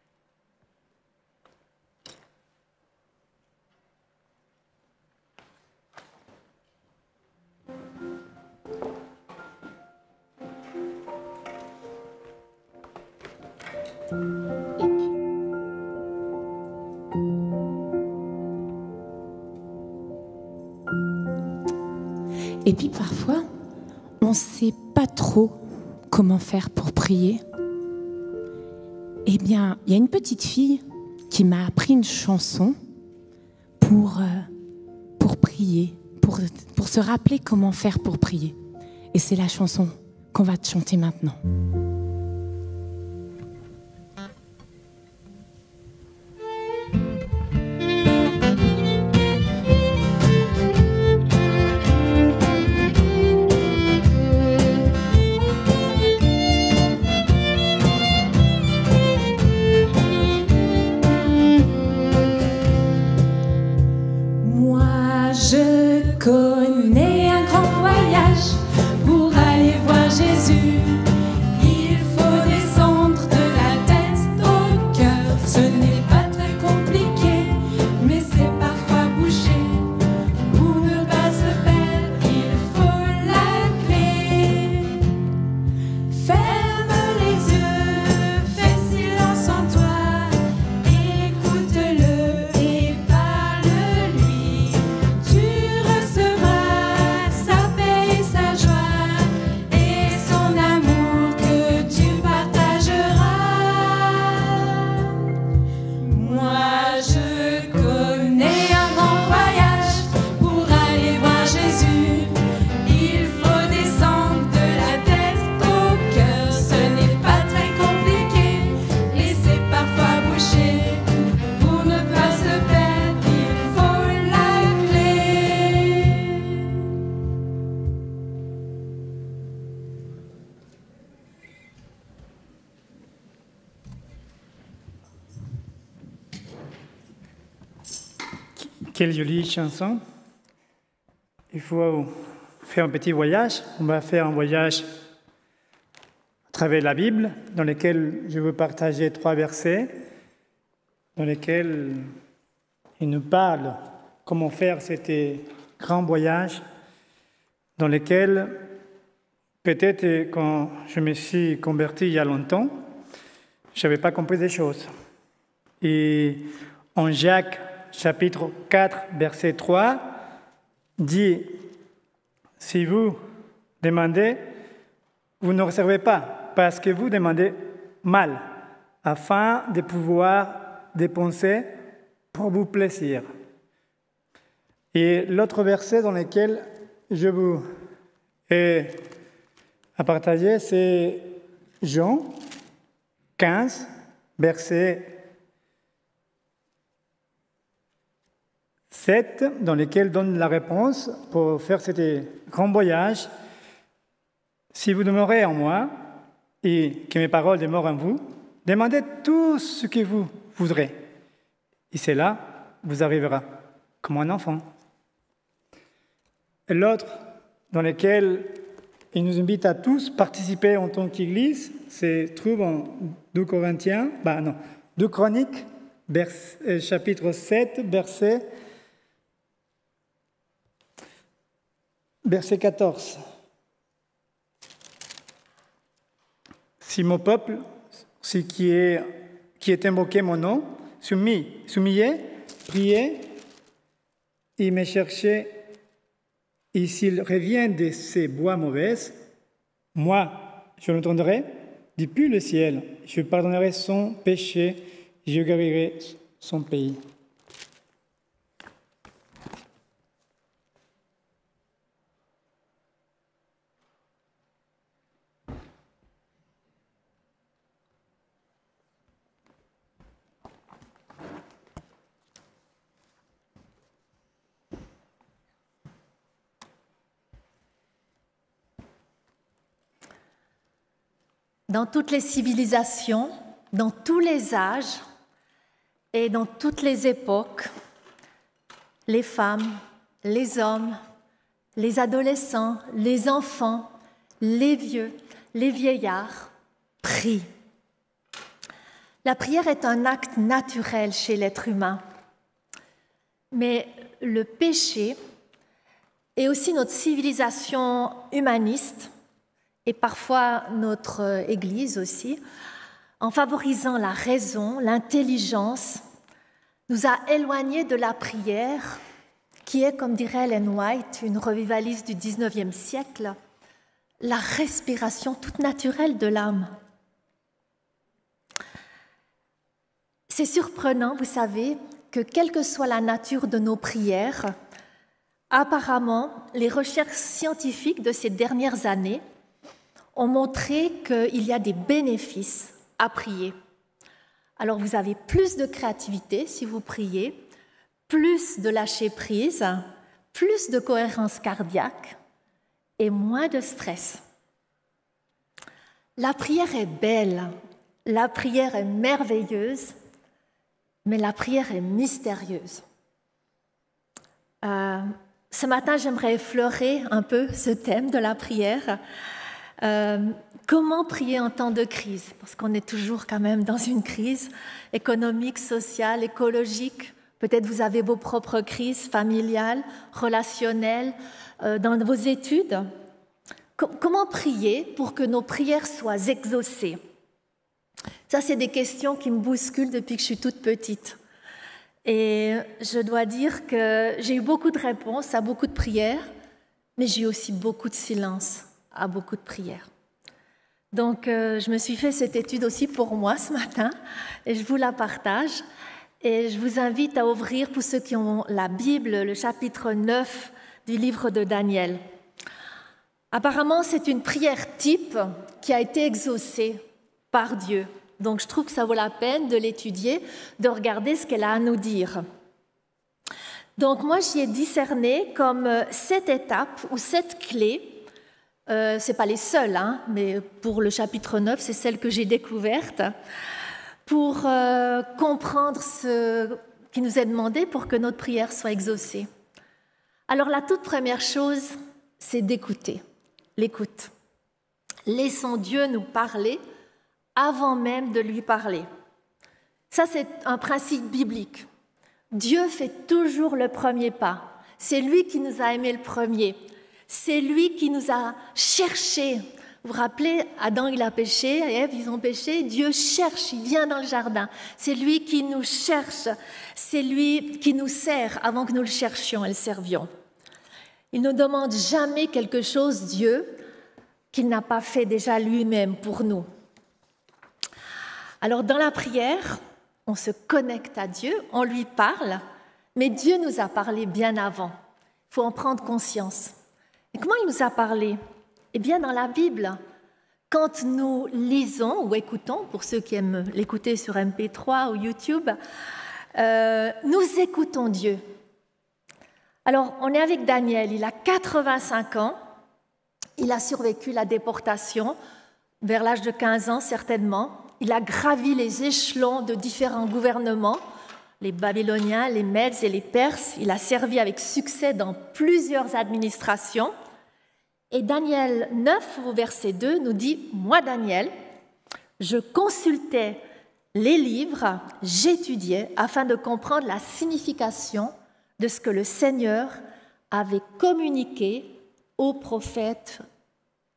Speaker 13: Et puis parfois, on ne sait pas trop comment faire pour prier. Eh bien, il y a une petite fille qui m'a appris une chanson pour, euh, pour prier, pour, pour se rappeler comment faire pour prier. Et c'est la chanson qu'on va te chanter maintenant.
Speaker 11: Connais un grand voyage pour aller voir Jésus. Il faut descendre de la tête au cœur. Ce n'est pas très compliqué, mais c'est parfois bouché. Pour ne pas se perdre, il faut la clé. Ferme les yeux, fais silence en toi. Écoute-le et parle-lui. Tu recevras sa paix et sa joie et son amour que tu partageras. Moi je connais un grand voyage pour aller voir Jésus. Il faut descendre de la tête au cœur. Ce n'est pas très compliqué et c'est parfois bouché. Pour ne pas se perdre, il faut la clé.
Speaker 7: Quelle jolie chanson. Il faut faire un petit voyage. On va faire un voyage à travers la Bible, dans lesquels je veux partager trois versets, dans lesquels il nous parle comment faire cet grand voyage, dans lesquels, peut-être quand je me suis converti il y a longtemps, je n'avais pas compris des choses. Et en Jacques, chapitre quatre, verset trois, dit « Si vous demandez, vous ne recevez pas, parce que vous demandez mal, afin de pouvoir dépenser pour vous plaisir. » Et l'autre verset dans lequel je vous ai à partager, c'est Jean quinze, verset sept, dans lequel donne la réponse pour faire ce grand voyage. Si vous demeurez en moi et que mes paroles demeurent en vous, demandez tout ce que vous voudrez. Et cela vous arrivera comme un enfant. Et l'autre, dans lequel il nous invite à tous participer en tant qu'Église, se trouve en deux Corinthiens, bah non, deux Chroniques, vers, euh, chapitre sept, verset, verset quatorze. Si mon peuple, ce qui est, qui est invoqué mon nom, soumis, soumis, priez, et me cherchez, et s'il revient de ces voies mauvaises, moi, je l'entendrai depuis le ciel, je pardonnerai son péché, je guérirai son pays.
Speaker 10: Dans toutes les civilisations, dans tous les âges et dans toutes les époques, les femmes, les hommes, les adolescents, les enfants, les vieux, les vieillards prient. La prière est un acte naturel chez l'être humain, mais le péché et aussi notre civilisation humaniste et parfois notre Église aussi, en favorisant la raison, l'intelligence, nous a éloignés de la prière, qui est, comme dirait Ellen White, une revivaliste du dix-neuvième siècle, la respiration toute naturelle de l'âme. C'est surprenant, vous savez, que quelle que soit la nature de nos prières, apparemment, les recherches scientifiques de ces dernières années ont montré qu'il y a des bénéfices à prier. Alors vous avez plus de créativité si vous priez, plus de lâcher prise, plus de cohérence cardiaque et moins de stress. La prière est belle, la prière est merveilleuse, mais la prière est mystérieuse. Euh, ce matin, j'aimerais effleurer un peu ce thème de la prière. Euh, comment prier en temps de crise? Parce qu'on est toujours quand même dans une crise économique, sociale, écologique. Peut-être vous avez vos propres crises familiales, relationnelles, euh, dans vos études. Com- comment prier pour que nos prières soient exaucées? Ça, c'est des questions qui me bousculent depuis que je suis toute petite. Et je dois dire que j'ai eu beaucoup de réponses à beaucoup de prières, mais j'ai eu aussi beaucoup de silence à beaucoup de prières. Donc, euh, je me suis fait cette étude aussi pour moi ce matin, et je vous la partage. Et je vous invite à ouvrir, pour ceux qui ont la Bible, le chapitre neuf du livre de Daniel. Apparemment, c'est une prière type qui a été exaucée par Dieu. Donc, je trouve que ça vaut la peine de l'étudier, de regarder ce qu'elle a à nous dire. Donc, moi, j'y ai discerné comme sept étapes ou sept clés. Euh, ce n'est pas les seules, hein, mais pour le chapitre neuf, c'est celle que j'ai découverte, pour euh, comprendre ce qui nous est demandé pour que notre prière soit exaucée. Alors, la toute première chose, c'est d'écouter, l'écoute. Laissons Dieu nous parler avant même de lui parler. Ça, c'est un principe biblique. Dieu fait toujours le premier pas. C'est lui qui nous a aimés le premier. C'est lui qui nous a cherchés. Vous vous rappelez, Adam, il a péché, Ève, ils ont péché. Dieu cherche, il vient dans le jardin. C'est lui qui nous cherche. C'est lui qui nous sert avant que nous le cherchions et le servions. Il ne demande jamais quelque chose, Dieu, qu'il n'a pas fait déjà lui-même pour nous. Alors, dans la prière, on se connecte à Dieu, on lui parle, mais Dieu nous a parlé bien avant. Il faut en prendre conscience. Et comment il nous a parlé ? Eh bien, dans la Bible, quand nous lisons ou écoutons, pour ceux qui aiment l'écouter sur M P trois ou YouTube, euh, nous écoutons Dieu. Alors, on est avec Daniel, il a quatre-vingt-cinq ans, il a survécu la déportation, vers l'âge de quinze ans certainement. Il a gravi les échelons de différents gouvernements, les Babyloniens, les Mèdes et les Perses. Il a servi avec succès dans plusieurs administrations. Et Daniel neuf, au verset deux, nous dit « Moi, Daniel, je consultais les livres, j'étudiais afin de comprendre la signification de ce que le Seigneur avait communiqué au prophète Jérémie. »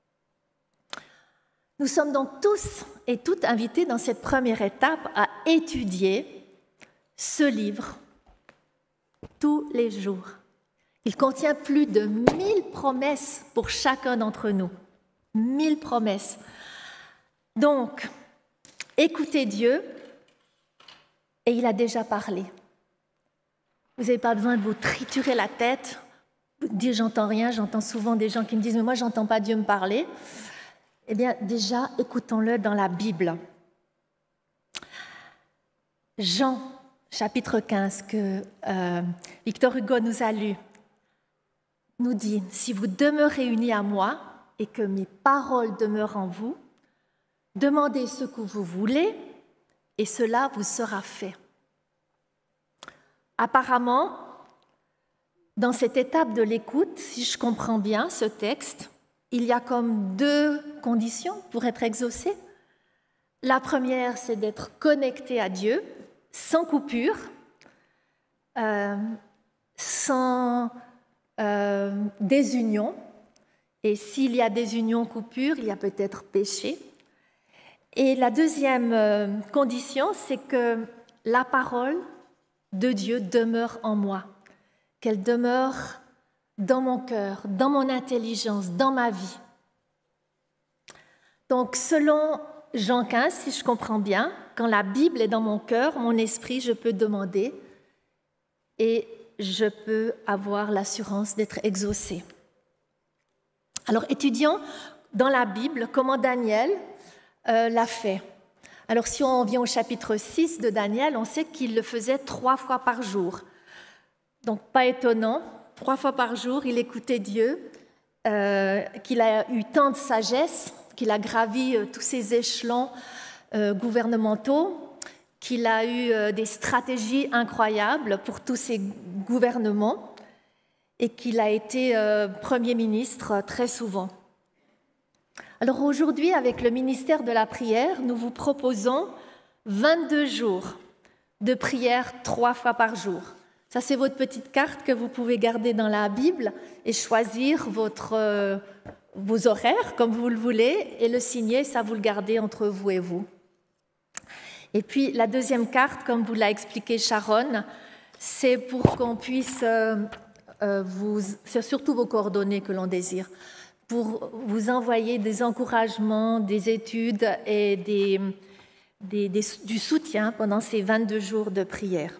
Speaker 10: Nous sommes donc tous et toutes invités dans cette première étape à étudier ce livre tous les jours. Il contient plus de mille promesses pour chacun d'entre nous. Mille promesses. Donc, écoutez Dieu, et il a déjà parlé. Vous n'avez pas besoin de vous triturer la tête, dire j'entends rien. J'entends souvent des gens qui me disent mais moi j'entends pas Dieu me parler. Eh bien, déjà, écoutons-le dans la Bible. Jean, chapitre quinze, que euh, Victor Hugo nous a lu, nous dit « Si vous demeurez unis à moi et que mes paroles demeurent en vous, demandez ce que vous voulez et cela vous sera fait. » Apparemment, dans cette étape de l'écoute, si je comprends bien ce texte, il y a comme deux conditions pour être exaucé. La première, c'est d'être connecté à Dieu, sans coupure, euh, sans euh, désunion. Et s'il y a désunion, coupure, il y a peut-être péché. Et la deuxième euh, condition, c'est que la parole de Dieu demeure en moi, qu'elle demeure dans mon cœur, dans mon intelligence, dans ma vie. Donc, selon Jean quinze, si je comprends bien, quand la Bible est dans mon cœur, mon esprit, je peux demander et je peux avoir l'assurance d'être exaucé. Alors, étudions dans la Bible comment Daniel euh, l'a fait. Alors, si on vient au chapitre six de Daniel, on sait qu'il le faisait trois fois par jour. Donc, pas étonnant. Trois fois par jour, il écoutait Dieu, euh, qu'il a eu tant de sagesse, qu'il a gravi euh, tous ces échelons euh, gouvernementaux, qu'il a eu euh, des stratégies incroyables pour tous ces gouvernements et qu'il a été euh, Premier ministre très souvent. Alors aujourd'hui, avec le ministère de la prière, nous vous proposons vingt-deux jours de prière trois fois par jour. Ça, c'est votre petite carte que vous pouvez garder dans la Bible et choisir votre, euh, vos horaires comme vous le voulez et le signer, ça vous le gardez entre vous et vous. Et puis la deuxième carte, comme vous l'a expliqué Sharon, c'est pour qu'on puisse, euh, euh, vous, c'est surtout vos coordonnées que l'on désire, pour vous envoyer des encouragements, des études et des, des, des, du soutien pendant ces vingt-deux jours de prière.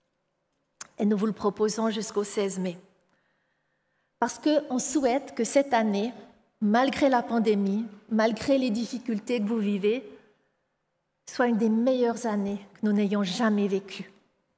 Speaker 10: Et nous vous le proposons jusqu'au seize mai. Parce qu'on souhaite que cette année, malgré la pandémie, malgré les difficultés que vous vivez, soit une des meilleures années que nous n'ayons jamais vécues.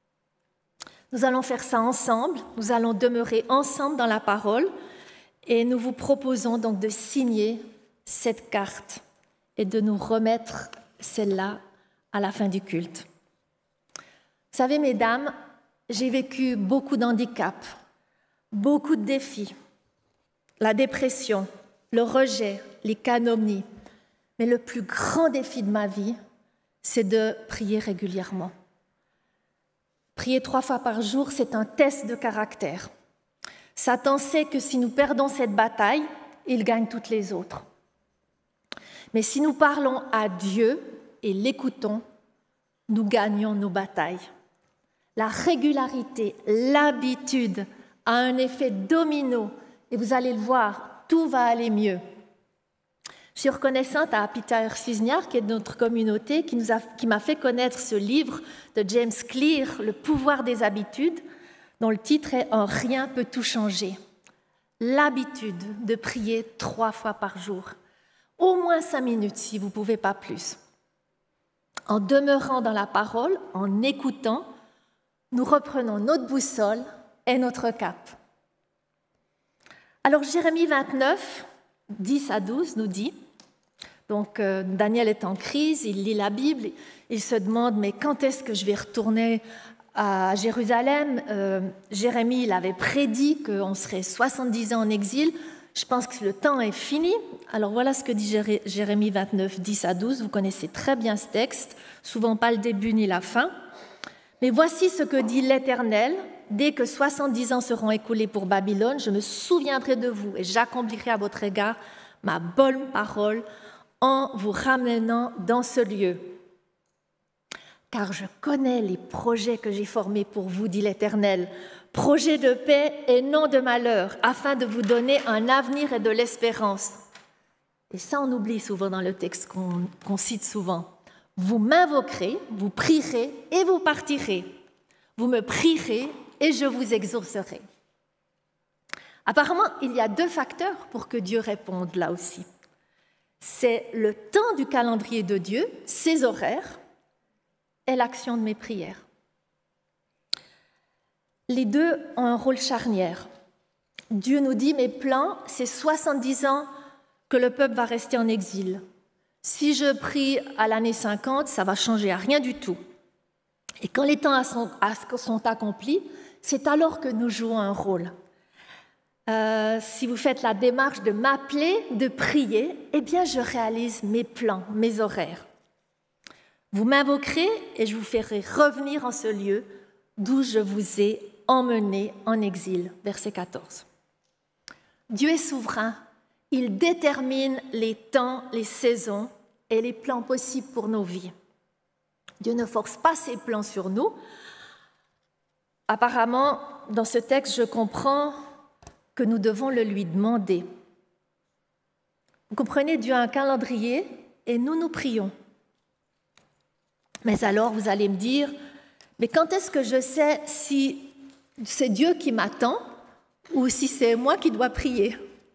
Speaker 10: Nous allons faire ça ensemble, nous allons demeurer ensemble dans la parole et nous vous proposons donc de signer cette carte et de nous remettre celle-là à la fin du culte. Vous savez, mesdames, j'ai vécu beaucoup d'handicaps, beaucoup de défis, la dépression, le rejet, les calomnies. Mais le plus grand défi de ma vie, c'est de prier régulièrement. Prier trois fois par jour, c'est un test de caractère. Satan sait que si nous perdons cette bataille, il gagne toutes les autres. Mais si nous parlons à Dieu et l'écoutons, nous gagnons nos batailles. La régularité, l'habitude a un effet domino et vous allez le voir, tout va aller mieux. Je suis reconnaissante à Peter Cisniar, qui est de notre communauté, qui, nous a, qui m'a fait connaître ce livre de James Clear, Le pouvoir des habitudes, dont le titre est « En rien peut tout changer ». L'habitude de prier trois fois par jour, au moins cinq minutes si vous ne pouvez pas plus. En demeurant dans la parole, en écoutant, nous reprenons notre boussole et notre cap. Alors Jérémie vingt-neuf, dix à douze nous dit, donc euh, Daniel est en crise, il lit la Bible, il se demande mais quand est-ce que je vais retourner à Jérusalem? euh, Jérémie il avait prédit qu'on serait soixante-dix ans en exil, je pense que le temps est fini. Alors voilà ce que dit Jéré- Jérémie vingt-neuf, dix à douze, vous connaissez très bien ce texte, souvent pas le début ni la fin. Mais voici ce que dit l'Éternel, dès que soixante-dix ans seront écoulés pour Babylone, je me souviendrai de vous et j'accomplirai à votre égard ma bonne parole en vous ramenant dans ce lieu. Car je connais les projets que j'ai formés pour vous, dit l'Éternel, projets de paix et non de malheur, afin de vous donner un avenir et de l'espérance. Et ça, on oublie souvent dans le texte qu'on, qu'on cite souvent. Vous m'invoquerez, vous prierez et vous partirez. Vous me prierez et je vous exaucerai. Apparemment, il y a deux facteurs pour que Dieu réponde là aussi. C'est le temps du calendrier de Dieu, ses horaires, et l'action de mes prières. Les deux ont un rôle charnière. Dieu nous dit, mes plans, c'est soixante-dix ans que le peuple va rester en exil. Si je prie à l'année cinquante, ça va changer à rien du tout. Et quand les temps sont accomplis, c'est alors que nous jouons un rôle. Euh, si vous faites la démarche de m'appeler, de prier, eh bien je réalise mes plans, mes horaires. Vous m'invoquerez et je vous ferai revenir en ce lieu d'où je vous ai emmené en exil. Verset quatorze. Dieu est souverain. Il détermine les temps, les saisons et les plans possibles pour nos vies. Dieu ne force pas ses plans sur nous. Apparemment, dans ce texte, je comprends que nous devons le lui demander. Vous comprenez, Dieu a un calendrier et nous, nous prions. Mais alors, vous allez me dire, mais quand est-ce que je sais si c'est Dieu qui m'attend ou si c'est moi qui dois prier?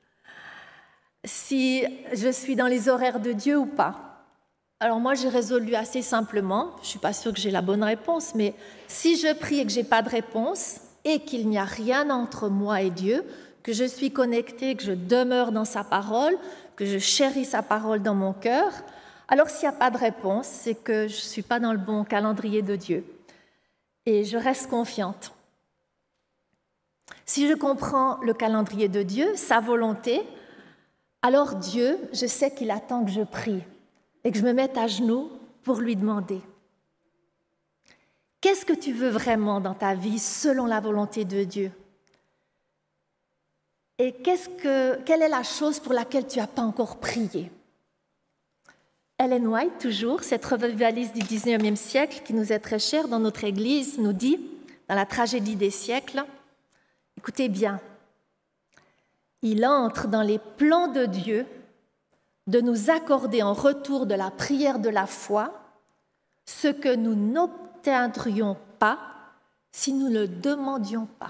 Speaker 10: Si je suis dans les horaires de Dieu ou pas? Alors moi, j'ai résolu assez simplement, je ne suis pas sûre que j'ai la bonne réponse, mais si je prie et que je n'ai pas de réponse et qu'il n'y a rien entre moi et Dieu, que je suis connectée, que je demeure dans sa parole, que je chéris sa parole dans mon cœur, alors s'il n'y a pas de réponse, c'est que je ne suis pas dans le bon calendrier de Dieu. Et je reste confiante. Si je comprends le calendrier de Dieu, sa volonté, alors Dieu, je sais qu'il attend que je prie et que je me mette à genoux pour lui demander. Qu'est-ce que tu veux vraiment dans ta vie selon la volonté de Dieu? Et qu'est-ce que, quelle est la chose pour laquelle tu n'as pas encore prié? Ellen White, toujours, cette revivaliste du dix-neuvième siècle qui nous est très chère dans notre Église, nous dit, dans la tragédie des siècles, écoutez bien, il entre dans les plans de Dieu de nous accorder en retour de la prière de la foi ce que nous n'obtiendrions pas si nous ne le demandions pas.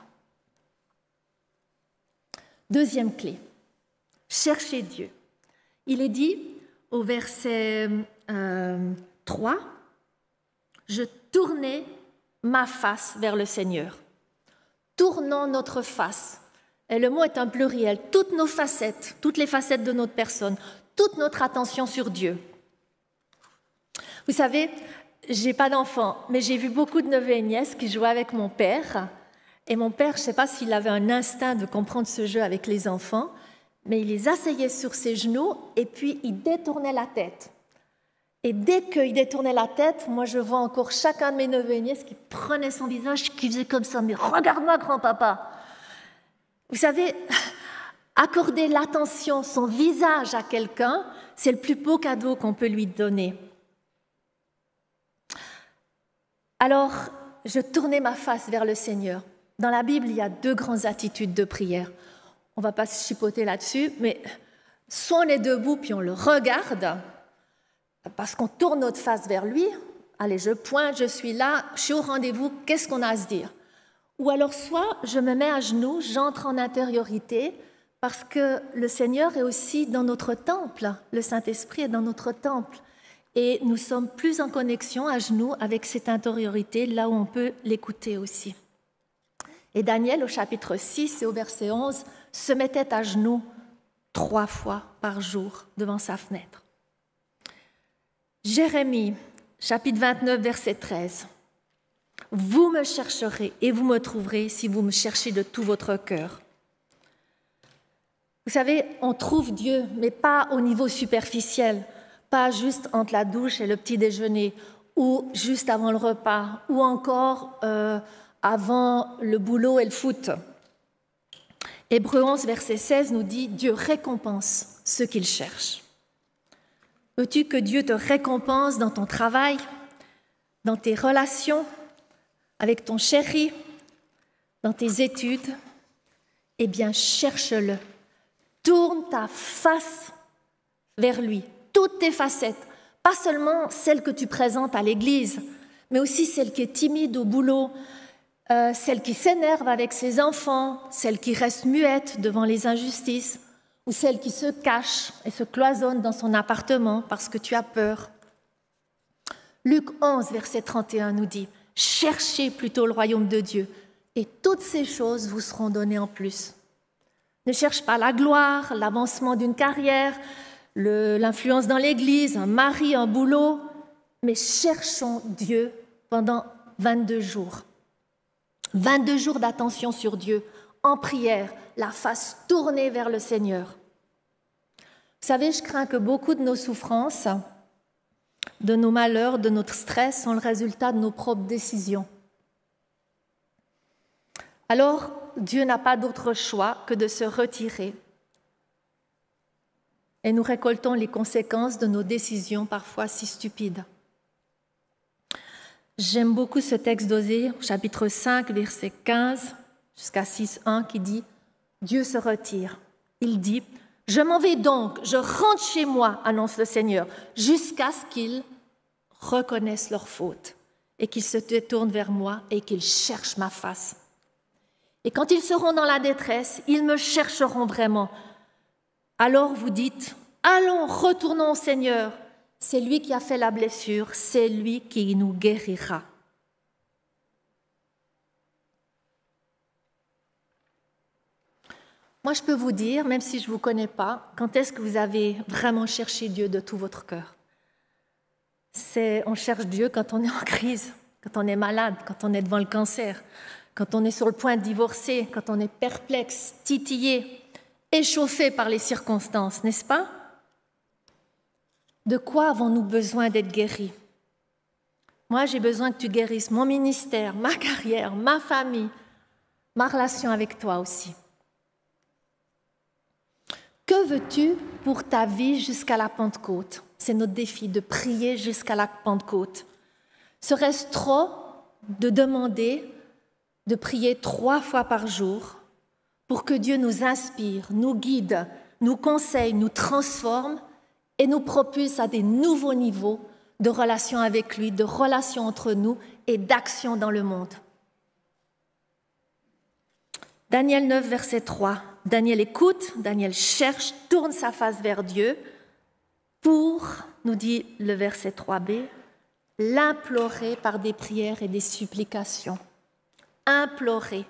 Speaker 10: Deuxième clé, chercher Dieu. Il est dit au verset euh, trois, « Je tournai ma face vers le Seigneur. » Tournons notre face. Et le mot est un pluriel. Toutes nos facettes, toutes les facettes de notre personne, toute notre attention sur Dieu. Vous savez, je n'ai pas d'enfants, mais j'ai vu beaucoup de neveux et nièces qui jouaient avec mon père. Et mon père, je ne sais pas s'il avait un instinct de comprendre ce jeu avec les enfants, mais il les asseyait sur ses genoux et puis il détournait la tête. Et dès qu'il détournait la tête, moi je vois encore chacun de mes neveux et nièces qui prenait son visage, qui faisait comme ça, mais regarde-moi grand-papa. Vous savez, accorder l'attention, son visage à quelqu'un, c'est le plus beau cadeau qu'on peut lui donner. Alors, je tournais ma face vers le Seigneur. Dans la Bible, il y a deux grandes attitudes de prière. On ne va pas se chipoter là-dessus, mais soit on est debout puis on le regarde, parce qu'on tourne notre face vers lui. Allez, je pointe, je suis là, je suis au rendez-vous, qu'est-ce qu'on a à se dire? Ou alors soit je me mets à genoux, j'entre en intériorité, parce que le Seigneur est aussi dans notre temple, le Saint-Esprit est dans notre temple. Et nous sommes plus en connexion à genoux avec cette intériorité, là où on peut l'écouter aussi. Et Daniel, au chapitre six et au verset onze, se mettait à genoux trois fois par jour devant sa fenêtre. Jérémie, chapitre vingt-neuf, verset treize. « Vous me chercherez et vous me trouverez si vous me cherchez de tout votre cœur. » Vous savez, on trouve Dieu, mais pas au niveau superficiel, pas juste entre la douche et le petit déjeuner, ou juste avant le repas, ou encore euh, avant le boulot et le foot. Hébreux onze, verset seize nous dit « Dieu récompense ceux qu'il cherche ». Veux-tu que Dieu te récompense dans ton travail, dans tes relations, avec ton chéri, dans tes études? Eh bien, cherche-le. Tourne ta face vers lui, toutes tes facettes, pas seulement celle que tu présentes à l'église, mais aussi celle qui est timide au boulot, euh, celle qui s'énerve avec ses enfants, celle qui reste muette devant les injustices, ou celle qui se cache et se cloisonne dans son appartement parce que tu as peur. Luc onze, verset trente et un nous dit « Cherchez plutôt le royaume de Dieu, et toutes ces choses vous seront données en plus. » Ne cherche pas la gloire, l'avancement d'une carrière, le, l'influence dans l'Église, un mari, un boulot, mais cherchons Dieu pendant vingt-deux jours. vingt-deux jours d'attention sur Dieu, en prière, la face tournée vers le Seigneur. Vous savez, je crains que beaucoup de nos souffrances, de nos malheurs, de notre stress sont le résultat de nos propres décisions. Alors, Dieu n'a pas d'autre choix que de se retirer. Et nous récoltons les conséquences de nos décisions parfois si stupides. J'aime beaucoup ce texte d'Osée, chapitre cinq, verset quinze jusqu'à six, un, qui dit « Dieu se retire. Il dit « Je m'en vais donc, je rentre chez moi, annonce le Seigneur, jusqu'à ce qu'ils reconnaissent leur faute et qu'ils se détournent vers moi et qu'ils cherchent ma face. Et quand ils seront dans la détresse, ils me chercheront vraiment. Alors vous dites, allons, retournons au Seigneur. C'est lui qui a fait la blessure, c'est lui qui nous guérira. » Moi, je peux vous dire, même si je ne vous connais pas, quand est-ce que vous avez vraiment cherché Dieu de tout votre cœur? C'est, on cherche Dieu quand on est en crise, quand on est malade, quand on est devant le cancer, quand on est sur le point de divorcer, quand on est perplexe, titillé, échauffé par les circonstances, n'est-ce pas? De quoi avons-nous besoin d'être guéris? Moi, j'ai besoin que tu guérisses mon ministère, ma carrière, ma famille, ma relation avec toi aussi. Que veux-tu pour ta vie jusqu'à la Pentecôte? C'est notre défi, de prier jusqu'à la Pentecôte. Serait-ce trop de demander de prier trois fois par jour pour que Dieu nous inspire, nous guide, nous conseille, nous transforme et nous propulse à des nouveaux niveaux de relation avec lui, de relation entre nous et d'action dans le monde? Daniel neuf, verset trois. Daniel écoute, Daniel cherche, tourne sa face vers Dieu pour, nous dit le verset trois b, l'implorer par des prières et des supplications. Implorer.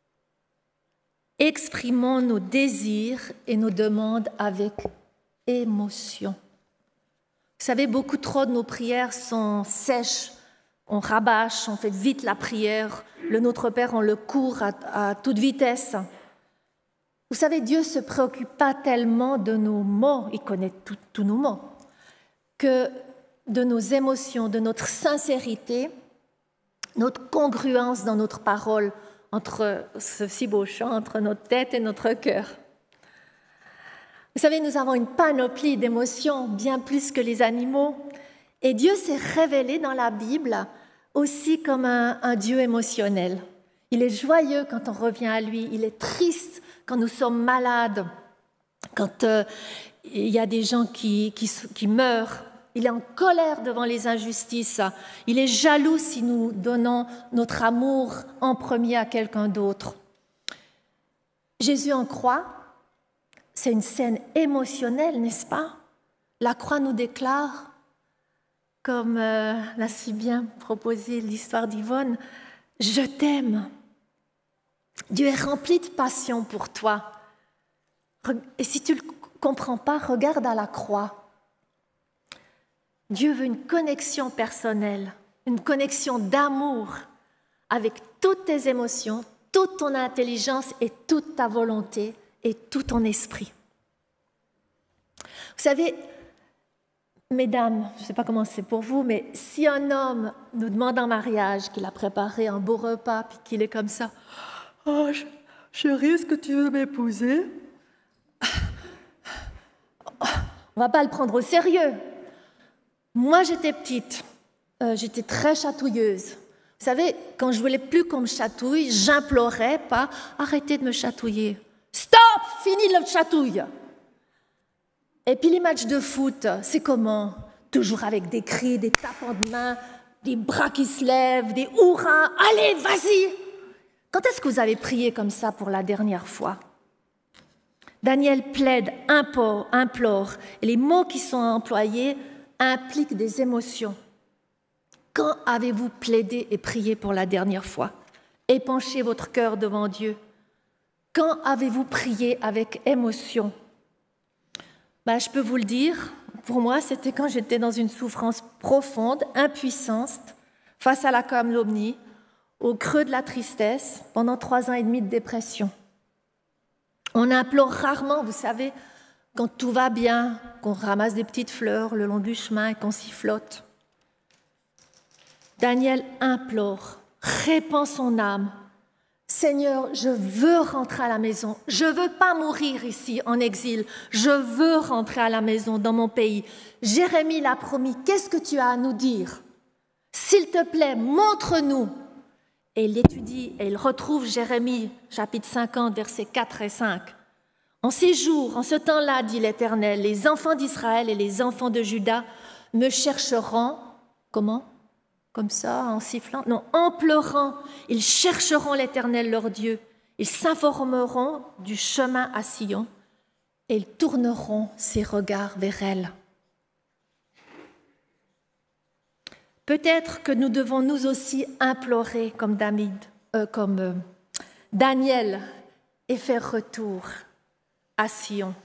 Speaker 10: Exprimons nos désirs et nos demandes avec émotion. Vous savez, beaucoup trop de nos prières sont sèches. On rabâche, on fait vite la prière. Le Notre Père, on le court à, à toute vitesse. Vous savez, Dieu ne se préoccupe pas tellement de nos mots, il connaît tout- tous nos mots, que de nos émotions, de notre sincérité, notre congruence dans notre parole entre ce si beau chant, entre notre tête et notre cœur. Vous savez, nous avons une panoplie d'émotions, bien plus que les animaux, et Dieu s'est révélé dans la Bible aussi comme un, un Dieu émotionnel. Il est joyeux quand on revient à lui, il est triste quand nous sommes malades, quand euh, il y a des gens qui, qui, qui meurent. Il est en colère devant les injustices. Il est jaloux si nous donnons notre amour en premier à quelqu'un d'autre. Jésus en croix, c'est une scène émotionnelle, n'est-ce pas? La croix nous déclare, comme euh, l'a si bien proposé l'histoire d'Yvonne, « Je t'aime ». Dieu est rempli de passion pour toi. Et si tu ne le comprends pas, regarde à la croix. Dieu veut une connexion personnelle, une connexion d'amour avec toutes tes émotions, toute ton intelligence et toute ta volonté et tout ton esprit. Vous savez, mesdames, je ne sais pas comment c'est pour vous, mais si un homme nous demande en mariage, qu'il a préparé un beau repas, puis qu'il est comme ça, « Oh, chérie, est-ce que tu veux m'épouser ?» On ne va pas le prendre au sérieux. Moi, j'étais petite, euh, j'étais très chatouilleuse. Vous savez, quand je voulais plus qu'on me chatouille, j'implorais pas « Arrêtez de me chatouiller. Stop, fini le chatouille !» Et puis les matchs de foot, c'est comment? Toujours avec des cris, des tapants de main, des bras qui se lèvent, des hurrahs. Allez, vas-y! Quand est-ce que vous avez prié comme ça pour la dernière fois? Daniel plaide, implore, implore, et les mots qui sont employés impliquent des émotions. Quand avez-vous plaidé et prié pour la dernière fois? Épanchez votre cœur devant Dieu. Quand avez-vous prié avec émotion? Ben, je peux vous le dire, pour moi, c'était quand j'étais dans une souffrance profonde, impuissante, face à la calomnie, au creux de la tristesse, pendant trois ans et demi de dépression. On implore rarement, vous savez, quand tout va bien, qu'on ramasse des petites fleurs le long du chemin et qu'on s'y flotte. Daniel implore, répand son âme. Seigneur, je veux rentrer à la maison. Je ne veux pas mourir ici en exil. Je veux rentrer à la maison dans mon pays. Jérémie l'a promis. Qu'est-ce que tu as à nous dire? S'il te plaît, montre-nous. Et il étudie et il retrouve Jérémie, chapitre cinquante, versets quatre et cinq. En ces jours, en ce temps-là, dit l'Éternel, les enfants d'Israël et les enfants de Juda me chercheront. Comment? Comme ça, en sifflant? Non, en pleurant. Ils chercheront l'Éternel leur Dieu. Ils s'informeront du chemin à Sion et ils tourneront ses regards vers elle. Peut-être que nous devons nous aussi implorer comme, David, euh, comme euh, Daniel et faire retour à Sion.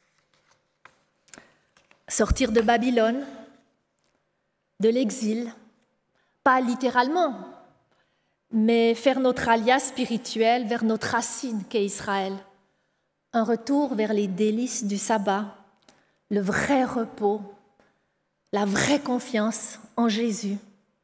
Speaker 10: Sortir de Babylone, de l'exil, pas littéralement, mais faire notre alias spirituel vers notre racine qu'est Israël. Un retour vers les délices du sabbat, le vrai repos, la vraie confiance en Jésus.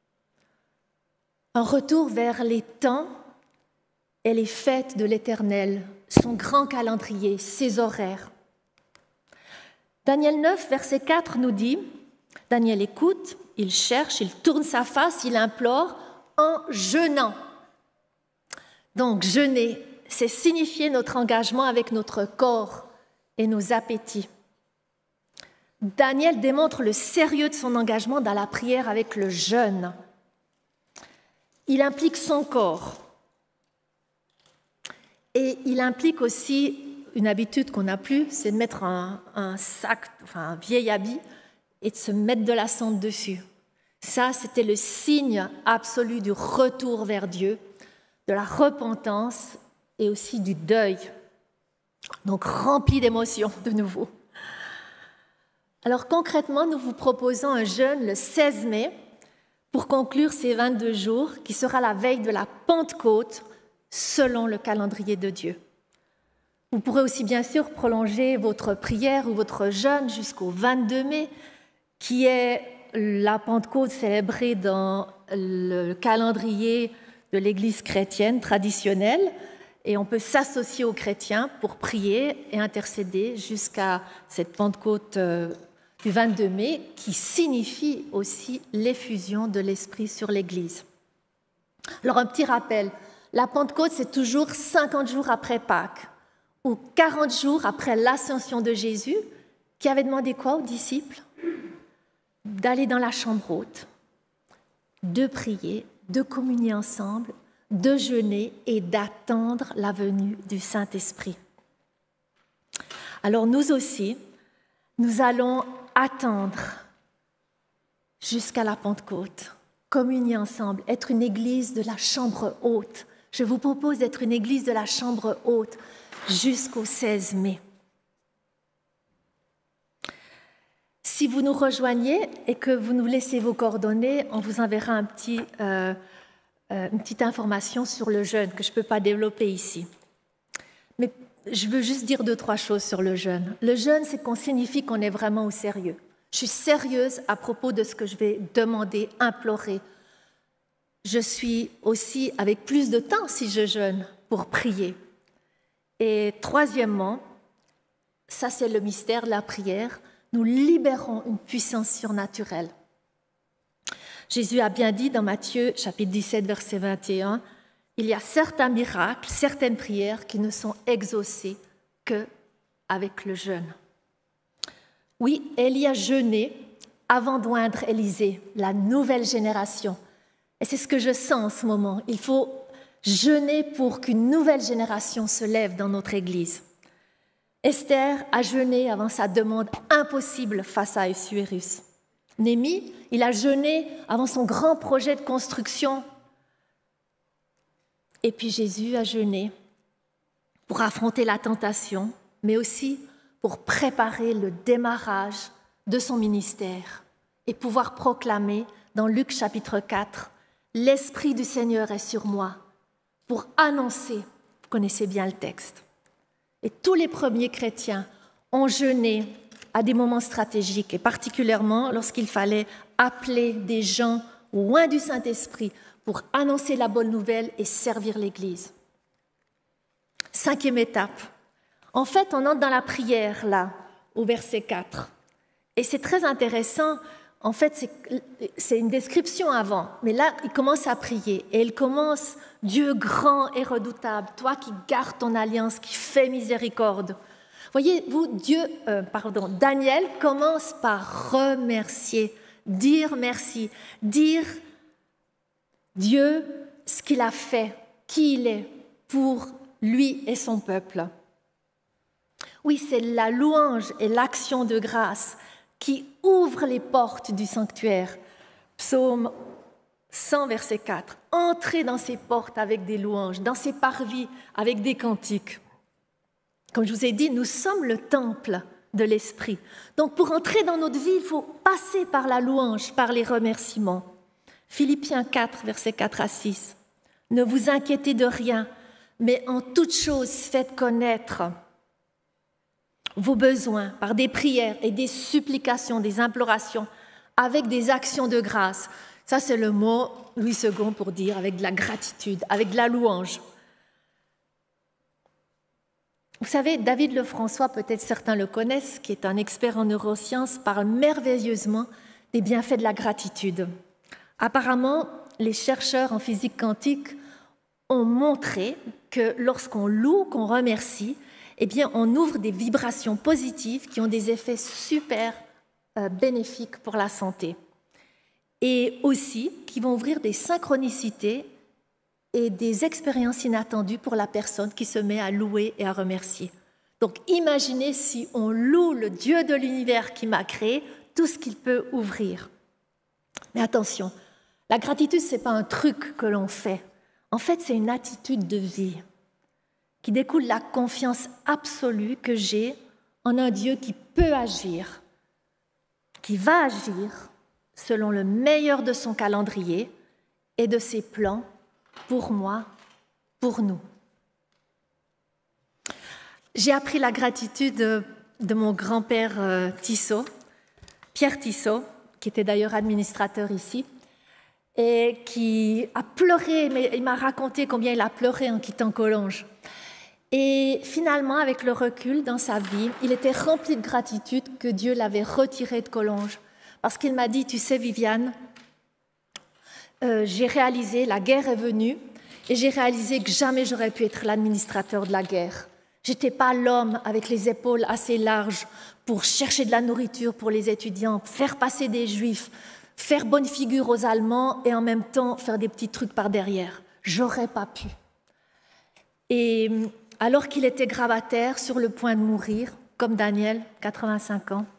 Speaker 10: Un retour vers les temps et les fêtes de l'Éternel, son grand calendrier, ses horaires. Daniel neuf, verset quatre nous dit, Daniel écoute, il cherche, il tourne sa face, il implore en jeûnant. Donc jeûner, c'est signifier notre engagement avec notre corps et nos appétits. Daniel démontre le sérieux de son engagement dans la prière avec le jeûne. Il implique son corps. Et il implique aussi une habitude qu'on n'a plus, c'est de mettre un, un sac, enfin un vieil habit, et de se mettre de la cendre dessus. Ça, c'était le signe absolu du retour vers Dieu, de la repentance et aussi du deuil. Donc rempli d'émotions de nouveau. Alors concrètement, nous vous proposons un jeûne le seize mai pour conclure ces vingt-deux jours qui sera la veille de la Pentecôte selon le calendrier de Dieu. Vous pourrez aussi bien sûr prolonger votre prière ou votre jeûne jusqu'au vingt-deux mai, qui est la Pentecôte célébrée dans le calendrier de l'Église chrétienne traditionnelle. Et on peut s'associer aux chrétiens pour prier et intercéder jusqu'à cette Pentecôte du vingt-deux mai, qui signifie aussi l'effusion de l'Esprit sur l'Église. Alors un petit rappel, la Pentecôte c'est toujours cinquante jours après Pâques, ou quarante jours après l'ascension de Jésus, qui avait demandé quoi aux disciples? D'aller dans la chambre haute, de prier, de communier ensemble, de jeûner et d'attendre la venue du Saint-Esprit. Alors nous aussi, nous allons attendre jusqu'à la Pentecôte, communier ensemble, être une église de la chambre haute. Je vous propose d'être une église de la chambre haute jusqu'au seize mai. Si vous nous rejoignez et que vous nous laissez vos coordonnées, on vous enverra un petit, euh, euh, une petite information sur le jeûne que je ne peux pas développer ici. Mais je veux juste dire deux, trois choses sur le jeûne. Le jeûne, c'est qu'on signifie qu'on est vraiment au sérieux. Je suis sérieuse à propos de ce que je vais demander, implorer. Je suis aussi avec plus de temps si je jeûne pour prier. Et troisièmement, ça c'est le mystère de la prière, nous libérons une puissance surnaturelle. Jésus a bien dit dans Matthieu chapitre dix-sept, verset vingt et un, il y a certains miracles, certaines prières qui ne sont exaucées qu'avec le jeûne. Oui, Élie a jeûné avant d'oindre Élisée, la nouvelle génération. Et c'est ce que je sens en ce moment. Il faut jeûner pour qu'une nouvelle génération se lève dans notre Église. Esther a jeûné avant sa demande impossible face à Ahasuérus. Néhémie, il a jeûné avant son grand projet de construction. Et puis Jésus a jeûné pour affronter la tentation, mais aussi pour préparer le démarrage de son ministère et pouvoir proclamer dans Luc chapitre quatre, « L'Esprit du Seigneur est sur moi » pour annoncer, vous connaissez bien le texte. Et tous les premiers chrétiens ont jeûné à des moments stratégiques, et particulièrement lorsqu'il fallait appeler des gens loin du Saint-Esprit pour annoncer la bonne nouvelle et servir l'Église. Cinquième étape. En fait, on entre dans la prière, là, au verset quatre. Et c'est très intéressant. En fait, c'est, c'est une description avant. Mais là, il commence à prier. Et il commence, « Dieu grand et redoutable, toi qui gardes ton alliance, qui fais miséricorde. » Voyez-vous, Dieu, euh, pardon, Daniel commence par remercier, dire merci, dire Dieu ce qu'il a fait, qui il est pour lui et son peuple. Oui, c'est la louange et l'action de grâce qui ouvrent les portes du sanctuaire. Psaume cent, verset quatre. Entrez dans ces portes avec des louanges, dans ces parvis avec des cantiques. Comme je vous ai dit, nous sommes le temple de l'Esprit. Donc pour entrer dans notre vie, il faut passer par la louange, par les remerciements. Philippiens quatre, versets quatre à six. Ne vous inquiétez de rien, mais en toute chose faites connaître vos besoins par des prières et des supplications, des implorations, avec des actions de grâce. Ça, c'est le mot Louis second pour dire avec de la gratitude, avec de la louange. Vous savez, David Lefrançois, peut-être certains le connaissent, qui est un expert en neurosciences, parle merveilleusement des bienfaits de la gratitude. Apparemment, les chercheurs en physique quantique ont montré que lorsqu'on loue, qu'on remercie, eh bien, on ouvre des vibrations positives qui ont des effets super euh, bénéfiques pour la santé. Et aussi, qui vont ouvrir des synchronicités et des expériences inattendues pour la personne qui se met à louer et à remercier. Donc, imaginez si on loue le Dieu de l'univers qui m'a créé, tout ce qu'il peut ouvrir. Mais attention, la gratitude, ce n'est pas un truc que l'on fait. En fait, c'est une attitude de vie qui découle de la confiance absolue que j'ai en un Dieu qui peut agir, qui va agir selon le meilleur de son calendrier et de ses plans pour moi, pour nous. j'ai appris la gratitude de, de mon grand-père euh, Tissot, Pierre Tissot, qui était d'ailleurs administrateur ici, et qui a pleuré, mais il m'a raconté combien il a pleuré en quittant Collonges. Et finalement, avec le recul dans sa vie, il était rempli de gratitude que Dieu l'avait retiré de Collonges. Parce qu'il m'a dit, tu sais Viviane, euh, j'ai réalisé, la guerre est venue, et j'ai réalisé que jamais j'aurais pu être l'administrateur de la guerre. Je n'étais pas l'homme avec les épaules assez larges pour chercher de la nourriture pour les étudiants, faire passer des Juifs, faire bonne figure aux Allemands et en même temps faire des petits trucs par derrière. J'aurais pas pu. Et alors qu'il était grabataire, sur le point de mourir, comme Daniel, quatre-vingt-cinq ans,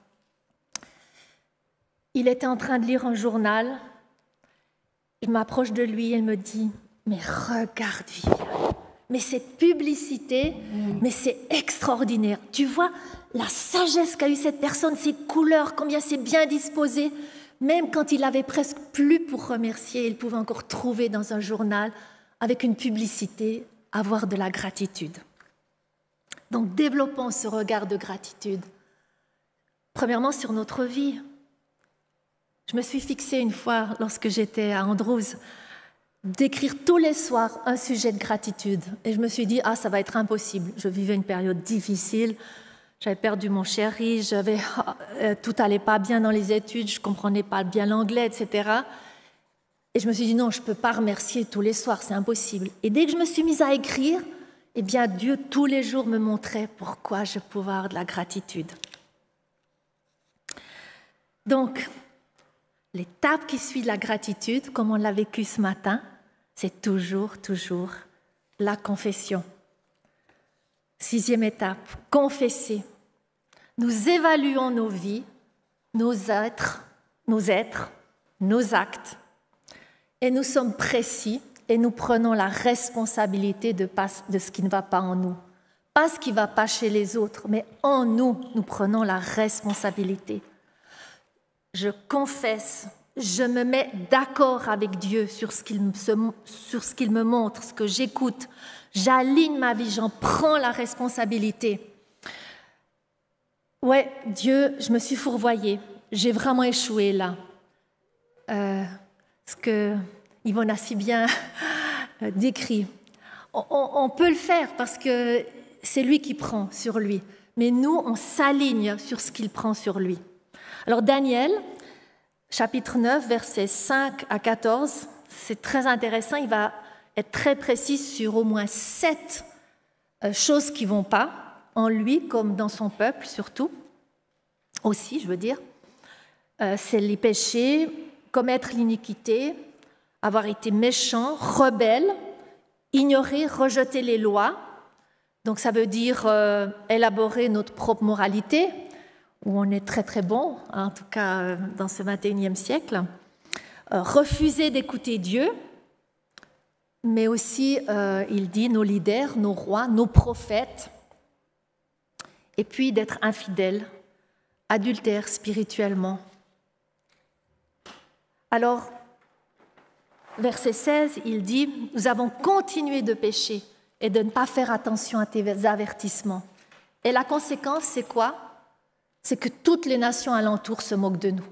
Speaker 10: il était en train de lire un journal. Je m'approche de lui et il me dit « Mais regarde, Viviane, mais cette publicité, mais c'est extraordinaire. Tu vois la sagesse qu'a eu cette personne, ses couleurs, combien c'est bien disposé. Même quand il avait presque plus pour remercier, il pouvait encore trouver dans un journal, avec une publicité, avoir de la gratitude. Donc développons ce regard de gratitude. Premièrement, sur notre vie. Je me suis fixée une fois, lorsque j'étais à Andrews, d'écrire tous les soirs un sujet de gratitude. Et je me suis dit, ah, ça va être impossible. Je vivais une période difficile, j'avais perdu mon chéri, j'avais, euh, tout allait pas bien dans les études, je comprenais pas bien l'anglais, et cetera. Et je me suis dit, non, je peux pas remercier tous les soirs, c'est impossible. Et dès que je me suis mise à écrire, eh bien, Dieu, tous les jours, me montrait pourquoi je pouvais avoir de la gratitude. Donc, l'étape qui suit la gratitude, comme on l'a vécu ce matin, c'est toujours, toujours la confession. Sixième étape, confesser. Nous évaluons nos vies, nos êtres, nos êtres, nos actes, et nous sommes précis et nous prenons la responsabilité de, pas, de ce qui ne va pas en nous. Pas ce qui ne va pas chez les autres, mais en nous, nous prenons la responsabilité. Je confesse, je me mets d'accord avec Dieu sur ce qu'il me, sur ce qu'il me montre, ce que j'écoute. J'aligne ma vie, j'en prends la responsabilité. Ouais, Dieu, je me suis fourvoyée. J'ai vraiment échoué là. Euh, ce que Yvonne a si bien décrit. On, on, on peut le faire parce que c'est lui qui prend sur lui. Mais nous, on s'aligne sur ce qu'il prend sur lui. Alors Daniel, chapitre neuf, versets cinq à quatorze, c'est très intéressant. Il va être très précis sur au moins sept choses qui ne vont pas en lui, comme dans son peuple surtout. Aussi, je veux dire. Euh, c'est les péchés, commettre l'iniquité, avoir été méchant, rebelle, ignorer, rejeter les lois. Donc ça veut dire euh, élaborer notre propre moralité, où on est très très bon, hein, en tout cas euh, dans ce vingt et unième siècle. Euh, refuser d'écouter Dieu, mais aussi, euh, il dit, nos leaders, nos rois, nos prophètes, et puis d'être infidèle, adultère spirituellement. Alors, verset seize, il dit, nous avons continué de pécher et de ne pas faire attention à tes avertissements. Et la conséquence, c'est quoi? C'est que toutes les nations alentour se moquent de nous.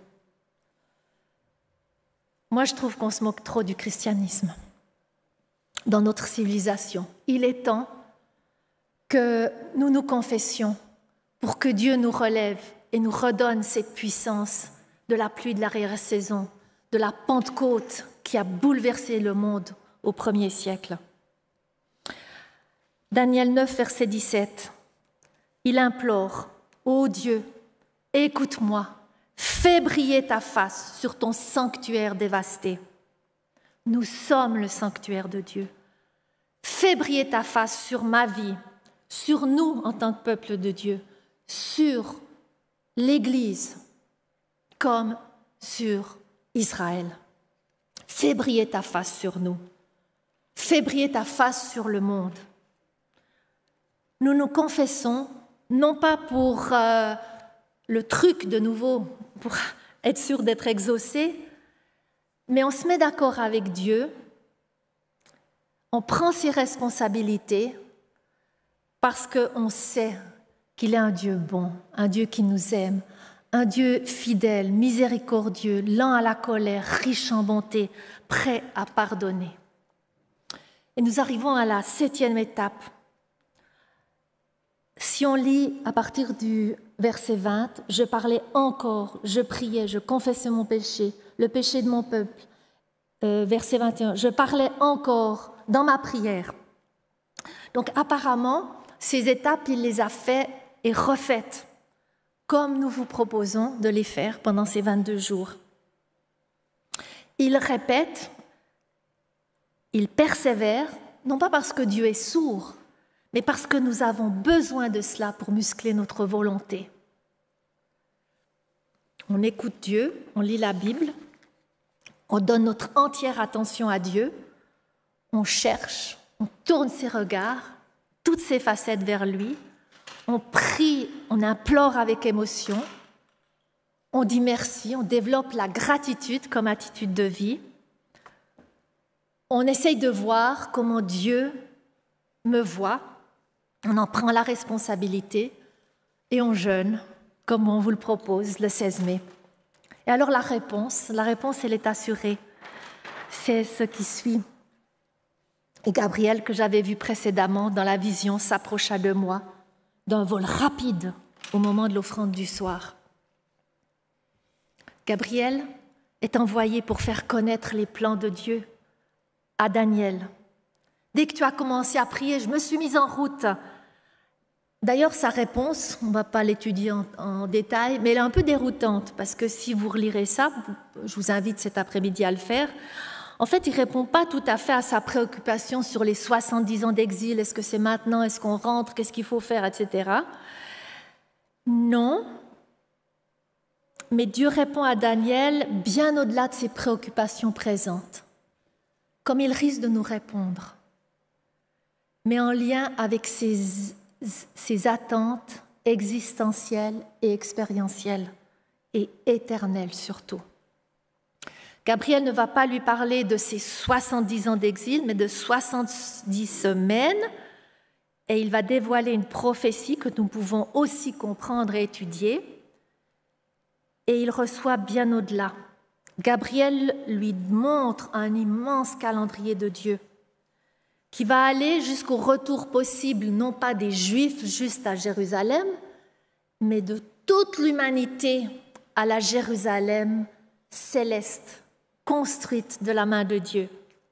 Speaker 10: Moi, je trouve qu'on se moque trop du christianisme dans notre civilisation. Il est temps que nous nous confessions pour que Dieu nous relève et nous redonne cette puissance de la pluie de l'arrière-saison, de la Pentecôte qui a bouleversé le monde au premier siècle. Daniel neuf, verset dix-sept, il implore, « Ô Dieu, écoute-moi, fais briller ta face sur ton sanctuaire dévasté. » Nous sommes le sanctuaire de Dieu. Fais briller ta face sur ma vie, sur nous en tant que peuple de Dieu, sur l'Église comme sur Israël. Fais briller ta face sur nous. Fais briller ta face sur le monde. Nous nous confessons, non pas pour euh, le truc de nouveau, pour être sûr d'être exaucé, mais on se met d'accord avec Dieu, on prend ses responsabilités, parce qu'on sait qu'il est un Dieu bon, un Dieu qui nous aime, un Dieu fidèle, miséricordieux, lent à la colère, riche en bonté, prêt à pardonner. Et nous arrivons à la septième étape. Si on lit à partir du verset vingt, « Je parlais encore, je priais, je confessais mon péché, le péché de mon peuple. Euh, » Verset vingt et un, « Je parlais encore dans ma prière. » Donc apparemment, ces étapes, il les a faites et refaites, comme nous vous proposons de les faire pendant ces vingt-deux jours. Il répète, il persévère, non pas parce que Dieu est sourd, mais parce que nous avons besoin de cela pour muscler notre volonté. On écoute Dieu, on lit la Bible, on donne notre entière attention à Dieu, on cherche, on tourne ses regards, toutes ses facettes vers lui, on prie, on implore avec émotion, on dit merci, on développe la gratitude comme attitude de vie, on essaye de voir comment Dieu me voit, on en prend la responsabilité et on jeûne, comme on vous le propose le seize mai. Et alors la réponse, la réponse elle est assurée, c'est ce qui suit. Et Gabriel, que j'avais vu précédemment dans la vision, s'approcha de moi d'un vol rapide au moment de l'offrande du soir. Gabriel est envoyé pour faire connaître les plans de Dieu à Daniel. Dès que tu as commencé à prier, je me suis mise en route. D'ailleurs, sa réponse, on ne va pas l'étudier en, en détail, mais elle est un peu déroutante, parce que si vous relirez ça, je vous invite cet après-midi à le faire, en fait, il ne répond pas tout à fait à sa préoccupation sur les soixante-dix ans d'exil, est-ce que c'est maintenant, est-ce qu'on rentre, qu'est-ce qu'il faut faire, et cetera. Non, mais Dieu répond à Daniel bien au-delà de ses préoccupations présentes, comme il risque de nous répondre, mais en lien avec ses, ses attentes existentielles et expérientielles, et éternelles surtout. Gabriel ne va pas lui parler de ses soixante-dix ans d'exil, mais de soixante-dix semaines, et il va dévoiler une prophétie que nous pouvons aussi comprendre et étudier, et il reçoit bien au-delà. Gabriel lui montre un immense calendrier de Dieu qui va aller jusqu'au retour possible, non pas des Juifs juste à Jérusalem, mais de toute l'humanité à la Jérusalem céleste, construite de la main de Dieu.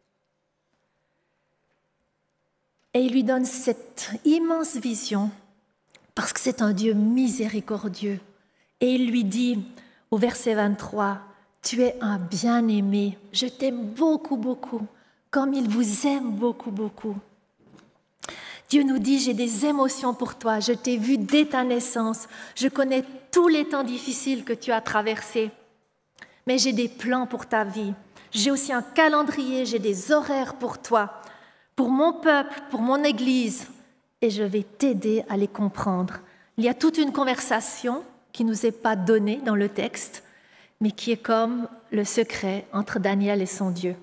Speaker 10: Et il lui donne cette immense vision parce que c'est un Dieu miséricordieux. Et il lui dit au verset vingt-trois, « Tu es un bien-aimé, je t'aime beaucoup, beaucoup, comme il vous aime beaucoup, beaucoup. » Dieu nous dit, « J'ai des émotions pour toi, je t'ai vu dès ta naissance, je connais tous les temps difficiles que tu as traversés. Mais j'ai des plans pour ta vie. J'ai aussi un calendrier, j'ai des horaires pour toi, pour mon peuple, pour mon Église, et je vais t'aider à les comprendre. » Il y a toute une conversation qui ne nous est pas donnée dans le texte, mais qui est comme le secret entre Daniel et son Dieu.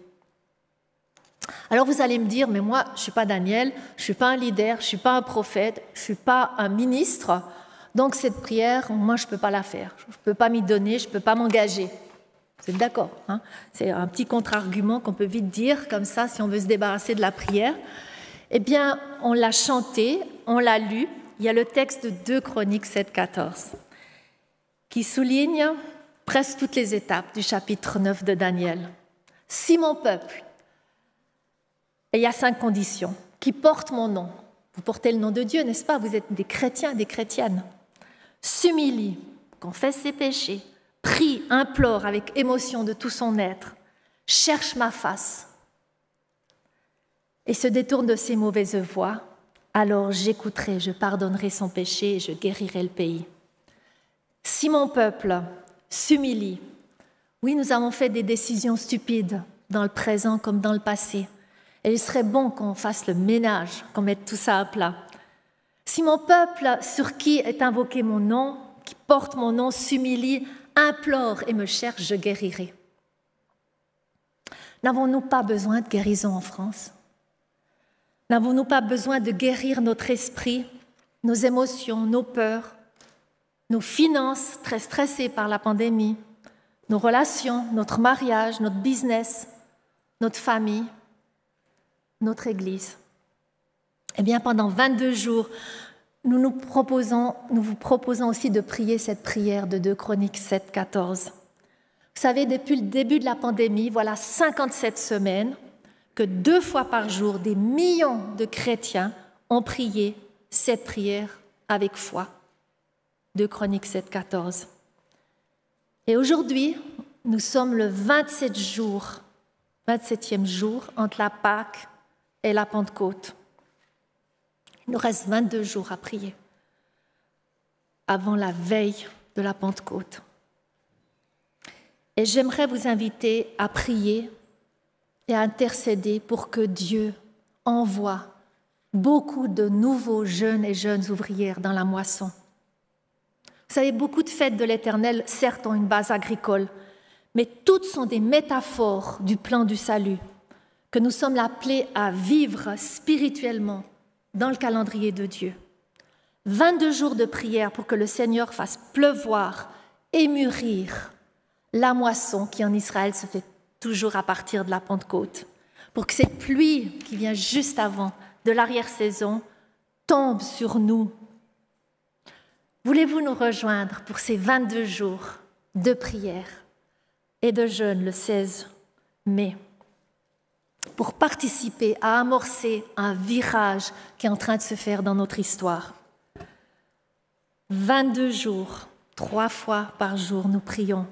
Speaker 10: Alors vous allez me dire, mais moi, je ne suis pas Daniel, je ne suis pas un leader, je ne suis pas un prophète, je ne suis pas un ministre, donc cette prière, moi, je ne peux pas la faire. Je ne peux pas m'y donner, je ne peux pas m'engager. Vous êtes d'accord, hein? C'est un petit contre-argument qu'on peut vite dire, comme ça, si on veut se débarrasser de la prière. Eh bien, on l'a chanté, on l'a lu. Il y a le texte de deux Chroniques sept, quatorze, qui souligne presque toutes les étapes du chapitre neuf de Daniel. « Si mon peuple, et il y a cinq conditions, qui porte mon nom, vous portez le nom de Dieu, n'est-ce pas? Vous êtes des chrétiens, des chrétiennes, s'humilie, confesse ses péchés, prie, implore avec émotion de tout son être, cherche ma face et se détourne de ses mauvaises voies, alors j'écouterai, je pardonnerai son péché et je guérirai le pays. Si mon peuple s'humilie, oui, nous avons fait des décisions stupides dans le présent comme dans le passé, et il serait bon qu'on fasse le ménage, qu'on mette tout ça à plat. Si mon peuple, sur qui est invoqué mon nom, qui porte mon nom, s'humilie, implore et me cherche, je guérirai. N'avons-nous pas besoin de guérison en France? N'avons-nous pas besoin de guérir notre esprit, nos émotions, nos peurs, nos finances très stressées par la pandémie, nos relations, notre mariage, notre business, notre famille, notre Église? Eh bien, pendant vingt-deux jours, nous, nous, proposons, nous vous proposons aussi de prier cette prière de deux Chroniques sept, quatorze. Vous savez, depuis le début de la pandémie, voilà cinquante-sept semaines que deux fois par jour, des millions de chrétiens ont prié cette prière avec foi. deux Chroniques sept, quatorze. Et aujourd'hui, nous sommes le vingt-sept jour, vingt-septième jour entre la Pâque et la Pentecôte. Il nous reste vingt-deux jours à prier avant la veille de la Pentecôte. Et j'aimerais vous inviter à prier et à intercéder pour que Dieu envoie beaucoup de nouveaux jeunes et jeunes ouvrières dans la moisson. Vous savez, beaucoup de fêtes de l'Éternel, certes, ont une base agricole, mais toutes sont des métaphores du plan du salut que nous sommes appelés à vivre spirituellement dans le calendrier de Dieu. vingt-deux jours de prière pour que le Seigneur fasse pleuvoir et mûrir la moisson qui en Israël se fait toujours à partir de la Pentecôte, pour que cette pluie qui vient juste avant de l'arrière-saison tombe sur nous. Voulez-vous nous rejoindre pour ces vingt-deux jours de prière et de jeûne le seize mai pour participer à amorcer un virage qui est en train de se faire dans notre histoire? vingt-deux jours, trois fois par jour, nous prions.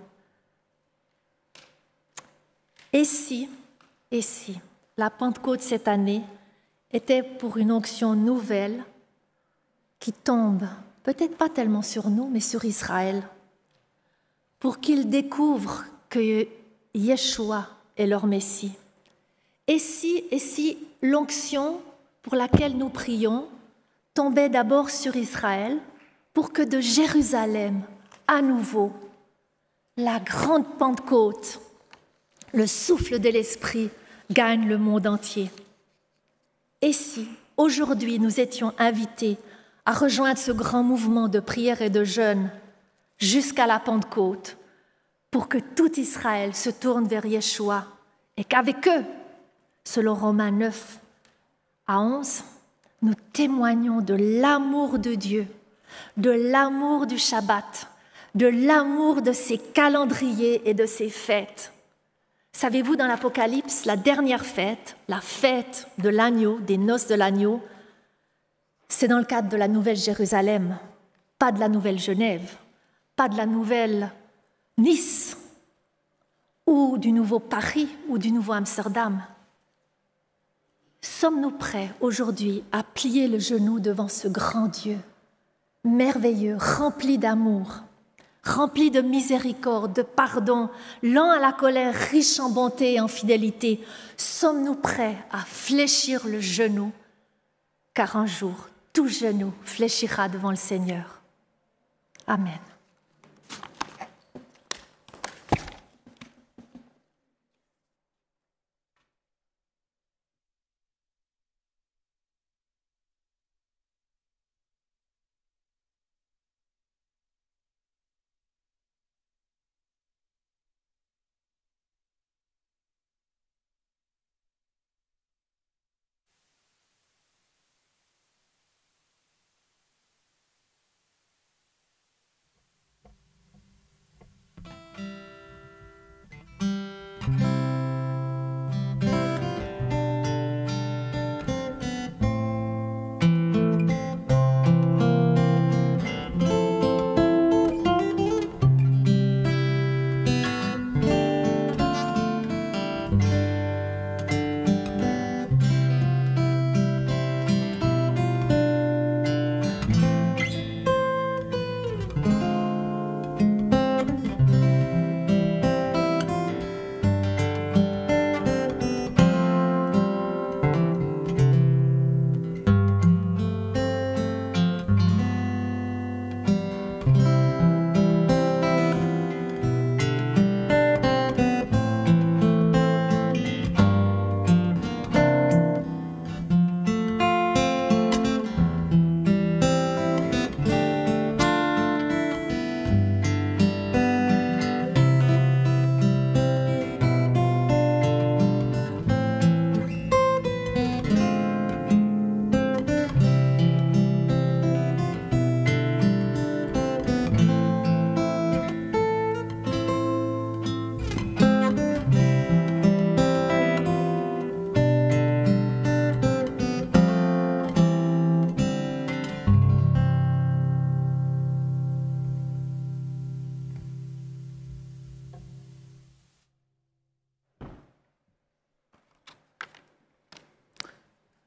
Speaker 10: Et si, et si, la Pentecôte cette année était pour une onction nouvelle qui tombe, peut-être pas tellement sur nous, mais sur Israël, pour qu'ils découvrent que Yeshua est leur Messie. Et si, et si l'onction pour laquelle nous prions tombait d'abord sur Israël, pour que de Jérusalem, à nouveau, la grande Pentecôte, le souffle de l'Esprit gagne le monde entier. Et si, aujourd'hui, nous étions invités à rejoindre ce grand mouvement de prière et de jeûne jusqu'à la Pentecôte, pour que tout Israël se tourne vers Yeshua et qu'avec eux, selon Romains neuf à onze, nous témoignons de l'amour de Dieu, de l'amour du Shabbat, de l'amour de ses calendriers et de ses fêtes. Savez-vous, dans l'Apocalypse, la dernière fête, la fête de l'agneau, des noces de l'agneau, c'est dans le cadre de la Nouvelle Jérusalem, pas de la Nouvelle Genève, pas de la Nouvelle Nice, ou du nouveau Paris, ou du nouveau Amsterdam. Sommes-nous prêts aujourd'hui à plier le genou devant ce grand Dieu, merveilleux, rempli d'amour, rempli de miséricorde, de pardon, lent à la colère, riche en bonté et en fidélité? Sommes-nous prêts à fléchir le genou? Car un jour, tout genou fléchira devant le Seigneur. Amen.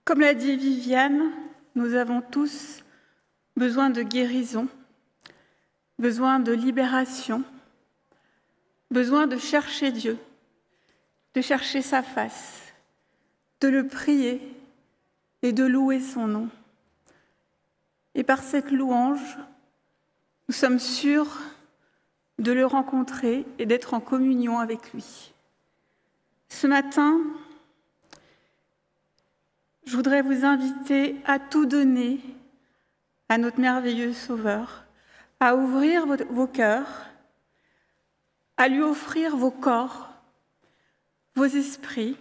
Speaker 15: Comme l'a dit Viviane, nous avons tous besoin de guérison, besoin de libération, besoin de chercher Dieu, de chercher sa face, de le prier et de louer son nom. Et par cette louange, nous sommes sûrs de le rencontrer et d'être en communion avec lui. Ce matin, je voudrais vous inviter à tout donner à notre merveilleux Sauveur, à ouvrir vos cœurs, à lui offrir vos corps, vos esprits.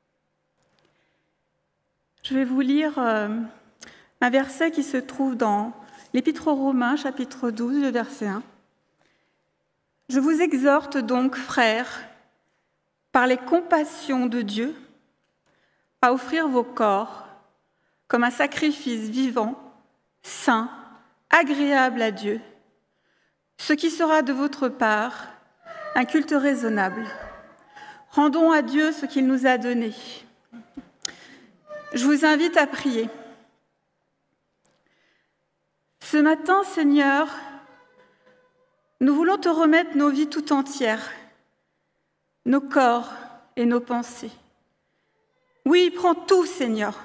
Speaker 15: Je vais vous lire euh, un verset qui se trouve dans l'Épître aux Romains, chapitre douze, le verset un. « Je vous exhorte donc, frères, par les compassions de Dieu, à offrir vos corps comme un sacrifice vivant, saint, agréable à Dieu, ce qui sera de votre part un culte raisonnable. Rendons à Dieu ce qu'il nous a donné. » Je vous invite à prier. Ce matin, Seigneur, nous voulons te remettre nos vies tout entières, nos corps et nos pensées. Oui, prends tout, Seigneur.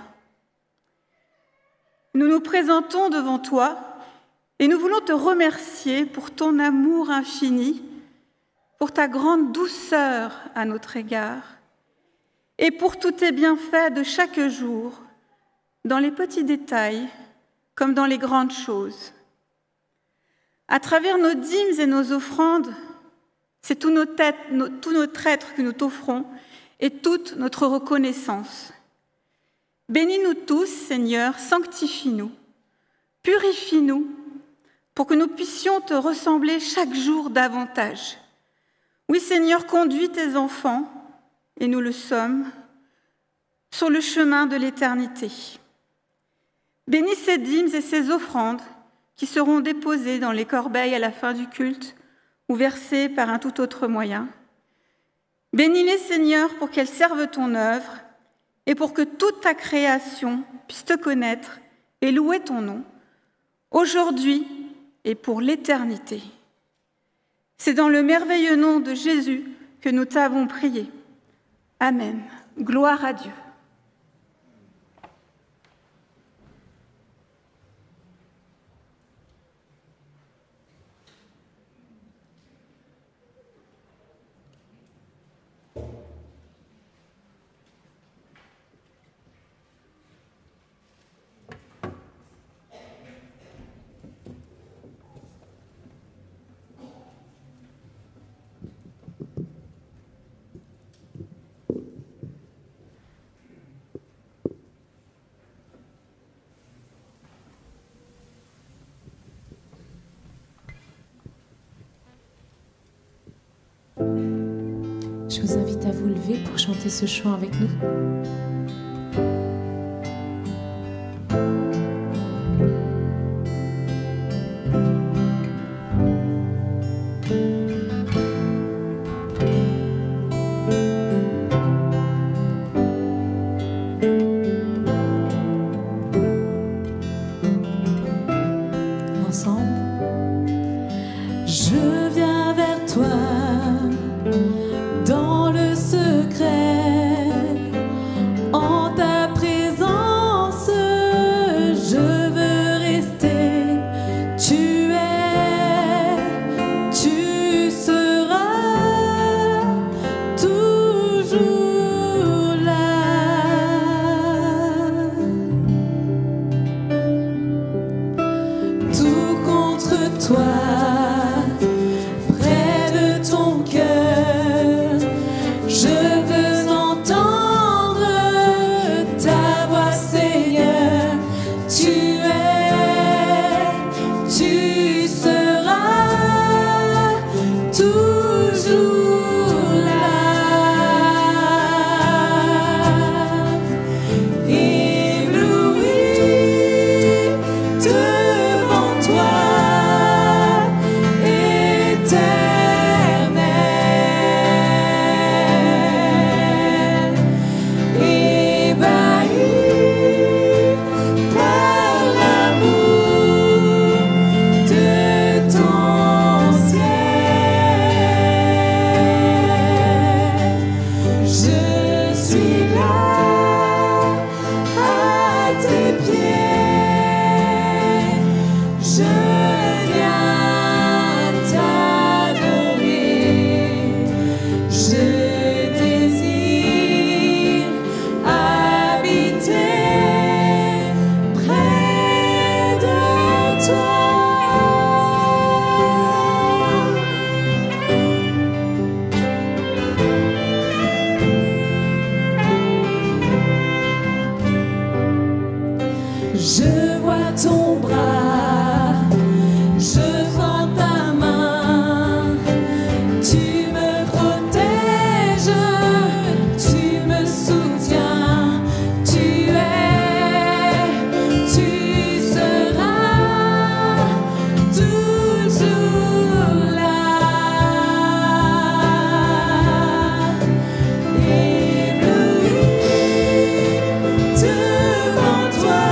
Speaker 15: Nous nous présentons devant toi et nous voulons te remercier pour ton amour infini, pour ta grande douceur à notre égard et pour tous tes bienfaits de chaque jour, dans les petits détails comme dans les grandes choses. À travers nos dîmes et nos offrandes, c'est tout notre être, nos, tout notre être que nous t'offrons et toute notre reconnaissance. Bénis-nous tous, Seigneur, sanctifie-nous, purifie-nous, pour que nous puissions te ressembler chaque jour davantage. Oui, Seigneur, conduis tes enfants, et nous le sommes, sur le chemin de l'éternité. Bénis ces dîmes et ces offrandes qui seront déposées dans les corbeilles à la fin du culte ou versées par un tout autre moyen. Bénis-les, Seigneur, pour qu'elles servent ton œuvre et pour que toute ta création puisse te connaître et louer ton nom, aujourd'hui et pour l'éternité. C'est dans le merveilleux nom de Jésus que nous t'avons prié. Amen. Gloire à Dieu.
Speaker 13: Je vous invite à vous lever pour chanter ce chant avec nous.
Speaker 11: Toujours là. Je vois ton bras, je sens ta main, tu me protèges, tu me soutiens, tu es, tu seras toujours là. Ébloui devant toi,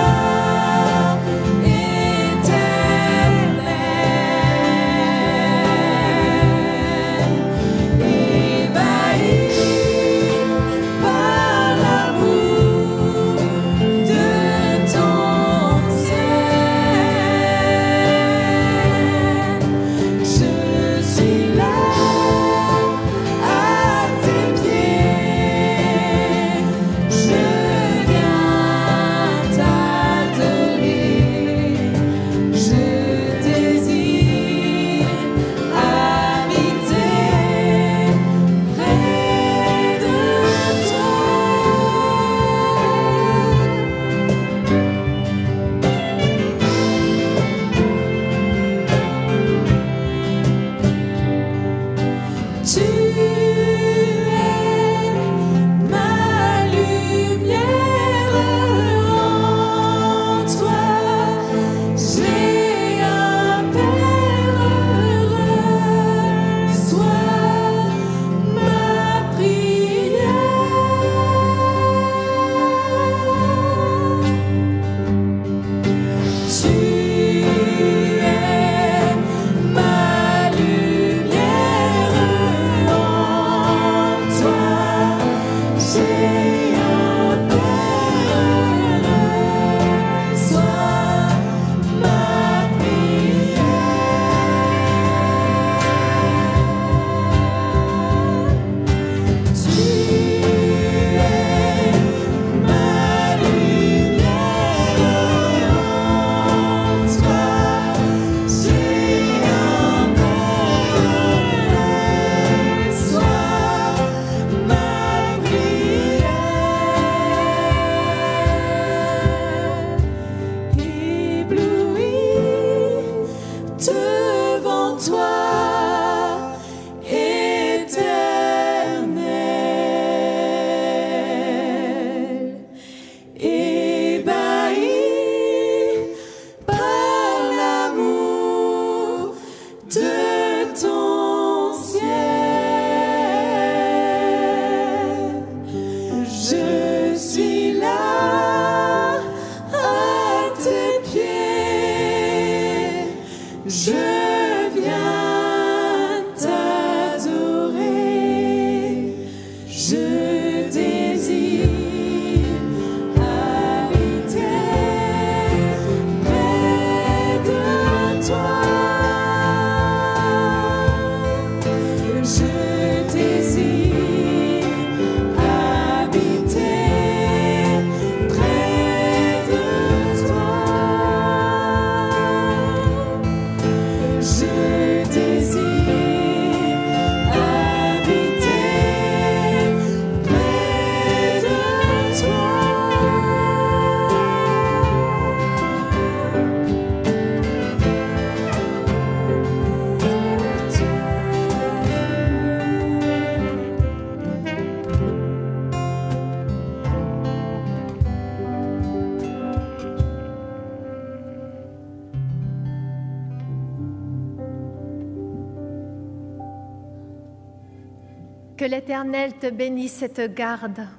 Speaker 10: Que l'Éternel te bénisse et te garde.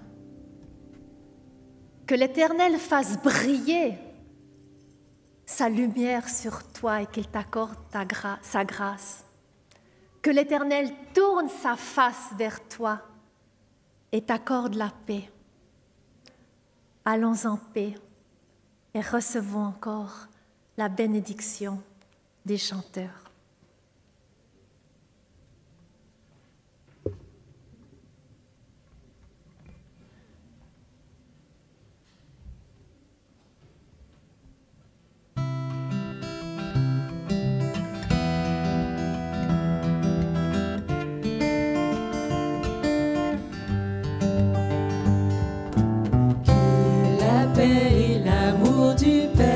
Speaker 10: Que l'Éternel fasse briller sa lumière sur toi et qu'il t'accorde ta gra- sa grâce. Que l'Éternel tourne sa face vers toi et t'accorde la paix. Allons en paix et recevons encore la bénédiction des chanteurs.
Speaker 11: La paix et l'amour du Père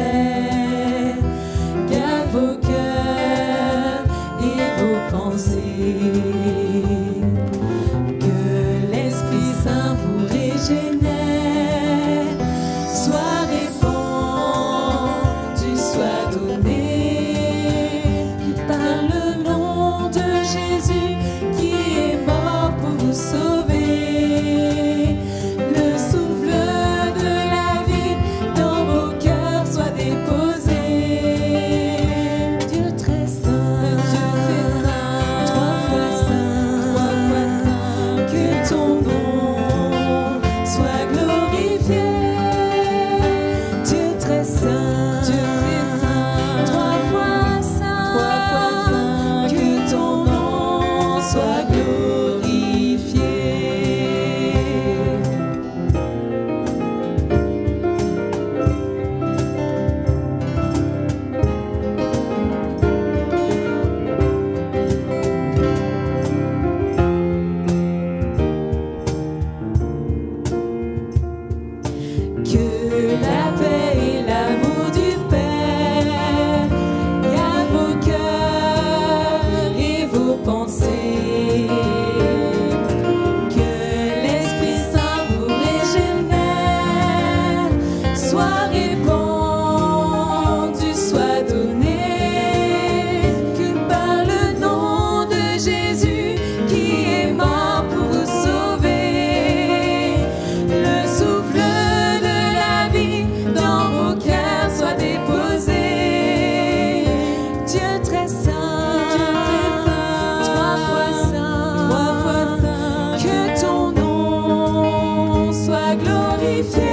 Speaker 11: soit répandu, soit donné, que par le nom de Jésus qui est mort pour vous sauver, le souffle de la vie dans vos cœurs soit déposé. Dieu très saint, trois fois saint, trois fois saint, que ton nom soit glorifié.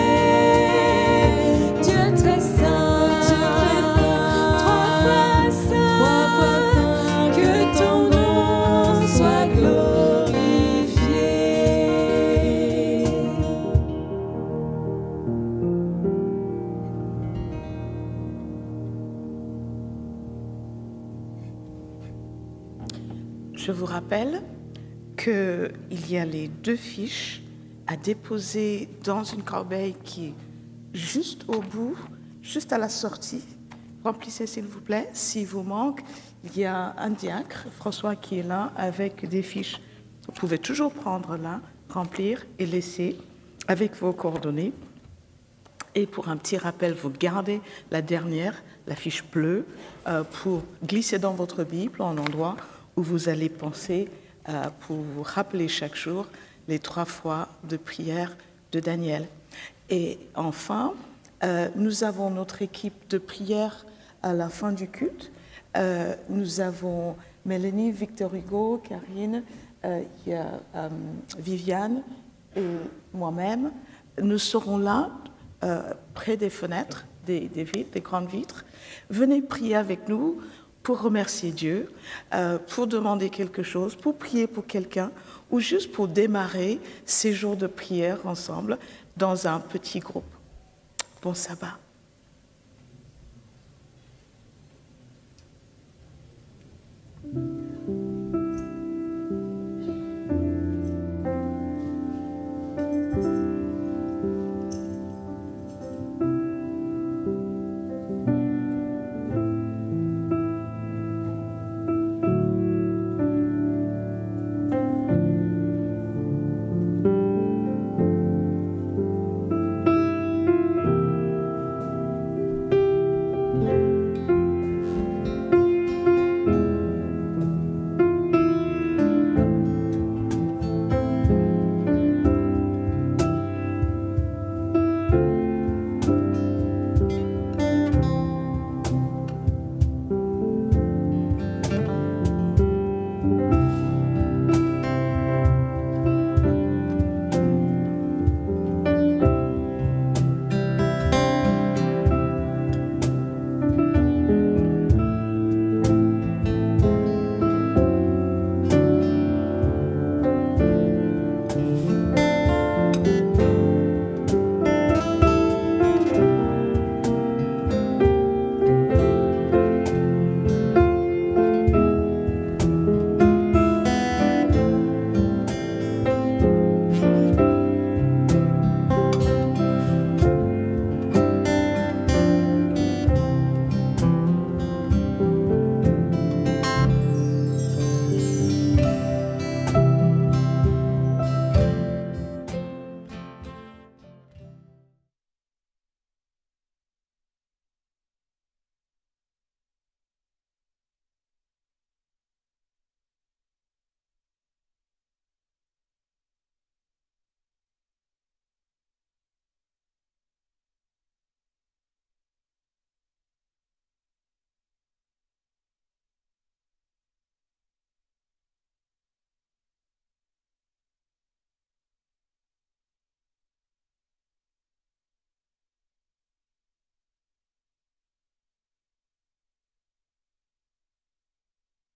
Speaker 11: Dieu très saint, trois fois saint, trois fois saint, que ton nom soit glorifié.
Speaker 12: Je vous rappelle qu'il y a les deux fiches à déposer dans une corbeille qui est juste au bout, juste à la sortie. Remplissez s'il vous plaît. S'il vous manque, il y a un diacre, François, qui est là avec des fiches. Vous pouvez toujours prendre là, remplir et laisser avec vos coordonnées. Et pour un petit rappel, vous gardez la dernière, la fiche bleue, euh, pour glisser dans votre Bible en endroit où vous allez penser euh, pour vous rappeler chaque jour les trois fois de prière de Daniel. Et enfin, euh, nous avons notre équipe de prière à la fin du culte. Euh, nous avons Mélanie, Victor Hugo, Karine, euh, il y a euh, Viviane et moi-même. Nous serons là, euh, près des fenêtres, des, des vitres, des grandes vitres. Venez prier avec nous pour remercier Dieu, euh, pour demander quelque chose, pour prier pour quelqu'un, ou juste pour démarrer ces jours de prière ensemble dans un petit groupe. Bon sabbat.